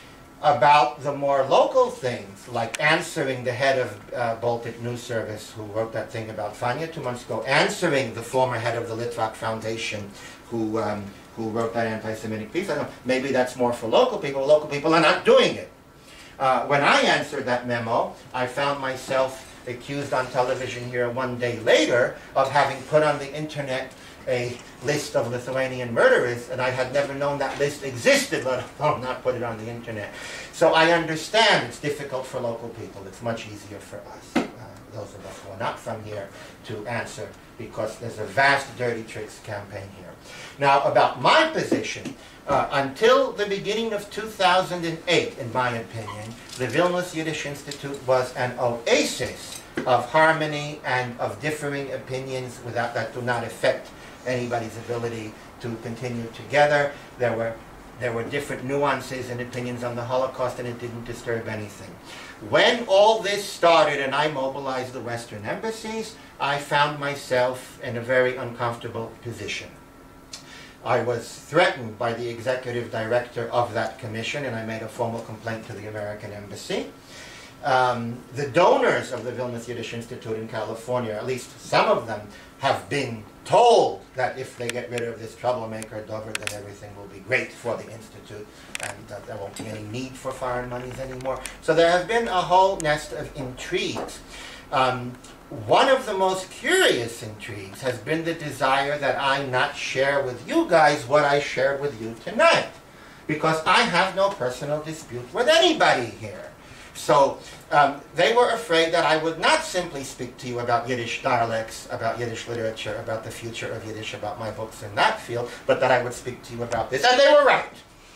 About the more local things, like answering the head of uh, Baltic News Service, who wrote that thing about Fanya two months ago, answering the former head of the Litvak Foundation, who um, who wrote that anti-Semitic piece. I don't know, maybe that's more for local people. Local people are not doing it. Uh, when I answered that memo, I found myself accused on television here one day later of having put on the internet a list of Lithuanian murderers, and I had never known that list existed, let alone not put it on the internet. So I understand it's difficult for local people. It's much easier for us, uh, those of us who are not from here, to answer, because there's a vast dirty tricks campaign here. Now, about my position, uh, until the beginning of two thousand eight, in my opinion, the Vilnius Yiddish Institute was an oasis of harmony and of differing opinions without, that do not affect anybody's ability to continue together. There were, there were different nuances and opinions on the Holocaust, and it didn't disturb anything. When all this started and I mobilized the Western embassies, I found myself in a very uncomfortable position. I was threatened by the executive director of that commission, and I made a formal complaint to the American embassy. Um, the donors of the Vilnius Yiddish Institute in California, at least some of them, have been told that if they get rid of this troublemaker, Dovid, then everything will be great for the Institute, and that there won't be any need for foreign monies anymore. So there have been a whole nest of intrigues. Um, One of the most curious intrigues has been the desire that I not share with you guys what I shared with you tonight, because I have no personal dispute with anybody here. So um, they were afraid that I would not simply speak to you about Yiddish dialects, about Yiddish literature, about the future of Yiddish, about my books in that field, but that I would speak to you about this. And they were right.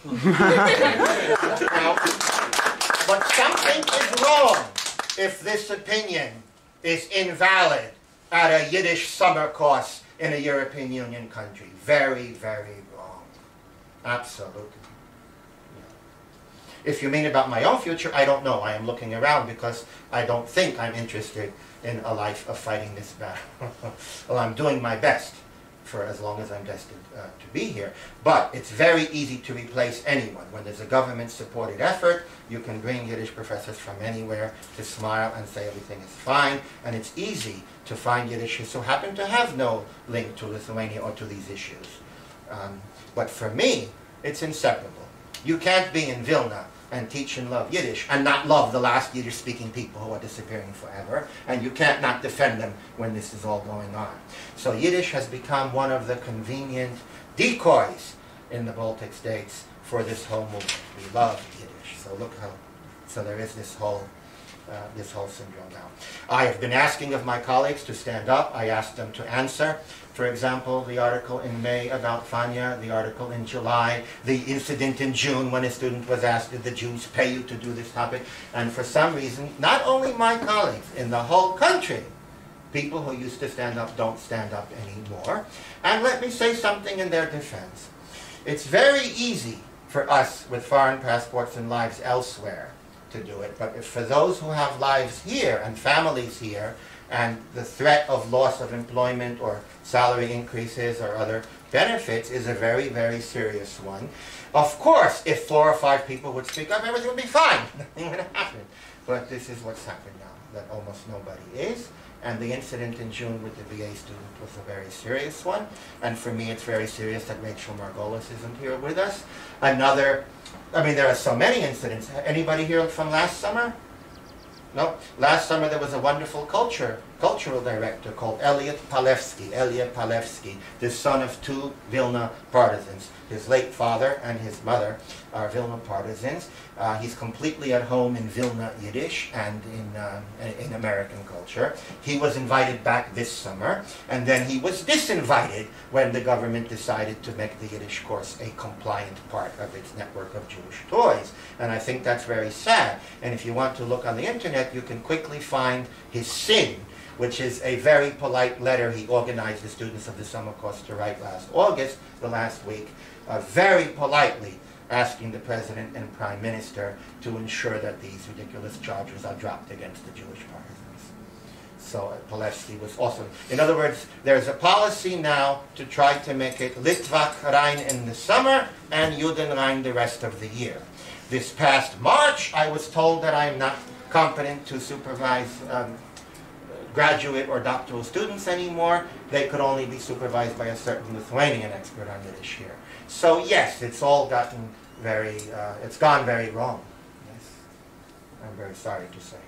Now, but something is wrong if this opinion is invalid at a Yiddish summer course in a European Union country. Very, very wrong. Absolutely. If you mean about my own future, I don't know. I am looking around because I don't think I'm interested in a life of fighting this battle. Well, I'm doing my best for as long as I'm destined uh, to be here. But it's very easy to replace anyone. When there's a government-supported effort, you can bring Yiddish professors from anywhere to smile and say everything is fine. And it's easy to find Yiddishists who happen to have no link to Lithuania or to these issues. Um, but for me, it's inseparable. You can't be in Vilna and teach and love Yiddish and not love the last Yiddish-speaking people who are disappearing forever, and you can't not defend them when this is all going on. So Yiddish has become one of the convenient decoys in the Baltic states for this whole movement. We love Yiddish. So look how, so there is this whole, uh, this whole syndrome now. I have been asking of my colleagues to stand up. I asked them to answer. For example, the article in May about Fania, the article in July, the incident in June when a student was asked, did the Jews pay you to do this topic? And for some reason, not only my colleagues, in the whole country, people who used to stand up don't stand up anymore. And let me say something in their defense. It's very easy for us with foreign passports and lives elsewhere to do it, but if for those who have lives here and families here, and the threat of loss of employment or salary increases or other benefits is a very, very serious one. Of course, if four or five people would speak up, everything would be fine. Nothing would happen. But this is what's happened now, that almost nobody is. And the incident in June with the V A student was a very serious one. And for me, it's very serious that Rachel Margolis isn't here with us. Another, I mean, there are so many incidents. Anybody here from last summer? No. Last summer there was a wonderful culture, cultural director called Elliot Palevsky, Elliot Palevsky, the son of two Vilna partisans. His late father and his mother are Vilna partisans. Uh, he's completely at home in Vilna Yiddish and in, uh, in American culture. He was invited back this summer, and then he was disinvited when the government decided to make the Yiddish course a compliant part of its network of Jewish toys. And I think that's very sad. And if you want to look on the internet, you can quickly find his sin, which is a very polite letter he organized the students of the summer course to write last August, the last week, uh, very politely asking the President and Prime Minister to ensure that these ridiculous charges are dropped against the Jewish partisans. So uh, Palevsky was also, in other words, there's a policy now to try to make it Litvak Rhein in the summer and Juden Rhein the rest of the year. This past March, I was told that I'm not competent to supervise um, graduate or doctoral students anymore. They could only be supervised by a certain Lithuanian expert on Yiddish here. So yes, it's all gotten very, uh, it's gone very wrong. Yes, I'm very sorry to say.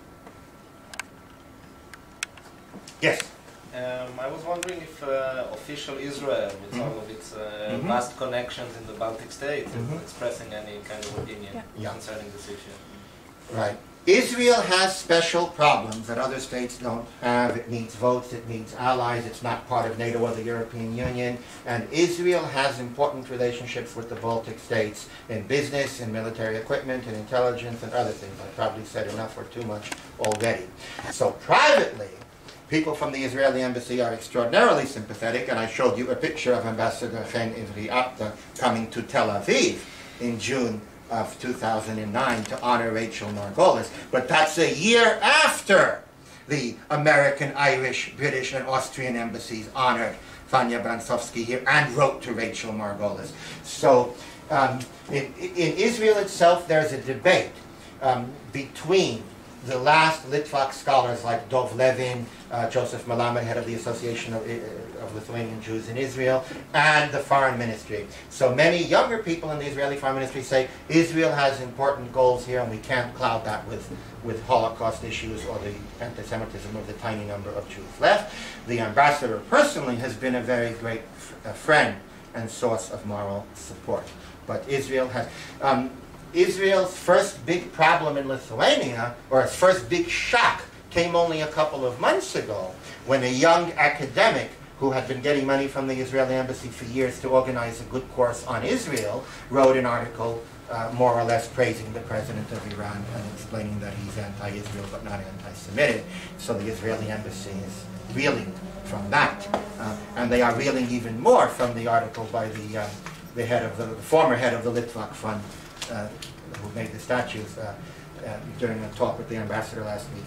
Yes? Um, I was wondering if uh, official Israel, with Mm-hmm. all of its uh, Mm-hmm. vast connections in the Baltic states, Mm-hmm. is expressing any kind of opinion Yeah. Yeah. concerning this issue. Right. Israel has special problems that other states don't have. It needs votes, it needs allies, it's not part of NATO or the European Union. And Israel has important relationships with the Baltic states in business, in military equipment, in intelligence, and other things. I probably said enough or too much already. So privately, people from the Israeli embassy are extraordinarily sympathetic, and I showed you a picture of Ambassador Chen Ivri Apta coming to Tel Aviv in June of two thousand nine to honor Rachel Margolis. But that's a year after the American, Irish, British, and Austrian embassies honored Fania Bransovsky here and wrote to Rachel Margolis. So um, in, in Israel itself, there's a debate um, between the last Litvak scholars like Dov Levin, uh, Joseph Melamed, head of the Association of, uh, of Lithuanian Jews in Israel, and the Foreign Ministry. So many younger people in the Israeli Foreign Ministry say Israel has important goals here and we can't cloud that with, with Holocaust issues or the anti-Semitism of the tiny number of Jews left. The ambassador personally has been a very great f uh, friend and source of moral support. But Israel has... Um, Israel's first big problem in Lithuania, or its first big shock, came only a couple of months ago when a young academic who had been getting money from the Israeli embassy for years to organize a good course on Israel wrote an article uh, more or less praising the president of Iran and explaining that he's anti-Israel but not anti-Semitic. So the Israeli embassy is reeling from that. Uh, and they are reeling even more from the article by the, uh, the head of the, the former head of the Litvak Fund, Uh, who made the statues uh, uh, during a talk with the ambassador last week.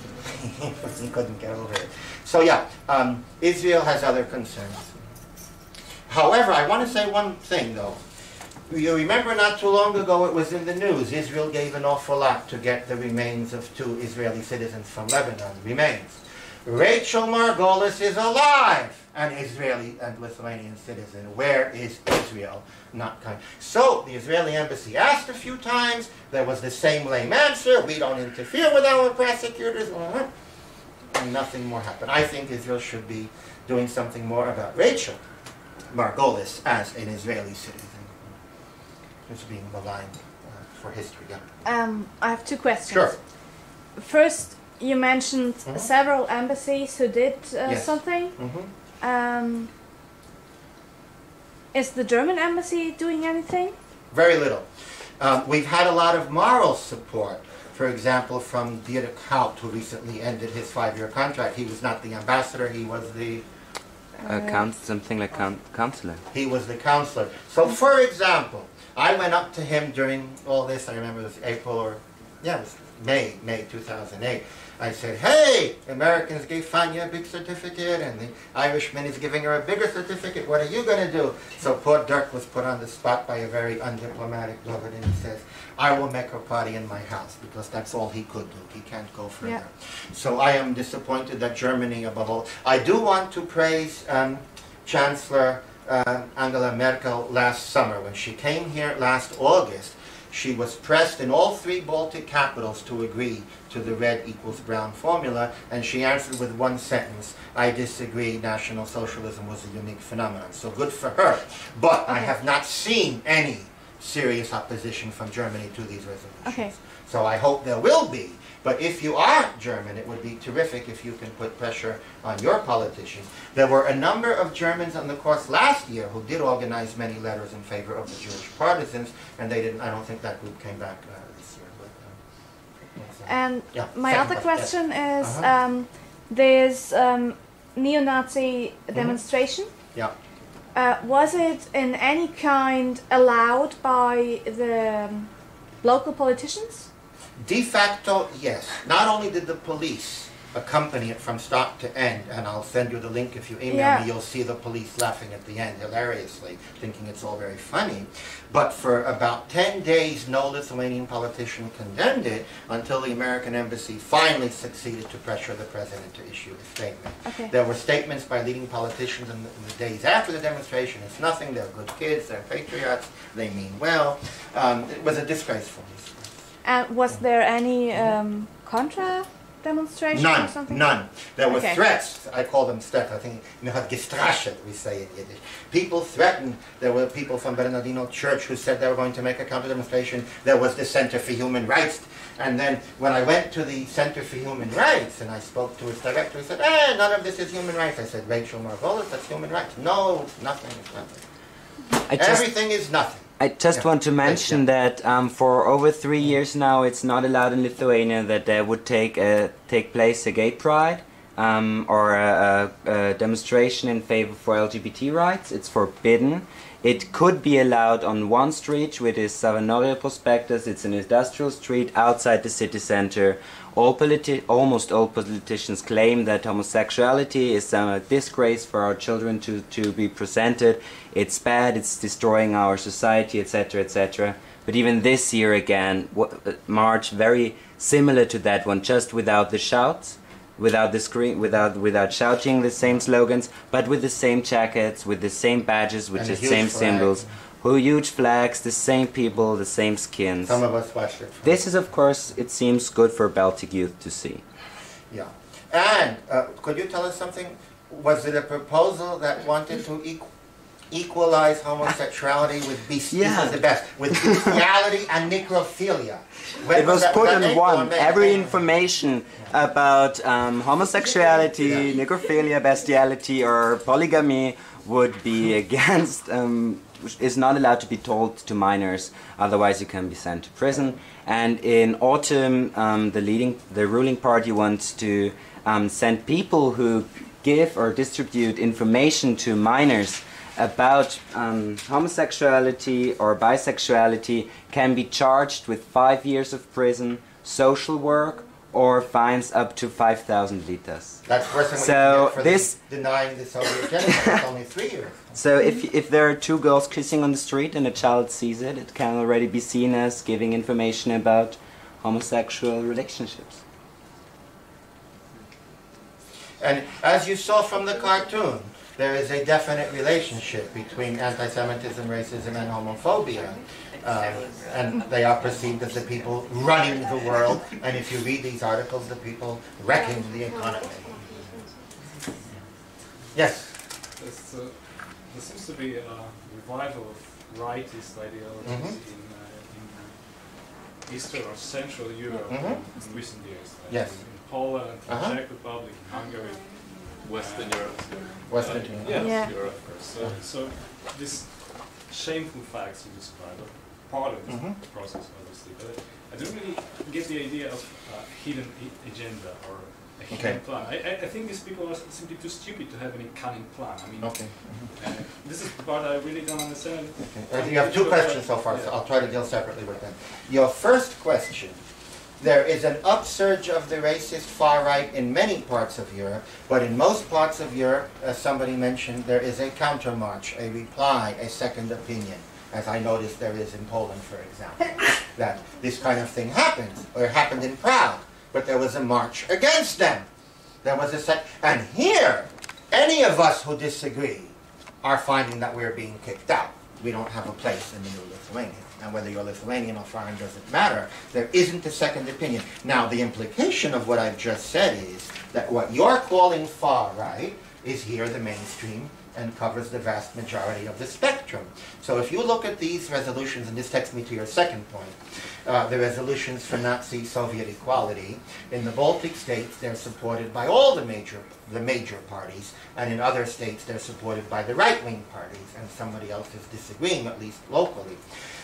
He couldn't get over it. So yeah, um, Israel has other concerns. However, I want to say one thing though. You remember not too long ago it was in the news. Israel gave an awful lot to get the remains of two Israeli citizens from Lebanon, remains. Rachel Margolis is alive, an Israeli and Lithuanian citizen. Where is Israel? Not kind. So the Israeli embassy asked a few times. There was the same lame answer. We don't interfere with our prosecutors. And nothing more happened. I think Israel should be doing something more about Rachel Margolis as an Israeli citizen. Who's being maligned uh, for history. Yeah. Um, I have two questions. Sure. First, you mentioned Mhm. several embassies who did uh, Yes. something. Mm-hmm. Um, is the German embassy doing anything? Very little. Um, we've had a lot of moral support. For example, from Dovid Katz, who recently ended his five-year contract. He was not the ambassador, he was the Uh, count, something like count, counselor. he was the counselor. So, for example, I went up to him during all this. I remember it was April or yeah, it was May, May two thousand eight. I said, "Hey, Americans gave Fania a big certificate, and the Irishman is giving her a bigger certificate. What are you going to do?" So poor Dirk was put on the spot by a very undiplomatic Dovid, and he says, "I will make a party in my house," because that's all he could do. He can't go further. Yeah. So I am disappointed that Germany, above all, I do want to praise um, Chancellor uh, Angela Merkel last summer. When she came here last August, she was pressed in all three Baltic capitals to agree to the red equals brown formula, and she answered with one sentence, "I disagree, National Socialism was a unique phenomenon." So good for her. But I have not seen any serious opposition from Germany to these resolutions. Okay. So I hope there will be. But if you are German, it would be terrific if you can put pressure on your politicians. There were a number of Germans on the course last year who did organize many letters in favor of the Jewish partisans, and they didn't. I don't think that group came back uh, this year. But, uh, yes, uh, And yeah, my second other question, question is, Uh-huh. um, there's um, neo-Nazi demonstration. Yeah. Uh, was it in any kind allowed by the um, local politicians? De facto, yes. Not only did the police accompany it from start to end, and I'll send you the link if you email Yeah. me, you'll see the police laughing at the end hilariously, thinking it's all very funny. But for about ten days, no Lithuanian politician condemned it until the American embassy finally succeeded to pressure the president to issue a statement. Okay. There were statements by leading politicians in the, in the days after the demonstration. It's nothing, they're good kids, they're patriots, they mean well. Um, it was a disgraceful And was there any um, contra demonstration or None, something? none. There were Okay. threats. I call them threats. I think you know, gestrashet, we say in Yiddish. People threatened. There were people from Bernardino Church who said they were going to make a counter demonstration. There was the Center for Human Rights. And then when I went to the Center for Human Rights and I spoke to its director, he said, eh, none of this is human rights. I said, Rachel Margolis, that's human rights. No, nothing is nothing. I just, Everything is nothing. I just Yeah. want to mention Yeah. that um, for over three years now, it's not allowed in Lithuania that there would take a, take place a gay pride um, or a, a, a demonstration in favor for L G B T rights. It's forbidden. It could be allowed on one street, which is Savanoria Prospectus. It's an industrial street outside the city center. All politi almost all politicians claim that homosexuality is a disgrace for our children to, to be presented. It's bad, it's destroying our society, et cetera, et cetera. But even this year again, March very similar to that one, just without the shouts, without the screen, without without shouting the same slogans, but with the same jackets, with the same badges, with And the a huge same flag. symbols, who huge flags, the same people, the same skins. Some of us watched it. From This is, of course, it seems good for Baltic youth to see. Yeah. And uh, could you tell us something? Was it a proposal that wanted to equal equalize homosexuality with beast Yeah. this is the best with bestiality and necrophilia? When It was that- put that in April or one. May? Every information about um, homosexuality, Yeah. necrophilia, bestiality, or polygamy would be against, um, is not allowed to be told to minors. Otherwise, you can be sent to prison. And in autumn, um, the leading, the ruling party wants to um, send people who give or distribute information to minors about um, homosexuality or bisexuality can be charged with five years of prison, social work, or fines up to five thousand litas. That's worse than what So you get for this- the denying the Soviet genocide. It's only three years. So if, if there are two girls kissing on the street and a child sees it, it can already be seen as giving information about homosexual relationships. And as you saw from the cartoon, there is a definite relationship between anti-Semitism, racism, and homophobia. Uh, and they are perceived as the people running the world. And if you read these articles, the people wrecking the economy. Yes? There's, uh, there seems to be a revival of rightist ideologies Mm-hmm. in, uh, in uh, Eastern or Central Europe Mm-hmm. in, in recent years. Like Yes. In, in Poland, Uh-huh. Czech Republic, Hungary. Western Europe. Western Uh, Europe. yes, Yeah. Europe, of course. So, so this shameful facts you described are part of this Mhm. process, obviously. But I don't really get the idea of uh, hidden I- agenda or a hidden Okay. plan. I, I, I think these people are simply too stupid to have any cunning plan. I mean, Okay. uh, this is the part I really don't understand. Okay. Uh, You have two questions so far, so I'll try to deal separately with them. Your first question, there is an upsurge of the racist far right in many parts of Europe, but in most parts of Europe, as somebody mentioned, there is a countermarch, a reply, a second opinion, as I noticed there is in Poland, for example, that this kind of thing happens, or it happened in Prague, but there was a march against them. There was a sec- and here, any of us who disagree are finding that we're being kicked out. We don't have a place in the new Lithuania. And whether you're Lithuanian or foreign doesn't matter. There isn't a second opinion. Now, the implication of what I've just said is that what you're calling far right is here the mainstream and covers the vast majority of the spectrum. So if you look at these resolutions, and this takes me to your second point, uh, the resolutions for Nazi-Soviet equality, in the Baltic states they're supported by all the major, the major parties, and in other states they're supported by the right-wing parties, and somebody else is disagreeing, at least locally.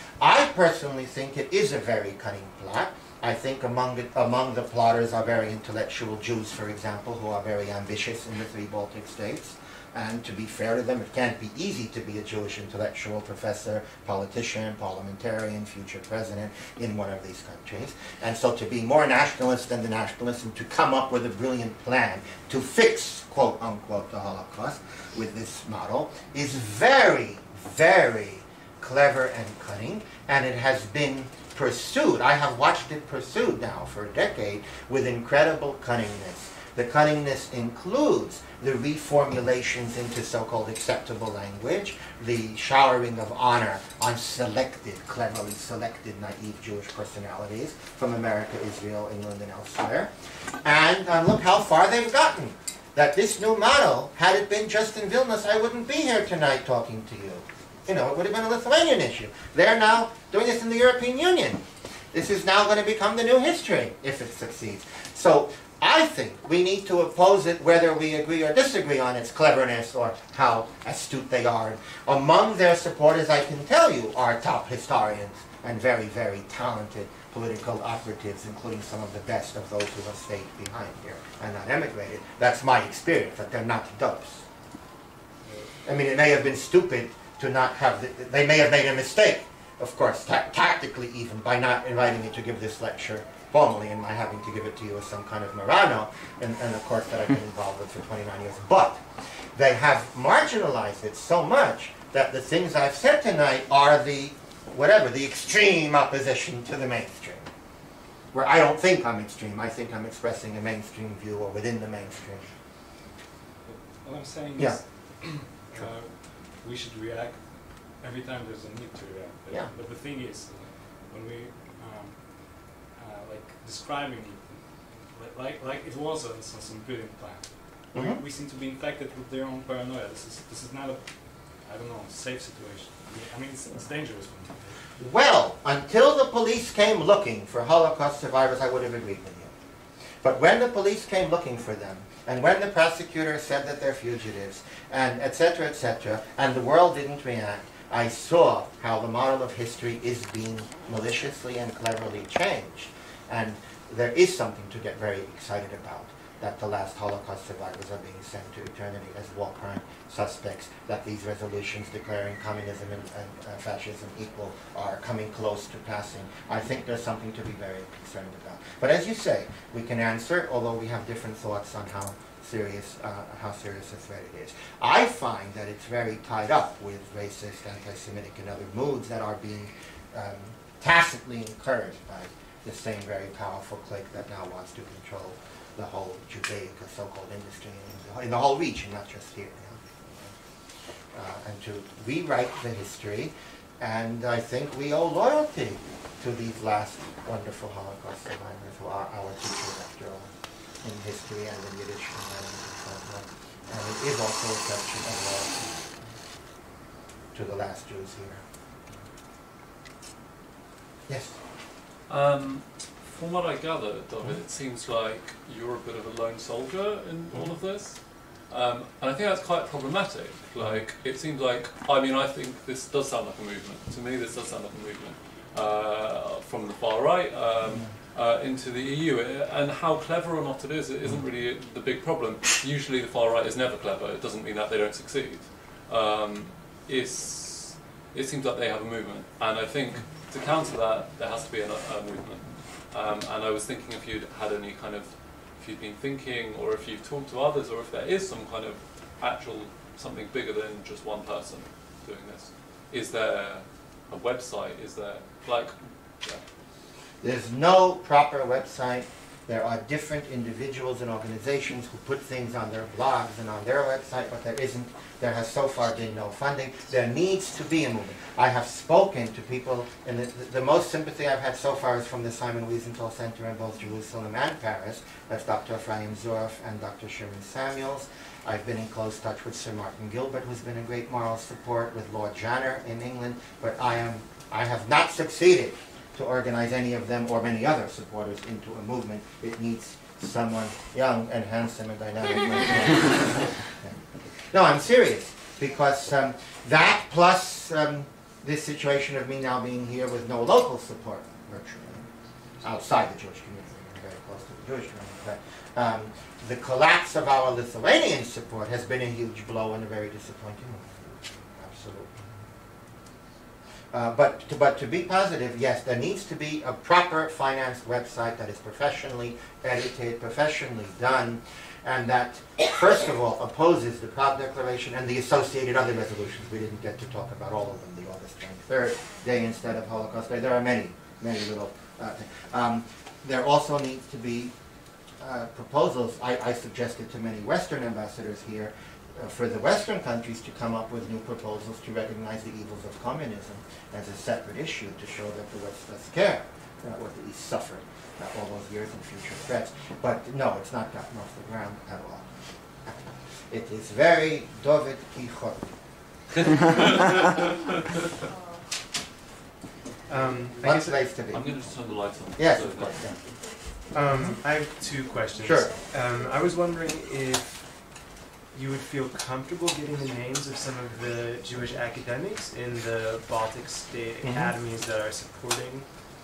I personally think it is a very cunning plot. I think among the, among the plotters are very intellectual Jews, for example, who are very ambitious in the three Baltic states. And to be fair to them, it can't be easy to be a Jewish intellectual, professor, politician, parliamentarian, future president in one of these countries. And so to be more nationalist than the nationalists and to come up with a brilliant plan to fix, quote unquote, the Holocaust with this model is very, very clever and cunning, and it has been pursued. I have watched it pursued now for a decade with incredible cunningness. The cunningness includes the reformulations into so-called acceptable language, the showering of honor on selected, cleverly selected, naive Jewish personalities from America, Israel, England, and elsewhere. And uh, look how far they've gotten. That this new model, had it been just in Vilnius, I wouldn't be here tonight talking to you. You know, it would have been a Lithuanian issue. They're now doing this in the European Union. This is now going to become the new history, if it succeeds. So I think we need to oppose it whether we agree or disagree on its cleverness or how astute they are. Among their supporters, I can tell you, are top historians and very, very talented political operatives, including some of the best of those who have stayed behind here and not emigrated. That's my experience, that they're not dopes. I mean, it may have been stupid to not have, the, they may have made a mistake, of course, ta tactically even, by not inviting me to give this lecture formally and my having to give it to you as some kind of Murano, and, and of course that I've been involved with for twenty-nine years. But they have marginalized it so much that the things I've said tonight are the, whatever, the extreme opposition to the mainstream. Where I don't think I'm extreme, I think I'm expressing a mainstream view or within the mainstream. What I'm saying Yeah. is uh, we should react every time there's a need to react. But, Yeah. but the thing is, uh, when we um, uh, like describing it, like like it was a, some, some brilliant plan. Mm-hmm. we, we seem to be infected with their own paranoia. This is this is not a, I don't know, safe situation. I mean, it's, it's dangerous. Well, until the police came looking for Holocaust survivors, I would have agreed with you. But when the police came looking for them, and when the prosecutor said that they're fugitives, and et cetera, et cetera, and the world didn't react, I saw how the model of history is being maliciously and cleverly changed. And there is something to get very excited about, that the last Holocaust survivors are being sent to eternity as war crime suspects, that these resolutions declaring communism and, and uh, fascism equal are coming close to passing. I think there's something to be very concerned about. But as you say, we can answer, although we have different thoughts on how serious, uh, how serious a threat it is. I find that it's very tied up with racist, anti-Semitic, and other moods that are being um, tacitly encouraged by the same very powerful clique that now wants to control the whole Judaica so-called industry in the, in the whole region, not just here. You know? uh, and to rewrite the history, and I think we owe loyalty to these last wonderful Holocaust survivors who are our teachers, after all, in history and in Yiddish and language and so on. And it is also a question of loyalty to the last Jews here. Yes? Um, from what I gather, Dovid, it seems like you're a bit of a lone soldier in all of this. Um, and I think that's quite problematic. Like, it seems like, I mean, I think this does sound like a movement. To me, this does sound like a movement. Uh, from the far right um, uh, into the E U, and how clever or not it is, it isn't really the big problem. Usually the far right is never clever. It doesn't mean that they don't succeed. Um, it's, it seems like they have a movement, and I think to counter that, there has to be a, a movement. Um, and I was thinking if you'd had any kind of, if you've been thinking, or if you've talked to others, or if there is some kind of actual, something bigger than just one person doing this. Is there a website? Is there, like, yeah. There's no proper website. There are different individuals and organizations who put things on their blogs and on their website, but there isn't, there has so far been no funding. There needs to be a movement. I have spoken to people, and the, the, the most sympathy I've had so far is from the Simon Wiesenthal Center in both Jerusalem and Paris. That's Doctor Ephraim Zorf and Doctor Sherman Samuels. I've been in close touch with Sir Martin Gilbert, who's been a great moral support, with Lord Janner in England, but I am I have not succeeded to organize any of them or many other supporters into a movement. It needs someone young and handsome and dynamic. No, I'm serious, because um, that plus um, this situation of me now being here with no local support, virtually, outside the Jewish community, I'm very close to the Jewish community, but um, the collapse of our Lithuanian support has been a huge blow and a very disappointing move. Absolutely. Uh, but, to, but to be positive, yes, there needs to be a proper financed website that is professionally edited, professionally done, and that, first of all, opposes the Prague Declaration and the associated other resolutions. We didn't get to talk about all of them, the August twenty-third day instead of Holocaust Day. There are many, many little uh, things. Um, there also needs to be uh, proposals, I, I suggested to many Western ambassadors here, Uh, for the Western countries to come up with new proposals to recognize the evils of communism as a separate issue, to show that the West does care uh, what the East suffered uh, all those years and future threats. But no, it's not gotten off the ground at all. It is very Dovid Katz. um, One place to be. I'm going to just turn the lights on. Yes, so of course. Yeah. Um, I have two questions. Sure. Um, I was wondering if you would feel comfortable getting the names of some of the Jewish academics in the Baltic state Mm-hmm. academies that are supporting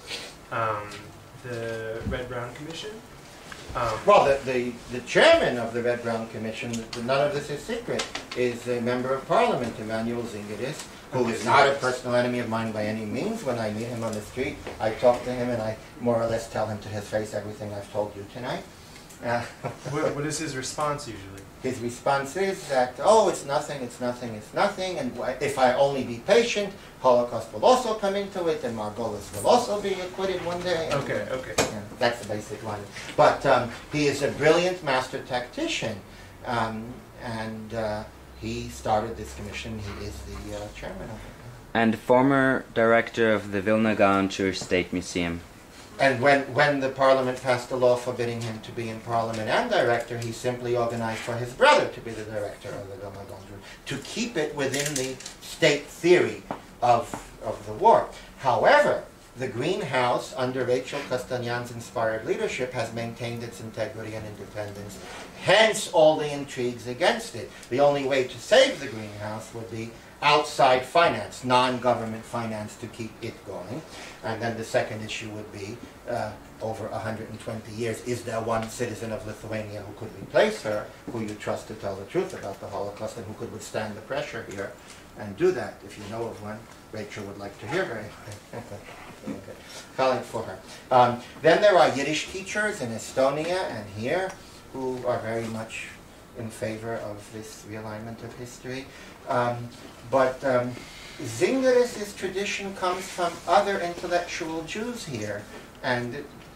um, the Red-Brown Commission. Um, Well, the, the, the chairman of the Red-Brown Commission, the, none of this is secret, is a member of Parliament, Emmanuel Zingeris, who is not a personal enemy of mine by any means. When I meet him on the street, I talk to him and I more or less tell him to his face everything I've told you tonight. Uh, what, what is his response usually? His response is that, oh, it's nothing, it's nothing, it's nothing, and if I only be patient, Holocaust will also come into it, and Margolis will also be acquitted one day. Okay, okay. Yeah, that's the basic line. But um, he is a brilliant master tactician, um, and uh, he started this commission. He is the uh, chairman of it. And former director of the Vilna Gaon Jewish State Museum. And when, when the parliament passed a law forbidding him to be in parliament and director, he simply organized for his brother to be the director of the Vilna Gaon, to keep it within the state theory of, of the war. However, the Greenhouse, under Rachel Castanyan's inspired leadership, has maintained its integrity and independence. Hence all the intrigues against it. The only way to save the Greenhouse would be outside finance, non-government finance, to keep it going. And then the second issue would be, uh, over one hundred twenty years, is there one citizen of Lithuania who could replace her, who you trust to tell the truth about the Holocaust, and who could withstand the pressure here and do that? If you know of one, Rachel would like to hear very okay. Calling for her. Um, then there are Yiddish teachers in Estonia and here who are very much in favor of this realignment of history. Um, but um, Zingeris's tradition comes from other intellectual Jews here, and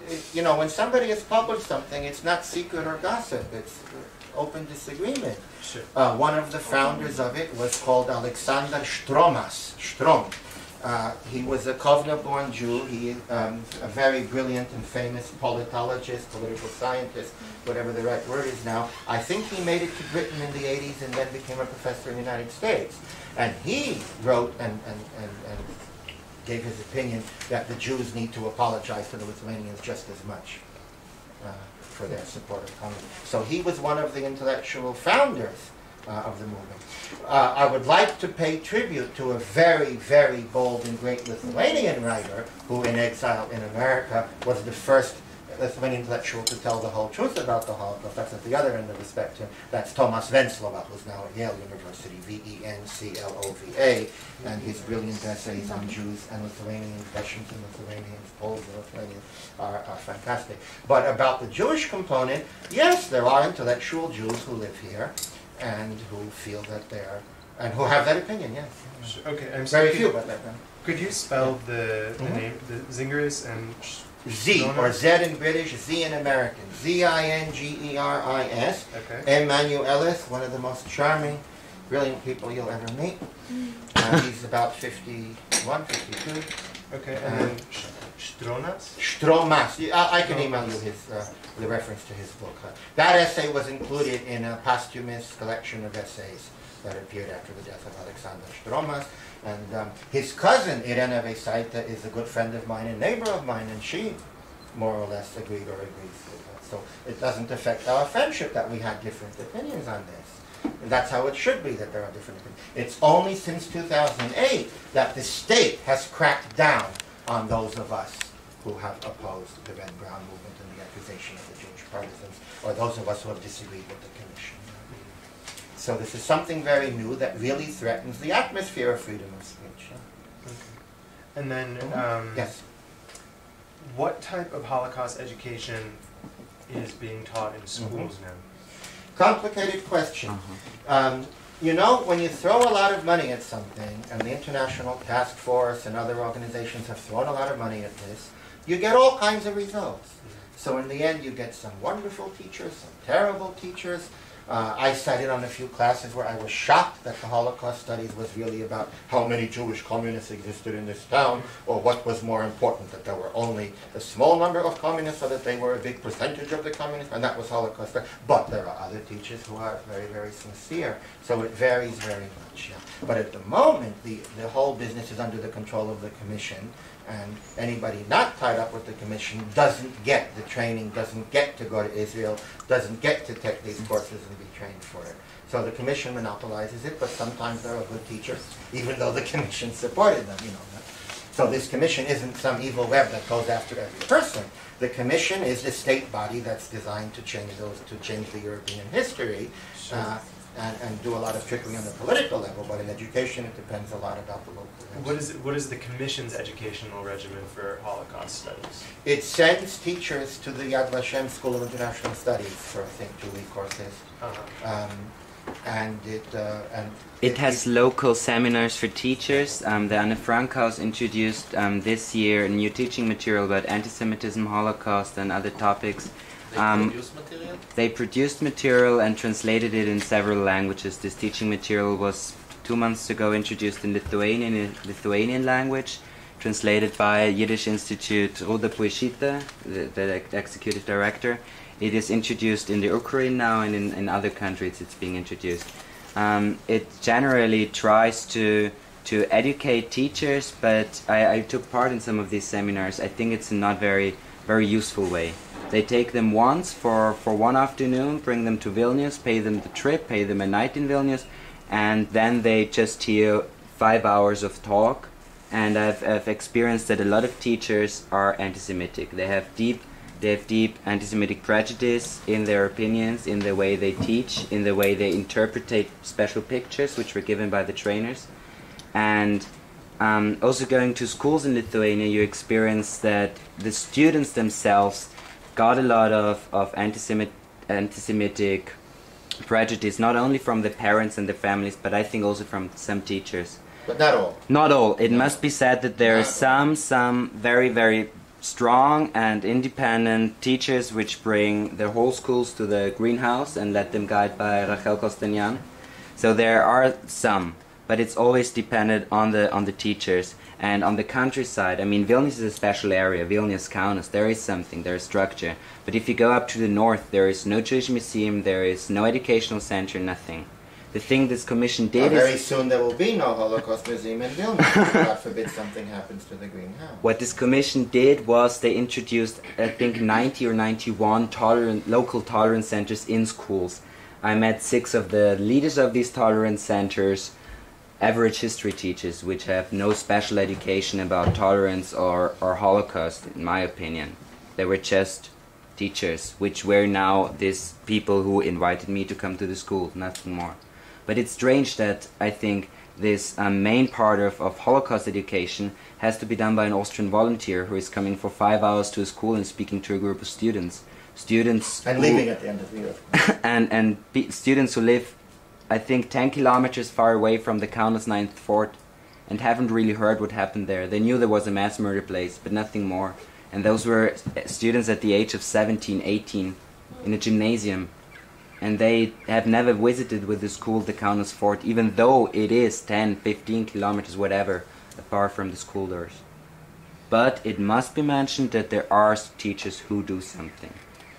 you know, when somebody has published something, it's not secret or gossip. It's open disagreement. Sure. Uh, one of the founders of it was called Alexander Stromas. Strom. Uh, he was a Kovna-born Jew. He um, a very brilliant and famous politologist, political scientist, whatever the right word is now. I think he made it to Britain in the eighties and then became a professor in the United States. And he wrote and, and, and, and gave his opinion that the Jews need to apologize to the Lithuanians just as much uh, for their support of communism. So he was one of the intellectual founders uh, of the movement. Uh, I would like to pay tribute to a very, very bold and great Lithuanian writer who, in exile in America, was the first Lithuanian intellectual to tell the whole truth about the Holocaust. That's at the other end of the spectrum. That's Tomas Venclova, who's now at Yale University, V E N C L O V A, and his brilliant essays on Jews and Lithuanians, Russians and Lithuanians, Poles and Lithuanians are, are fantastic. But about the Jewish component, yes, there are intellectual Jews who live here and who feel that they're, and who have that opinion, yes. Sure. Okay, I'm Very sorry. few, Could, but that them. could you spell the, the Mhm. name, the Zingeris and Z, or Z in British, Z in American. Z I N G E R I S. Okay. Emmanuelis, one of the most charming, brilliant people you'll ever meet. Uh, he's about fifty-one, fifty-two. Okay, Uh, and then Stronas? Stromas. Yeah, I, I can email you his, uh, the reference to his book. Uh, that essay was included in a posthumous collection of essays that appeared after the death of Alexander Stromas. And um, his cousin, Irena Vesaita, is a good friend of mine and neighbor of mine, and she more or less agreed or agrees with that. So it doesn't affect our friendship that we had different opinions on this. And that's how it should be, that there are different opinions. It's only since two thousand eight that the state has cracked down on those of us who have opposed the Red Brown movement and the accusation of the Jewish partisans, or those of us who have disagreed with the commission. So this is something very new that really threatens the atmosphere of freedom of speech. Okay. And then, um, Yes. what type of Holocaust education is being taught in schools now? Complicated question. Um, you know, when you throw a lot of money at something, and the International Task Force and other organizations have thrown a lot of money at this, you get all kinds of results. So in the end, you get some wonderful teachers, some terrible teachers. Uh, I sat in on a few classes where I was shocked that the Holocaust studies was really about how many Jewish communists existed in this town, or what was more important, that there were only a small number of communists, or that they were a big percentage of the communists, and that was Holocaust. But there are other teachers who are very, very sincere, so it varies very much. Yeah. But at the moment, the, the whole business is under the control of the Commission, and anybody not tied up with the Commission doesn't get the training, doesn't get to go to Israel, doesn't get to take these courses and be trained for it. So the Commission monopolizes it, but sometimes there are good teachers, even though the Commission supported them, you know. So this Commission isn't some evil web that goes after every person. The Commission is the state body that's designed to change those, to change the European history. Uh, And, and do a lot of trickery on the political level, but in education it depends a lot about the local level. What is, what is the Commission's educational regimen for Holocaust studies? It sends teachers to the Yad Vashem School of International Studies for, I think, two-week courses. Uh-huh. Um, and it... Uh, and It has local seminars for teachers. Um, the Anne Frank House introduced um, this year a new teaching material about anti-Semitism, Holocaust, and other topics. They Um, produce material? They produced material and translated it in several languages. This teaching material was two months ago introduced in Lithuanian, in Lithuanian language, translated by Yiddish Institute Ruda Puishita, the, the executive director. It is introduced in the Ukraine now, and in, in other countries it's being introduced. Um, it generally tries to to educate teachers, but I, I took part in some of these seminars. I think it's a not very very useful way. They take them once for, for one afternoon, bring them to Vilnius, pay them the trip, pay them a night in Vilnius, and then they just hear five hours of talk. And I've, I've experienced that a lot of teachers are anti-Semitic. They have deep, they have deep anti-Semitic prejudice in their opinions, in the way they teach, in the way they interpret special pictures, which were given by the trainers. And um, also going to schools in Lithuania, you experience that the students themselves got a lot of, of anti-Semit, anti-Semitic prejudice, not only from the parents and the families, but I think also from some teachers. But not all. Not all. It must be said that there are some, some very, very strong and independent teachers which bring their whole schools to the greenhouse and let them guide by Rachel Kostanyan. So there are some, but it's always dependent on the on the teachers. And on the countryside, I mean, Vilnius is a special area, Vilnius Kaunas, there is something, there is structure. But if you go up to the north, there is no Jewish museum, there is no educational center, nothing. The thing this commission did well, very is... soon there will be no Holocaust museum in Vilnius. God forbid something happens to the greenhouse. What this commission did was they introduced, I think, ninety or ninety-one tolerant, local tolerance centers in schools. I met six of the leaders of these tolerance centers, average history teachers, which have no special education about tolerance or, or Holocaust, in my opinion. They were just teachers, which were now these people who invited me to come to the school, nothing more. But it's strange that I think this um, main part of, of Holocaust education has to be done by an Austrian volunteer who is coming for five hours to a school and speaking to a group of students. Students and who, leaving at the end of the year. and and be, students who live, I think, ten kilometers far away from the Kaunas ninth Fort and haven't really heard what happened there. They knew there was a mass murder place, but nothing more. And those were students at the age of seventeen, eighteen in a gymnasium. And they have never visited with the school the Kaunas Fort, even though it is ten, fifteen kilometers, whatever, apart from the school doors. But it must be mentioned that there are teachers who do something.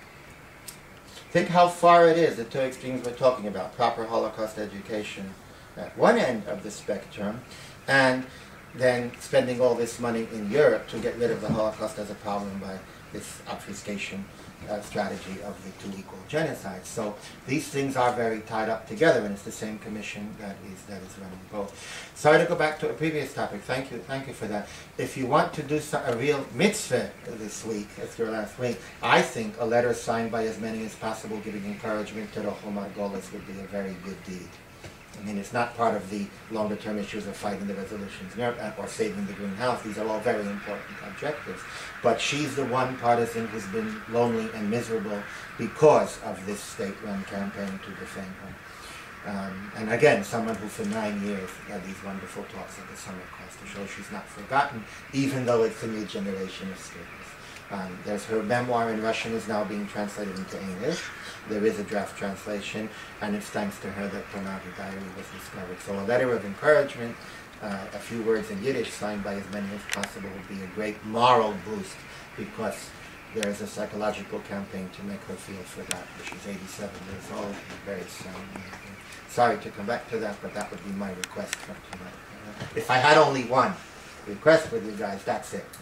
Think how far it is, the two extremes we're talking about, proper Holocaust education at one end of the spectrum, and then spending all this money in Europe to get rid of the Holocaust as a problem by this obfuscation uh, strategy of the two equal genocides. So these things are very tied up together, and it's the same commission that is that is running both. Sorry to go back to a previous topic. Thank you, thank you for that. If you want to do some, a real mitzvah this week, it's your last week, I think a letter signed by as many as possible giving encouragement to Rochel Margolis would be a very good deed. I mean, it's not part of the longer-term issues of fighting the resolutions or saving the greenhouse. These are all very important objectives. But she's the one partisan who's been lonely and miserable because of this state-run campaign to defend her. Um, and again, someone who for nine years had these wonderful talks at the summer class to show she's not forgotten, even though it's a new generation of students. Um, there's her memoir in Russian is now being translated into English. There is a draft translation, and it's thanks to her that Tornado Diary was discovered. So a letter of encouragement, uh, a few words in Yiddish signed by as many as possible would be a great moral boost, because there is a psychological campaign to make her feel forgotten. She's eighty-seven years old, and very sound. Sorry to come back to that, but that would be my request for tonight. If I had only one request with you guys, that's it.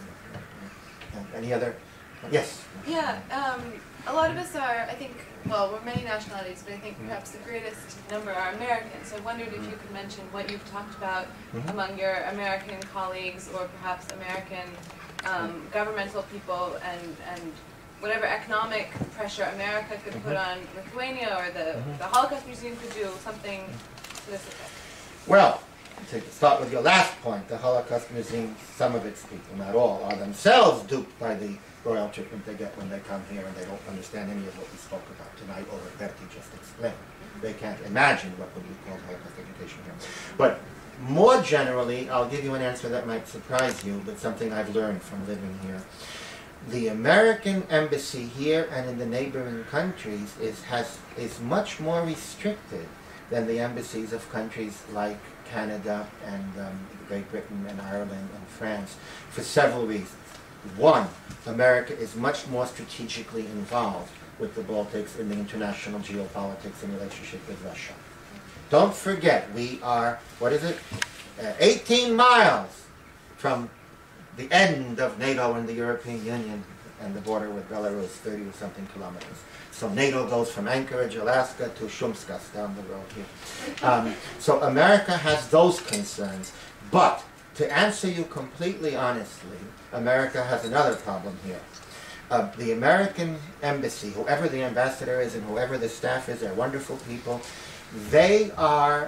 Any other? Yes? Yeah, um, a lot of us are, I think, well, we're many nationalities, but I think perhaps the greatest number are Americans. I wondered if you could mention what you've talked about mm-hmm. among your American colleagues, or perhaps American um, governmental people, and, and whatever economic pressure America could mm-hmm. put on Lithuania, or the, mm-hmm. the Holocaust Museum could do, something to this effect. Well, to start with your last point, the Holocaust Museum, some of its people, not all, are themselves duped by the royal treatment they get when they come here, and they don't understand any of what we spoke about tonight, or what Bertie just explained. They can't imagine what would be called Holocaust education here. But more generally, I'll give you an answer that might surprise you, but something I've learned from living here. The American embassy here and in the neighboring countries is, has, is much more restricted than the embassies of countries like Canada and um, Great Britain and Ireland and France, for several reasons. One, America is much more strategically involved with the Baltics in the international geopolitics in relationship with Russia. Don't forget, we are, what is it, uh, eighteen miles from the end of NATO and the European Union, and the border with Belarus, thirty or something kilometers. So NATO goes from Anchorage, Alaska, to Shumskas down the road here. Um, so America has those concerns. But to answer you completely honestly, America has another problem here. Uh, the American embassy, whoever the ambassador is and whoever the staff is, they're wonderful people. They are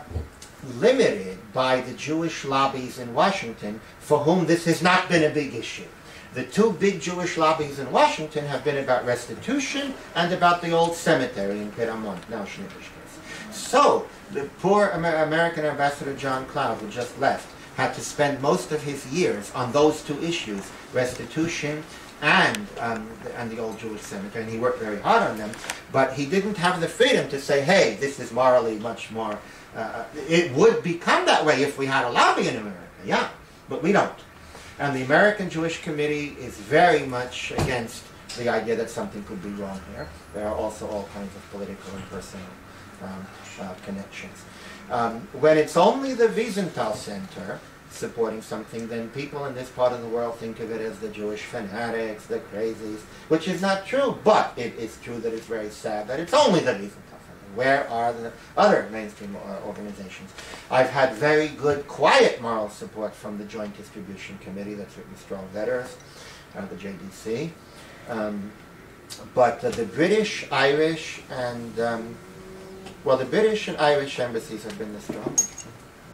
limited by the Jewish lobbies in Washington, for whom this has not been a big issue. The two big Jewish lobbies in Washington have been about restitution and about the old cemetery in Piramont, now Schnitterstrasse. So, the poor Amer American ambassador John Cloud, who just left, had to spend most of his years on those two issues, restitution and um, the, and the old Jewish cemetery, and he worked very hard on them, but he didn't have the freedom to say, hey, this is morally much more, uh, it would become that way if we had a lobby in America, yeah, but we don't. And the American Jewish Committee is very much against the idea that something could be wrong here. There are also all kinds of political and personal um, uh, connections. Um, when it's only the Wiesenthal Center supporting something, then people in this part of the world think of it as the Jewish fanatics, the crazies, which is not true, but it is true that it's very sad that it's only the Wiesenthal Center. Where are the other mainstream uh, organizations? I've had very good, quiet moral support from the Joint Distribution Committee that's written strong letters, uh, the J D C. Um, but uh, the British, Irish, and, um, well, the British and Irish embassies have been the strongest.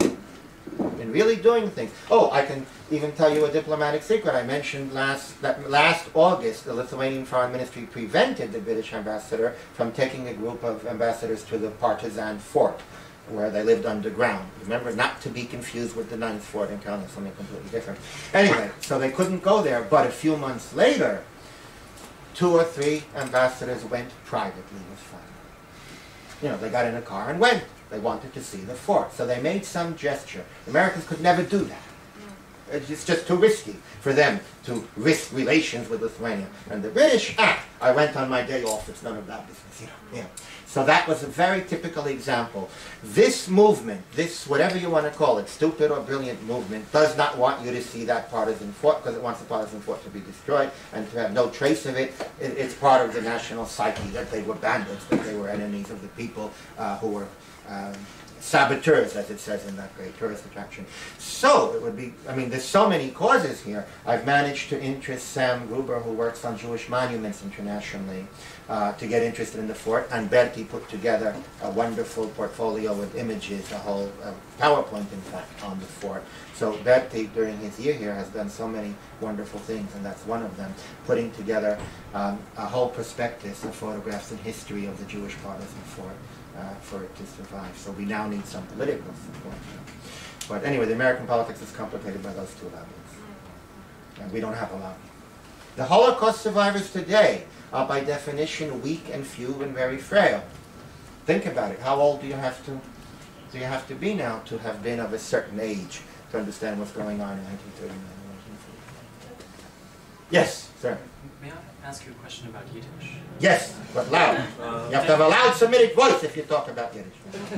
In really doing things. Oh, I can even tell you a diplomatic secret. I mentioned last that last August, the Lithuanian Foreign Ministry prevented the British ambassador from taking a group of ambassadors to the partisan fort, where they lived underground. Remember, not to be confused with the ninth fort in Kaunas, something completely different. Anyway, so they couldn't go there, but a few months later, two or three ambassadors went privately with family. You know, they got in a car and went. They wanted to see the fort. So they made some gesture. Americans could never do that. It's just too risky for them to risk relations with Lithuania. And the British, ah, I went on my day off, it's none of that business, you know. Yeah. So that was a very typical example. This movement, this, whatever you want to call it, stupid or brilliant movement, does not want you to see that partisan fort, because it wants the partisan fort to be destroyed and to have no trace of it. it it's part of the national psyche that they were bandits, that they were enemies of the people uh, who were um, saboteurs, as it says in that great tourist attraction. So, it would be, I mean, there's so many causes here. I've managed to interest Sam Gruber, who works on Jewish monuments internationally, uh, to get interested in the fort, and Berti put together a wonderful portfolio with images, a whole uh, PowerPoint, in fact, on the fort. So Berti, during his year here, has done so many wonderful things, and that's one of them, putting together um, a whole prospectus of photographs and history of the Jewish partisan fort. Uh, for it to survive. So we now need some political support. But anyway, the American politics is complicated by those two lobbies. And we don't have a lobby. The Holocaust survivors today are by definition weak and few and very frail. Think about it. How old do you have to do you have to be now to have been of a certain age to understand what's going on in nineteen thirty-nine and nineteen forty? Yes, sir. May I ask you a question about Yiddish? Yes, but loud. Uh, you have to have a loud Semitic voice if you talk about Yiddish.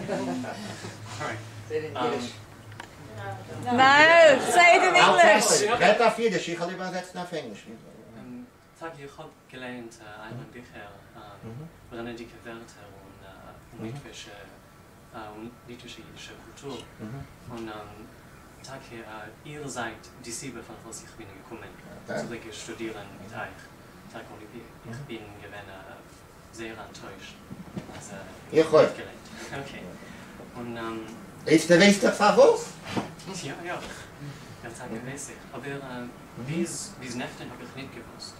All right. Say it in Um, Yiddish. No, say it in I'll English. translate. Red auf Yiddish, ich kann übersetzen auf Englisch. Ähm, Tag, ich habe gelernt äh, einmal Bücher, äh, worin die Wörter und äh, litwische, äh, und litwische jiddische Kultur. Und ähm, Tag, äh, ihr seid die Siebe, von was ich bin gekommen, zurück studieren mit euch. Tag, und ich, ich bin gewesen, äh, sehr enttäuscht. Also, Ich auch. Okay. Und ähm, Ist der Weißt du, was? ja, ja. Ja, Tage weiß ich. Aber äh, bis, bis Nächten habe ich nicht gewusst.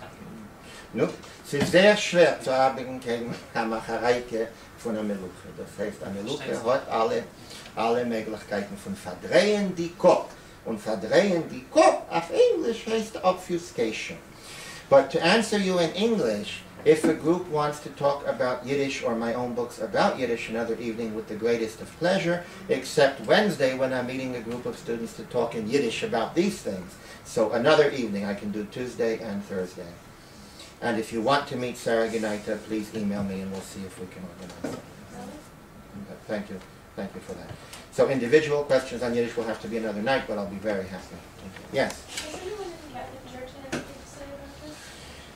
No, es ist sehr schwer zu arbeiten gegen eine Machereike von einer Meluche. Das heißt, eine Meluche hat alle, alle Möglichkeiten von verdrehen die Kopf. Und verdrehen die Kopf auf Englisch heißt obfuscation. But to answer you in English, if a group wants to talk about Yiddish or my own books about Yiddish another evening with the greatest of pleasure, except Wednesday when I'm meeting a group of students to talk in Yiddish about these things. So another evening I can do Tuesday and Thursday. And if you want to meet Sarah Genaita, please email me and we'll see if we can organize it. Okay, thank you. Thank you for that. So individual questions on Yiddish will have to be another night, but I'll be very happy. Yes? Does anyone in the Catholic Church have anything to say about this?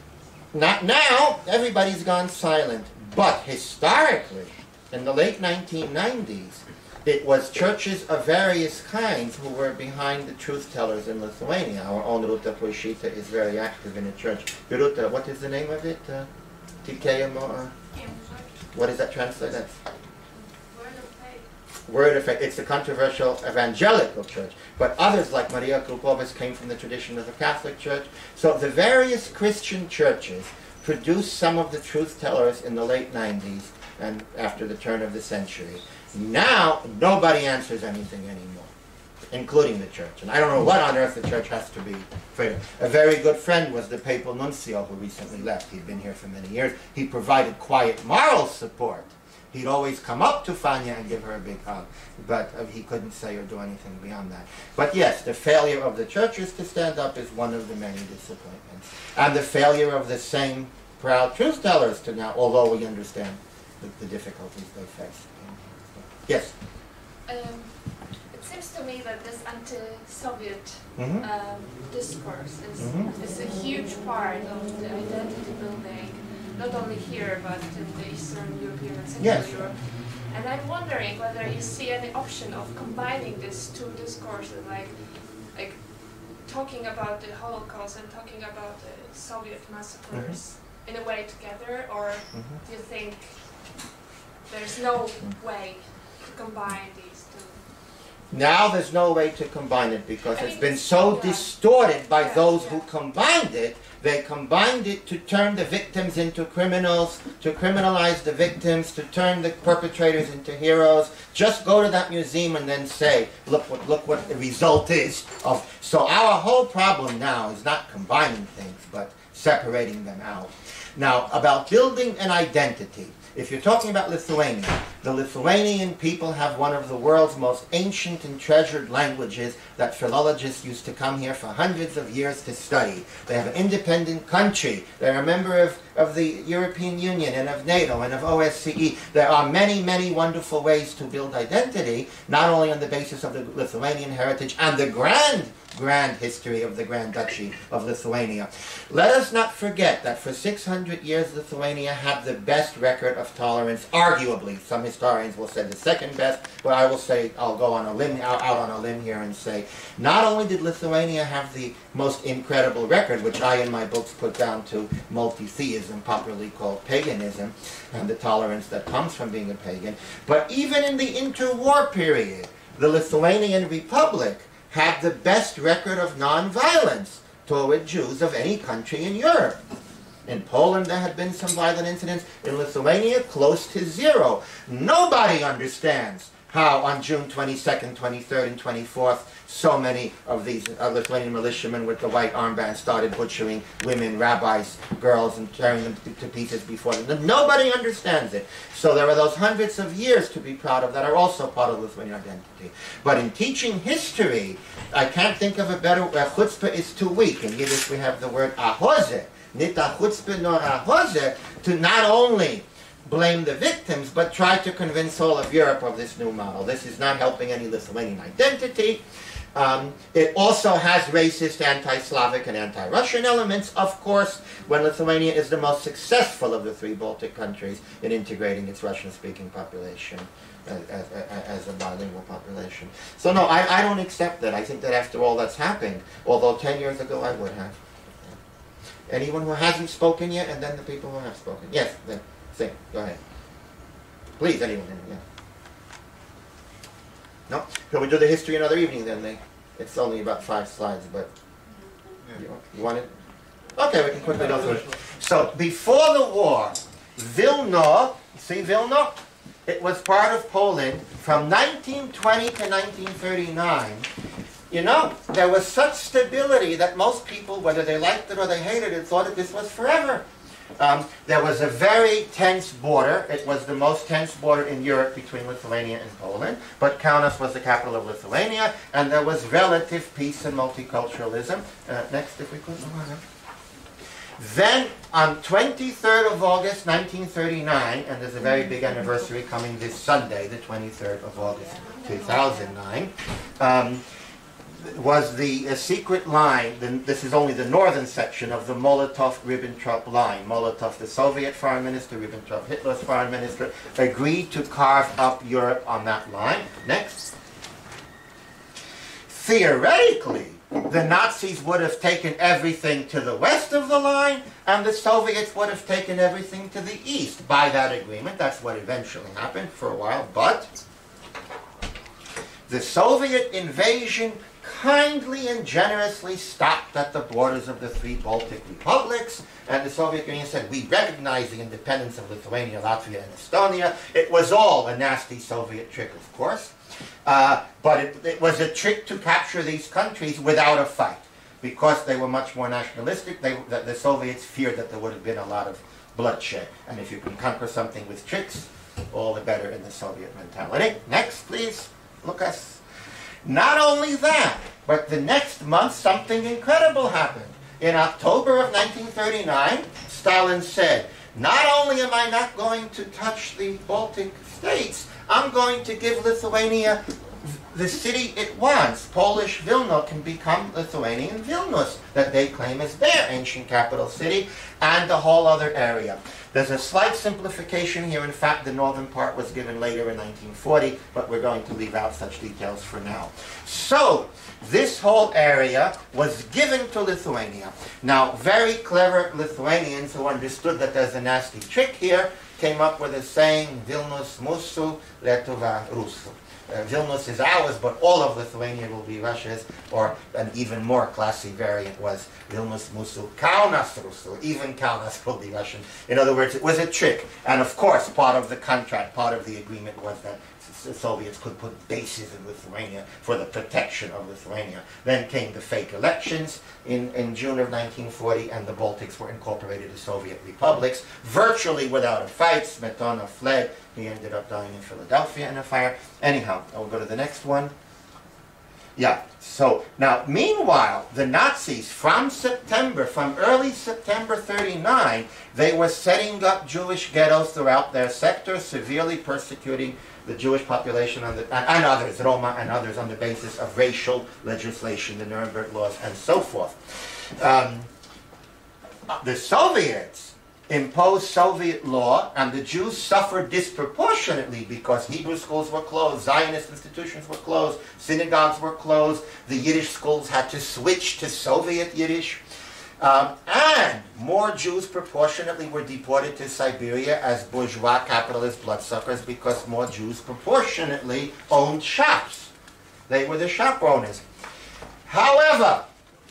Not now. Everybody's gone silent. But historically, in the late nineteen nineties, it was churches of various kinds who were behind the truth tellers in Lithuania. Our own Ruta Poishita is very active in a church. Ruta, what is the name of it? Uh, Tikeyamo? What is that translated? That's Word of faith. Word of faith. It's a controversial evangelical church. But others like Maria Krupovas came from the tradition of the Catholic Church. So the various Christian churches produced some of the truth tellers in the late nineties and after the turn of the century. Now, nobody answers anything anymore. including the church. And I don't know what on earth the church has to be afraid of. A very good friend was the papal nuncio who recently left. He'd been here for many years. He provided quiet moral support. He'd always come up to Fania and give her a big hug, but uh, he couldn't say or do anything beyond that. But yes, the failure of the churches to stand up is one of the many disappointments. And the failure of the same proud truth tellers to now, although we understand the, the difficulties they face. Yes? Um, it seems to me that this anti-Soviet Mm-hmm. um, discourse is, Mm-hmm. is a huge part of the identity building, not only here, but in the Eastern European and Central Yes. Europe. And I'm wondering whether you see any option of combining these two discourses, like, like talking about the Holocaust and talking about the Soviet massacres Mm-hmm. in a way together, or Mm-hmm. do you think there's no way to combine these two? Now there's no way to combine it because I it's mean, been so yeah. distorted by Yeah, those yeah. who combined it. They combined it to turn the victims into criminals, to criminalize the victims, to turn the perpetrators into heroes. Just go to that museum and then say, look what, look what the result is of. So our whole problem now is not combining things, but separating them out. Now, about building an identity. If you're talking about Lithuania, the Lithuanian people have one of the world's most ancient and treasured languages that philologists used to come here for hundreds of years to study. They have an independent country. They're a member of, of the European Union and of NATO and of O S C E. There are many, many wonderful ways to build identity, not only on the basis of the Lithuanian heritage and the grand grand history of the Grand Duchy of Lithuania. Let us not forget that for six hundred years Lithuania had the best record of tolerance, arguably. Some historians will say the second best, but I will say, I'll go on a limb, out, out on a limb here and say, not only did Lithuania have the most incredible record, which I in my books put down to multi-theism, popularly called paganism, and the tolerance that comes from being a pagan, but even in the interwar period, the Lithuanian Republic had the best record of non-violence toward Jews of any country in Europe. In Poland there had been some violent incidents. In Lithuania, close to zero. Nobody understands how on June twenty-second, twenty-third, and twenty-fourth so many of these uh, Lithuanian militiamen with the white armbands started butchering women, rabbis, girls, and tearing them to, to pieces before them. Nobody understands it. So there are those hundreds of years to be proud of that are also part of Lithuanian identity. But in teaching history, I can't think of a better word. Uh, chutzpah is too weak. In Yiddish we have the word ahoze. Nita chutzpah nor ahoze, to not only blame the victims, but try to convince all of Europe of this new model. This is not helping any Lithuanian identity. Um, it also has racist, anti-Slavic, and anti-Russian elements, of course, when Lithuania is the most successful of the three Baltic countries in integrating its Russian-speaking population as, as, as a bilingual population. So no, I, I don't accept that. I think that after all that's happened, although ten years ago I would have. Anyone who hasn't spoken yet, and then the people who have spoken. Yes, then, sing, go ahead. Please, anyone, yeah. No? Can we do the history another evening then? They, it's only about five slides, but yeah. you, you want it? Okay, we can quickly go through it. So, before the war, Vilnius, see Vilnius? It was part of Poland from nineteen twenty to nineteen thirty-nine. You know, there was such stability that most people, whether they liked it or they hated it, thought that this was forever. Um, there was a very tense border. It was the most tense border in Europe between Lithuania and Poland. But Kaunas was the capital of Lithuania, and there was relative peace and multiculturalism. Uh, next, if we could. Then, on twenty-third of August, nineteen thirty-nine, and there's a very big anniversary coming this Sunday, the twenty-third of August, two thousand nine, um, was the uh, secret line. The, this is only the northern section of the Molotov-Ribbentrop line. Molotov, the Soviet foreign minister, Ribbentrop, Hitler's foreign minister, agreed to carve up Europe on that line. Next. Theoretically, the Nazis would have taken everything to the west of the line, and the Soviets would have taken everything to the east by that agreement. That's what eventually happened for a while, but The Soviet invasion kindly and generously stopped at the borders of the three Baltic republics, and the Soviet Union said, we recognize the independence of Lithuania, Latvia, and Estonia. It was all a nasty Soviet trick, of course, uh, but it, it was a trick to capture these countries without a fight. Because they were much more nationalistic, they, the, the Soviets feared that there would have been a lot of bloodshed. And if you can conquer something with tricks, all the better in the Soviet mentality. Next, please. Lucas. Not only that, but the next month something incredible happened. In October of nineteen thirty-nine, Stalin said, not only am I not going to touch the Baltic states, I'm going to give Lithuania the city it wants. Polish Vilna can become Lithuanian Vilnius, that they claim as their ancient capital city, and the whole other area. There's a slight simplification here. In fact, the northern part was given later in nineteen forty, but we're going to leave out such details for now. So, this whole area was given to Lithuania. Now, very clever Lithuanians who understood that there's a nasty trick here came up with a saying, Vilnius mūsu, Lietuva Rusų. Uh, Vilnius is ours, but all of Lithuania will be Russia's, or an even more classy variant was Vilnius mūsu, Kaunas Rusų, even Kaunas will be Russian. In other words, it was a trick. And of course, part of the contract, part of the agreement was that the Soviets could put bases in Lithuania for the protection of Lithuania. Then came the fake elections in, in June of nineteen forty, and the Baltics were incorporated as Soviet republics, virtually without a fight. Smetona fled. He ended up dying in Philadelphia in a fire. Anyhow, I'll go to the next one. Yeah, so now, meanwhile, the Nazis, from September, from early September thirty-nine, they were setting up Jewish ghettos throughout their sector, severely persecuting the Jewish population on the, and, and others, Roma and others, on the basis of racial legislation, the Nuremberg laws, and so forth. Um, the Soviets imposed Soviet law, and the Jews suffered disproportionately because Hebrew schools were closed, Zionist institutions were closed, synagogues were closed, the Yiddish schools had to switch to Soviet Yiddish, um, and more Jews proportionately were deported to Siberia as bourgeois capitalist bloodsuckers because more Jews proportionately owned shops. They were the shop owners. However,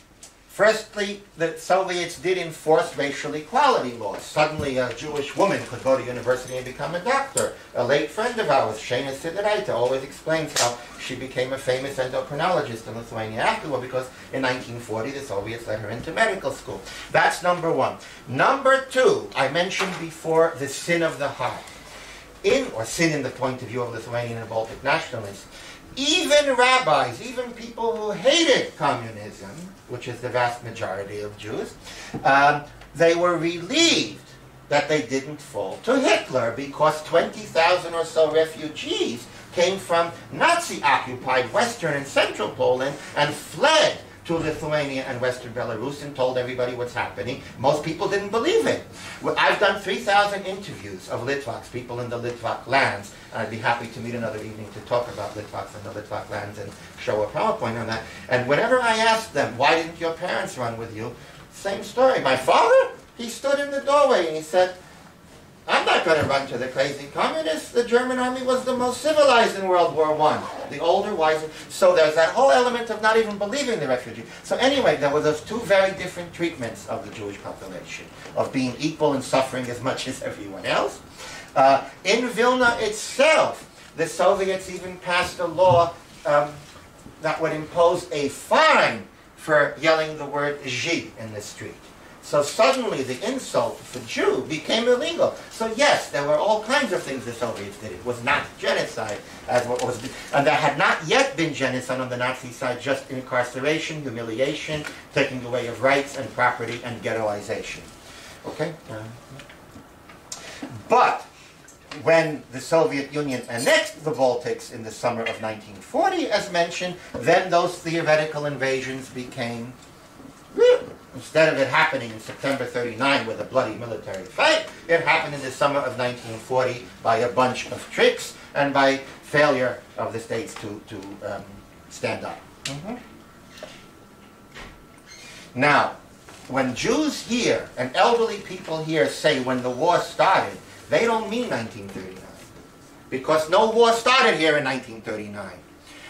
firstly, the Soviets did enforce racial equality laws. Suddenly, a Jewish woman could go to university and become a doctor. A late friend of ours, Shana Sideraita, always explains how she became a famous endocrinologist in Lithuania afterward because in nineteen forty, the Soviets let her into medical school. That's number one. Number two, I mentioned before the sin of the heart. In, or sin in the point of view of Lithuanian and Baltic nationalists. Even rabbis, even people who hated communism, which is the vast majority of Jews, um, they were relieved that they didn't fall to Hitler because twenty thousand or so refugees came from Nazi-occupied Western and Central Poland and fled to Lithuania and Western Belarus and told everybody what's happening. Most people didn't believe it. Well, I've done three thousand interviews of Litvaks, people in the Litvak lands. I'd be happy to meet another evening to talk about Litvaks and the Litvak lands and show a PowerPoint on that. And whenever I asked them, why didn't your parents run with you? Same story. My father, he stood in the doorway and he said, I'm not going to run to the crazy communists. The German army was the most civilized in World War One. The older, wiser. So there's that whole element of not even believing the refugee. So anyway, there were those two very different treatments of the Jewish population, of being equal and suffering as much as everyone else. Uh, in Vilna itself, the Soviets even passed a law um, that would impose a fine for yelling the word Zhid in the street. So suddenly the insult for Jew became illegal. So yes, there were all kinds of things the Soviets did. It was not genocide, as what was, and there had not yet been genocide on the Nazi side, just incarceration, humiliation, taking away of rights and property, and ghettoization. Okay? Uh, but when the Soviet Union annexed the Baltics in the summer of nineteen forty, as mentioned, then those theoretical invasions became real. Instead of it happening in September thirty-nine with a bloody military fight, it happened in the summer of nineteen forty by a bunch of tricks and by failure of the states to, to um, stand up. Mm-hmm. Now, when Jews here and elderly people here say when the war started, they don't mean nineteen thirty-nine. Because no war started here in nineteen thirty-nine.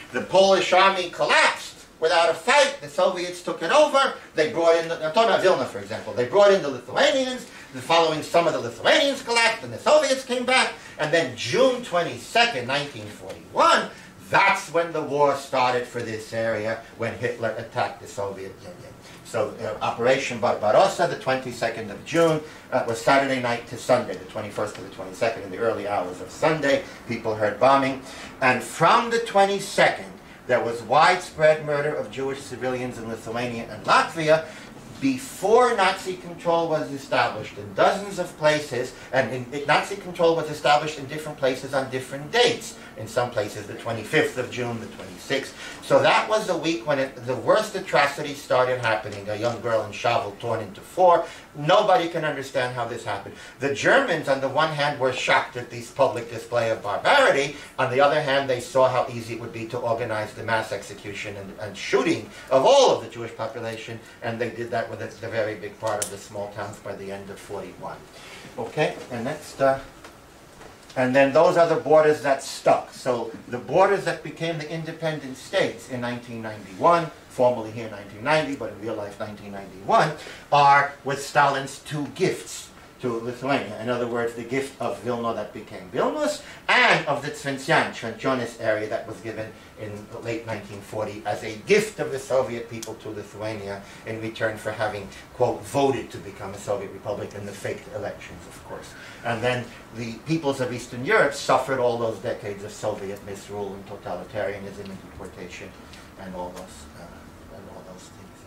The Polish army collapsed without a fight. The Soviets took it over. They brought in, the, I'm talking about Vilna, for example. They brought in the Lithuanians. The following summer, the Lithuanians collapsed, and the Soviets came back. And then June twenty-second, nineteen forty-one, that's when the war started for this area, when Hitler attacked the Soviet Union. So uh, Operation Barbarossa, the twenty-second of June, uh, was Saturday night to Sunday, the twenty-first to the twenty-second, in the early hours of Sunday. People heard bombing. And from the twenty-second, there was widespread murder of Jewish civilians in Lithuania and Latvia before Nazi control was established in dozens of places, and in, it, Nazi control was established in different places on different dates. In some places, the twenty-fifth of June, the twenty-sixth. So that was the week when it, the worst atrocities started happening. A young girl in Shovel torn into four. Nobody can understand how this happened. The Germans, on the one hand, were shocked at this public display of barbarity. On the other hand, they saw how easy it would be to organize the mass execution and, and shooting of all of the Jewish population, and they did that with a, the very big part of the small towns by the end of forty-one. Okay, and next. Uh, And then those are the borders that stuck. So the borders that became the independent states in nineteen ninety-one, formally here in nineteen ninety, but in real life nineteen ninety-one, are with Stalin's two gifts to Lithuania. In other words, the gift of Vilna that became Vilnius, and of the Tzvencian, Švenčionys area that was given in the late nineteen forty as a gift of the Soviet people to Lithuania in return for having, quote, voted to become a Soviet republic in the faked elections, of course. And then the peoples of Eastern Europe suffered all those decades of Soviet misrule and totalitarianism and deportation and all those, uh, and all those things.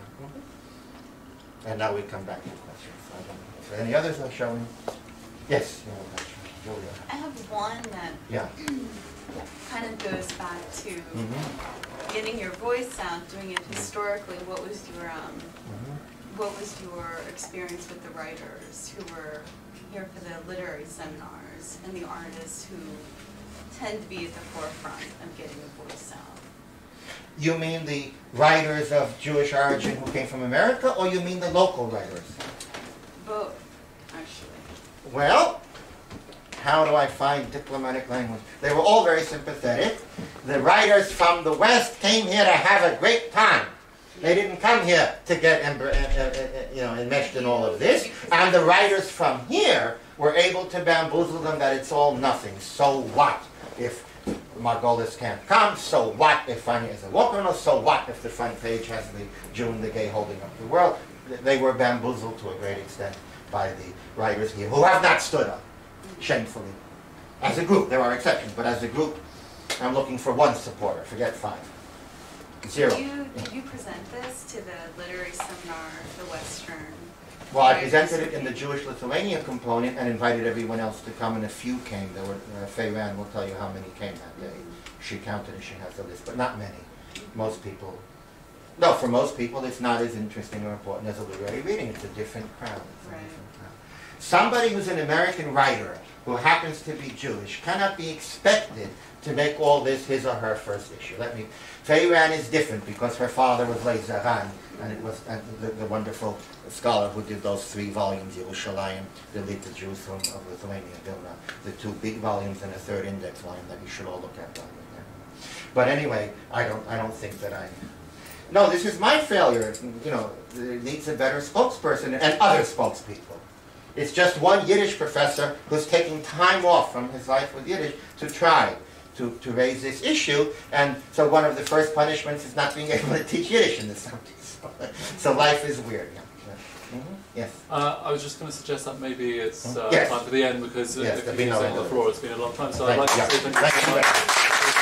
And now we come back to questions. So I don't know. If any others are showing? Yes, you have a question. Julia. I have one that Yeah. kind of goes back to Mm-hmm. getting your voice out, doing it historically. What was your um, Mm-hmm. what was your experience with the writers who were here for the literary seminars and the artists who tend to be at the forefront of getting the voice out? You mean the writers of Jewish origin who came from America, or you mean the local writers? Both, actually. Well, how do I find diplomatic language? They were all very sympathetic. The writers from the West came here to have a great time. They didn't come here to get uh, uh, you know, enmeshed in all of this. And the writers from here were able to bamboozle them that it's all nothing. So what if Margolis can't come? So what if Fania is a Wokono? So what if the front page has the Jew and the gay holding up the world? They were bamboozled to a great extent by the writers here, who have not stood up, shamefully. As a group, there are exceptions, but as a group, I'm looking for one supporter, forget five. Zero. Did you, did you present this to the literary seminar, the Western? Well, I presented it in the Jewish Lithuania component and invited everyone else to come, and a few came. There were, uh, Faye Rand will tell you how many came that day. She counted and she has the list, but not many. Most people, no, for most people it's not as interesting or important as a literary reading. It's a different crowd. It's a Right. different crowd. Somebody who's an American writer who happens to be Jewish cannot be expected to make all this his or her first issue. Let me, Faye Rand is different because her father was Lev Zaran, and it was and the, the wonderful scholar who did those three volumes, Yerushalayim, the Little Jews of Lithuania, Vilna, the two big volumes and a third index volume that you should all look at. But anyway, I don't, I don't think that I. No, this is my failure. You know, it needs a better spokesperson and other spokespeople. It's just one Yiddish professor who's taking time off from his life with Yiddish to try to, to raise this issue. And so one of the first punishments is not being able to teach Yiddish in the seventies. So life is weird. Yeah. Mm-hmm. Yes. Uh, I was just going to suggest that maybe it's uh, Yes. time for the end, because Yes, if there'll you be no say end the of it. floor, it's been a long time. So Thank I'd like you. to say thank you Thank so you much. very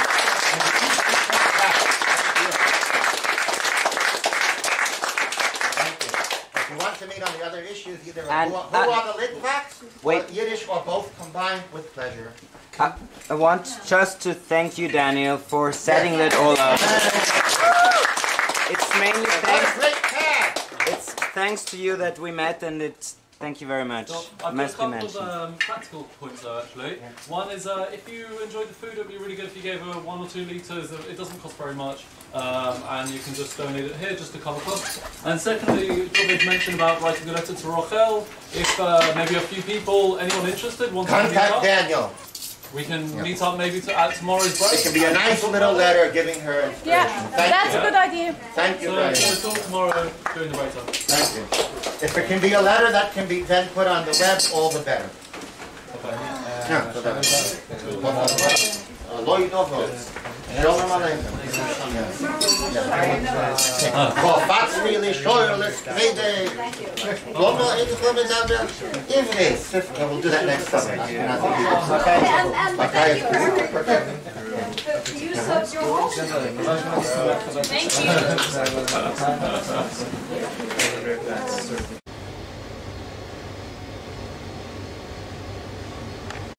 Thank you. If you want to meet on the other issues, either And, who, are- who uh, are the Litvaks, wait. or Yiddish, or both combined, with pleasure. I, I want just to thank you, Daniel, for setting that all up. It's mainly What a thanks, great tag! it's thanks to you that we met, and it's thank you very much. So I've got a Must be couple of mentioned. um, practical points though, actually. One is uh, if you enjoyed the food, it would be really good if you gave her one or two litres. It doesn't cost very much, um, and you can just donate it here just to cover costs. And secondly, Dovid mentioned about writing a letter to Rochel. If uh, maybe a few people, anyone interested, wants to meet Contact up. Daniel. we can yeah. meet up maybe to, at tomorrow's break. It can be a nice little letter giving her inspiration. Yeah, Thank that's you. a good idea. Thank you so, very so much. we'll talk tomorrow during the break time. Thank you. If it can be a letter that can be then put on the web, all the better. Yeah, so that's Lloyd Dovid. Shalom Aleichem. Kofatzvili shoyles kvede. Loma income daber ivris. We'll do that next summer. Okay. Okay. The use of your home. Thank you.